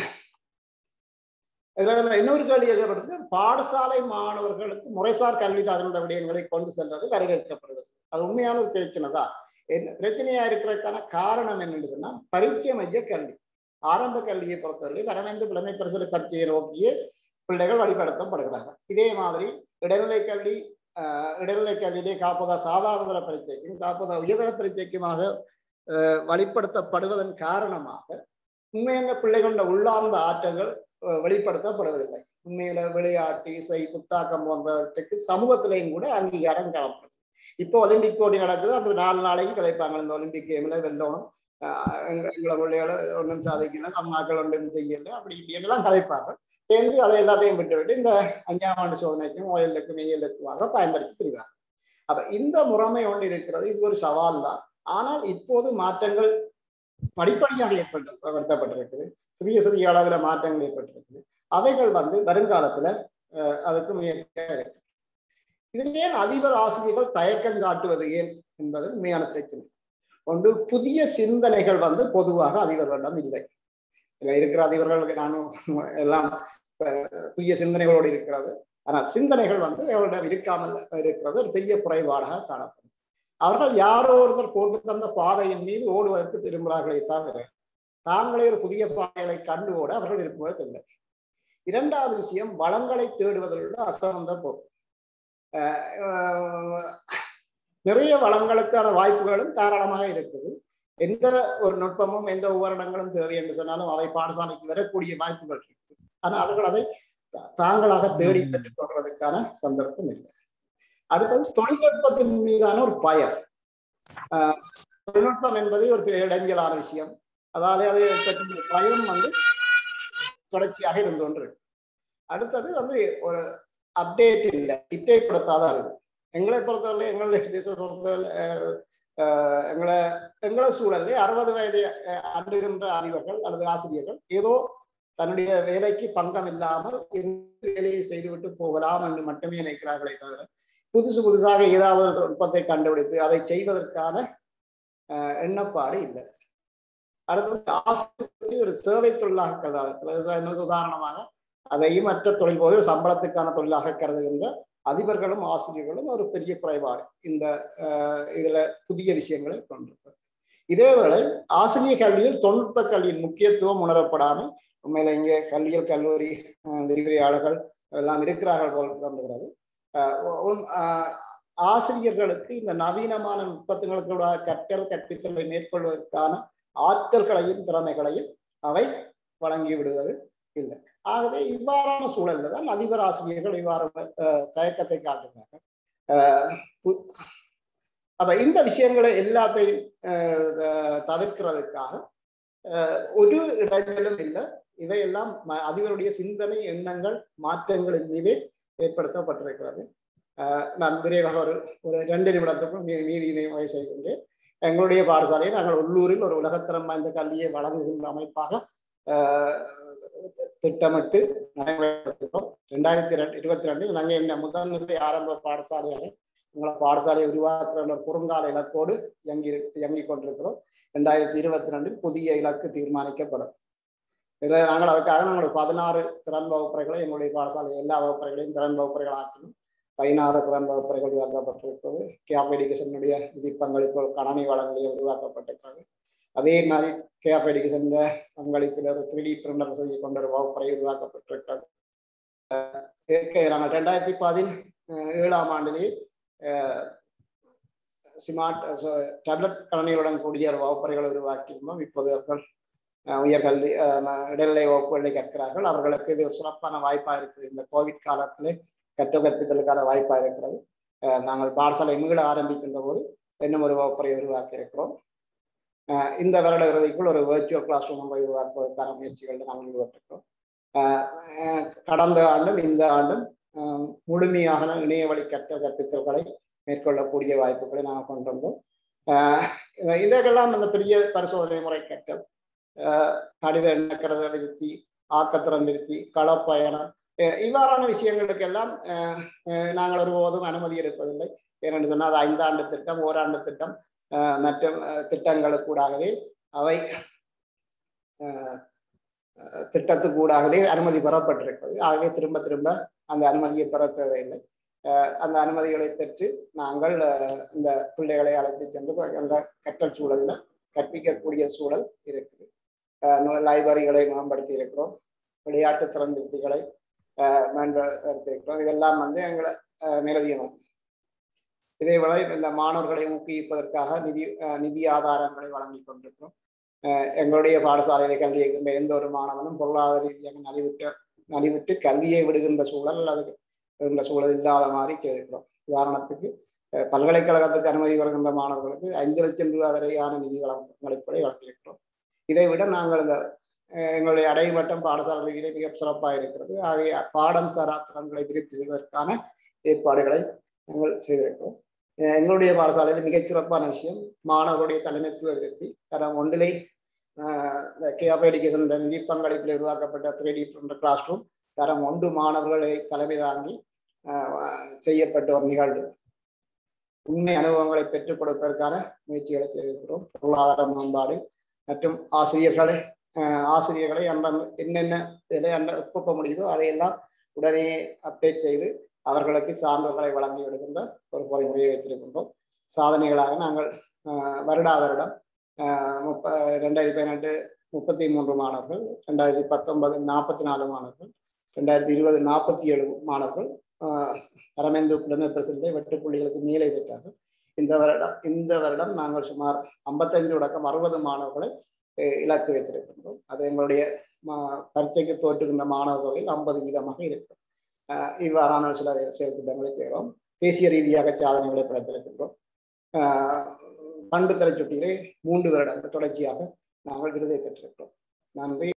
இதுல இன்னொரு கேள்வி எழுதப்படுது, பாடசாலை மாணவர்களுக்கு முறைசார் கல்வி தகுந்த விடயங்களை கொண்டு செல்வது வரவேற்கப்படுவது. அது உண்மையான ஒரு பிரச்சனை தான். பிரச்சனையா இருக்கிறதுக்கான காரணம் என்னன்னு சொன்னா, பரீட்சை மைய கல்வி ஆரம்ப கல்வியை பொறுத்தவரை தரவேந்து புலமை பரிசல் பரீட்சையை நோக்கிய பிள்ளைகள் வழிபடுத்தப்படுகிறார்கள். இதே மாதிரி இடைநிலை கல்வியிலே காப்பதா சாதாரண பரீட்சைக்கும் காப்பதா உயர்தர பரீட்சைக்குமாக வழிபடுத்தப்படுவதன் காரணமாக உண்மையான பிள்ளைகளோட உள்ளார்ந்த ஆற்றல்கள் வெளிப்படுத்தப்படுவதில்லை. உண்மையில விளையாட்டு, இசை, புத்தாக்கம் போன்றவற்றுக்கு சமூகத்திலையும் கூட அங்கீகாரம் காணப்படுது. இப்போ ஒலிம்பிக் போட்டி நடக்குது, அந்த 4 நாளைக்கு கதைப்பாங்க. இந்த ஒலிம்பிக் கேம்ல வெல்லணும், எங்களை பிள்ளைகளை ஒன்றும் சாதிக்கல, தமிழ்நாட்கள் ஒன்றும் செய்யல, அப்படி இப்படியெல்லாம் கதைப்பாங்க. சேர்ந்து அதை எல்லாத்தையும் விட்டு இந்த 5ஆம் ஆண்டு சோதனைக்கும் ஓயலுக்கும் மெய்யலுக்குமாக பயன்படுத்தி திரிவாங்க. அப்ப இந்த முறைமை ஒன்று இருக்கிறது. இது ஒரு சவால் தான். ஆனால் இப்போது மாற்றங்கள் படிப்படியாக ஏற்படுத்தப்பட்டிருக்குது. சிறிய அளவில் மாற்றங்கள் ஏற்பட்டிருக்குது. அவைகள் வருங்காலத்துல அதுக்கு முயற்சியாக இருக்கு. இதிலே அதிபர் ஆசிரியர்கள் தயக்கம் காட்டுவது ஏன் என்பது உண்மையான பிரச்சனை. ஒன்று, புதிய சிந்தனைகள் பொதுவாக அதிபர்களிடம் இல்லை. இருக்கிற அதிபர்களுக்கு நானும் எல்லாம் புதிய சிந்தனைகளோடு இருக்கிறது. ஆனால் சிந்தனைகள் அவர்களிடம் இருக்காமல் இருக்கிறது ஒரு பெரிய குறைபாடாக காணப்படும். அவர்கள் யாரோ ஒருத்தர் போட்டு தந்த பாதையின் மீது ஓடுவதற்கு திரும்புகிறார்களே தவிர தாங்களே ஒரு புதிய பாதைகளை கண்டு ஓட அவர்கள் இருப்பதில்லை. 2வது விஷயம், வளங்களை தேடுவதில் அசமந்த போக்கு. நிறைய வளங்களுக்கான வாய்ப்புகளும் தாராளமாக இருக்குது. எந்த ஒரு நுட்பமும் எந்த உபகரணங்களும் தேவை என்று சொன்னாலும் அவை பாடசாலைக்கு வரக்கூடிய வாய்ப்புகள் இருக்குது. ஆனால் அவர்கள் அதை தாங்களாக தேடி பெற்றுக் கொள்வதற்கான சந்தர்ப்பம் இல்லை. அடுத்தது, தொழில்நுட்பத்தின் மீதான ஒரு பயம். தொழில்நுட்பம் என்பது ஒரு இடைஞ்சலான விஷயம். அதாவது அது பயம் தொடர்ச்சியாக இருந்து கொண்டு. அடுத்தது ஒரு அப்டேட் இல்லை, இட்டைப்படுத்தாத அறிவு. எங்களை பொறுத்தவரை, எங்களுடைய தேசத்தை பொறுத்தவரை, எங்களை சூழலில் 60 வயதை அண்டுகின்ற அதிபர்கள் அல்லது ஆசிரியர்கள் ஏதோ தன்னுடைய வேலைக்கு பங்கம் இல்லாமல் வேலையை செய்துவிட்டு போகலாம் என்று மட்டுமே நினைக்கிறார்களே தவிர புதுசாக ஏதாவது ஒரு தொழில்நுட்பத்தை கண்டுபிடித்து அதை செய்வதற்கான எண்ணப்பாடு இல்லை. அடுத்தது ஆசிரியர் ஒரு சேவை தொழிலாக கருதாது. உதாரணமாக அதையும் மற்ற தொழில் போது சம்பளத்துக்கான தொழிலாக கருதுகின்ற அதிபர்களும் ஆசிரியர்களும் ஒரு பெரிய குறைபாடு இந்த இதுல புதிய விஷயங்களை கொண்டிருக்கிறது. இதேவேளை ஆசிரியர் கல்வியில் தொழில்நுட்ப கல்வியின் முக்கியத்துவம் உணரப்படாமல் உண்மையில இங்கே கல்வியல் கல்லூரி விரிவுரையாளர்கள் எல்லாம் இருக்கிறார்கள் போல் தோன்றுகிறது. ஆசிரியர்களுக்கு இந்த நவீனமான நுட்பத்தினர்களோட கற்றல் கற்பித்தலை மேற்கொள்வதற்கான ஆற்றல்களையும் திறமைகளையும் அவை வழங்கி விடுவது இல்லை. ஆகவே இவ்வாறான சூழல்ல தான் அதிபர் ஆசிரியர்கள் இவ்வாறு தயக்கத்தை காட்டுகிறார்கள். அப்ப இந்த விஷயங்களை எல்லாத்தையும் தவிர்க்கிறதுக்காக ஒரு இடைவெளியும் இல்லை. இவையெல்லாம் அதிபருடைய சிந்தனை எண்ணங்கள் மாற்றங்களின் மீது ஏற்படுத்தப்பட்டிருக்கிறது. நான் விரைவாக ஒரு 2 நிமிடத்துக்கும் மீதியினை வகை செய்கின்றேன். எங்களுடைய பாடசாலையை நாங்கள் உள்ளூரில் ஒரு உலகத்தரம் வாய்ந்த கல்வியை வழங்குகின்ற அமைப்பாக திட்டமிட்டு நடைமுறைப்படுத்துகிறோம். 2022 நாங்கள் என்ன முதல்நிலை ஆரம்ப பாடசாலையாக எங்களை பாடசாலையை உருவாக்குற ஒரு குறுங்கால இலக்கோடு இயங்கிக் கொண்டிருக்கிறோம். 2022 புதிய இலக்கு தீர்மானிக்கப்படும். நாங்கள் அதுக்காக நாங்கள் 16 திறன் வகுப்பறைகளை எங்களுடைய பாடசாலை எல்லா வகுப்பறைகளையும் திறன் வகுப்பறைகள் ஆக்கணும். 16 திறன் வகுப்பறைகள் உருவாக்கப்பட்டிருக்கிறது. கேப் எடியூகேஷனுடைய நிதி பங்களிப்பு கணனி வளங்களை உருவாக்கப்பட்டிருக்கிறது. அதே மாதிரி கேப் எடியூகேஷன் பங்களிப்பில் ஒரு 3D பிரிண்டர் செய்து கொண்ட ஒரு வகுப்பறை உருவாக்கப்பட்டிருக்கிறது. நாங்கள் 2017ஆம் ஆண்டிலே ஸ்மார்ட் டேப்லெட் கணனிகளுடன் கூடிய ஒரு வகுப்பறைகளை உருவாக்கியிருந்தோம். இப்போது அவர்கள் உயர்கல்வி இடைநிலை வகுப்புகளை கற்கிறார்கள். அவர்களுக்கு இது ஒரு சிறப்பான வாய்ப்பாக இருக்குது. இந்த கோவிட் காலத்திலே கற்றல் கற்பித்தலுக்கான வாய்ப்பாக இருக்கிறது. நாங்கள் பாடசாலை மீள ஆரம்பிக்கின்ற போது இன்னும் ஒரு வகுப்பறை உருவாக்கி இருக்கிறோம். இந்த வருட இறுதிக்குள் ஒரு வெர்ச்சுவல் கிளாஸ் ரூம் ஒன்றை உருவாக்குவதற்கான முயற்சிகளில் நாங்கள் ஈடுபட்டிருக்கிறோம். கடந்த ஆண்டும் இந்த ஆண்டும் முழுமையாக இணைய வழி கற்றல் கற்பித்தல்களை மேற்கொள்ளக்கூடிய வாய்ப்புகளை நாங்கள் கொண்டு வந்தோம். இதற்கெல்லாம் அந்த பெரிய பரிசோதனை முறை கற்றல், கடித எண்ணக்கிறத விருத்தி, ஆக்கத்திறன் விருத்தி, களப்பயணம் இவ்வாறான விஷயங்களுக்கெல்லாம் நாங்கள் ஒருபோதும் அனுமதி எடுப்பதில்லை. ஏனென்று சொன்னால் அது 5 ஆண்டு திட்டம், ஓராண்டு திட்டம் மற்றும் திட்டங்களுக்கூடாகவே அவை திட்டத்துக்கூடாகவே அனுமதி பெறப்பட்டிருக்கிறது. ஆகவே திரும்ப திரும்ப அந்த அனுமதியை பெற தேவையில்லை. அந்த அனுமதிகளை பெற்று நாங்கள் இந்த பிள்ளைகளை அழைத்து சென்று அந்த கற்றல் சூழலில் கற்பிக்கக்கூடிய சூழல் இருக்குது. லைப்ரரிகளை மேம்படுத்தி இருக்கிறோம். விளையாட்டு திறன் விருத்திகளை மேம்படுத்தியிருக்கிறோம். இதெல்லாம் எங்களை மேலதிகமாக இதேவேளை இந்த மாணவர்களை ஊக்குவிப்பதற்காக நிதி ஆதாரங்களை வழங்கி கொண்டிருக்கிறோம். எங்களுடைய பாடசாலையில் கல்வி இருக்கின்ற எந்த ஒரு மாணவனும் பொருளாதார ரீதியாக நலிவிட்டு கல்வியை விடுகின்ற சூழல் அதுகின்ற சூழல் இல்லாத மாதிரி செய்திருக்கிறோம். உதாரணத்துக்கு பல்கலைக்கழகத்துக்கு அனுமதி வருகின்ற மாணவர்களுக்கு 5 லட்சம் ரூபாய் வரையான நிதி வழங்கலை வழங்கியிருக்கிறோம். இதை விட நாங்கள் இந்த எங்களுடைய அடைமட்டம் பாடசாலைகளிலே மிக சிறப்பாக இருக்கிறது. ஆகிய பாடம் சாரா திறன்களை விருத்தி செய்வதற்கான ஏற்பாடுகளை நாங்கள் செய்திருக்கிறோம். எங்களுடைய பாடசாலையில் மிகச்சிறப்பான விஷயம் மாணவர்களுடைய தலைமைத்துவ விருத்தி. தரம் 1 கேப் எடியூகேஷன் நிதி பங்களிப்பில் உருவாக்கப்பட்ட 3D பிரிண்டர் கிளாஸ் ரூம் தரம் 1 மாணவர்களை தலைமை தாங்கி செய்யப்பட்ட ஒரு நிகழ்வு. உண்மை அனுபவங்களை பெற்றுக் கொடுப்பதற்கான முயற்சிகளை செய்திருக்கிறோம். பொருளாதார மேம்பாடு மற்றும் ஆசிரியர்களை அந்த என்னென்ன எப்ப முடியுதோ அதையெல்லாம் உடனே அப்டேட் செய்து அவர்களுக்கு சான்றிதழ்களை வழங்கி விடுகின்ற ஒரு பொறிமுறையை வைத்திருக்கின்றோம். சாதனைகளாக நாங்கள் வருடா வருடம் 2018 33 மாணவர்கள், 2019 44 மாணவர்கள், 2020 47 மாணவர்கள் தரமேந்து பிரசிடை வெட்டுப்புள்ளிகளுக்கு மேலே பெற்றார்கள். இந்த வருடம் நாங்கள் சுமார் 55 தொடக்கம் 60 மாணவர்களை இலக்கு வைத்திருக்கின்றோம். அது எங்களுடைய பரீட்சைக்கு தோற்றுகின்ற மாணவர் தொகையில் 50% இருக்கும். இவ்வாறான சில செயல் திட்டங்களை செய்கிறோம். தேசிய ரீதியாக சாதனைகளை படைத்திருக்கின்றோம். பண்புத்தலை சுட்டியிலே 3 வருடங்கள் தொடர்ச்சியாக நாங்கள் விருதை பெற்றிருக்கிறோம். நன்றி.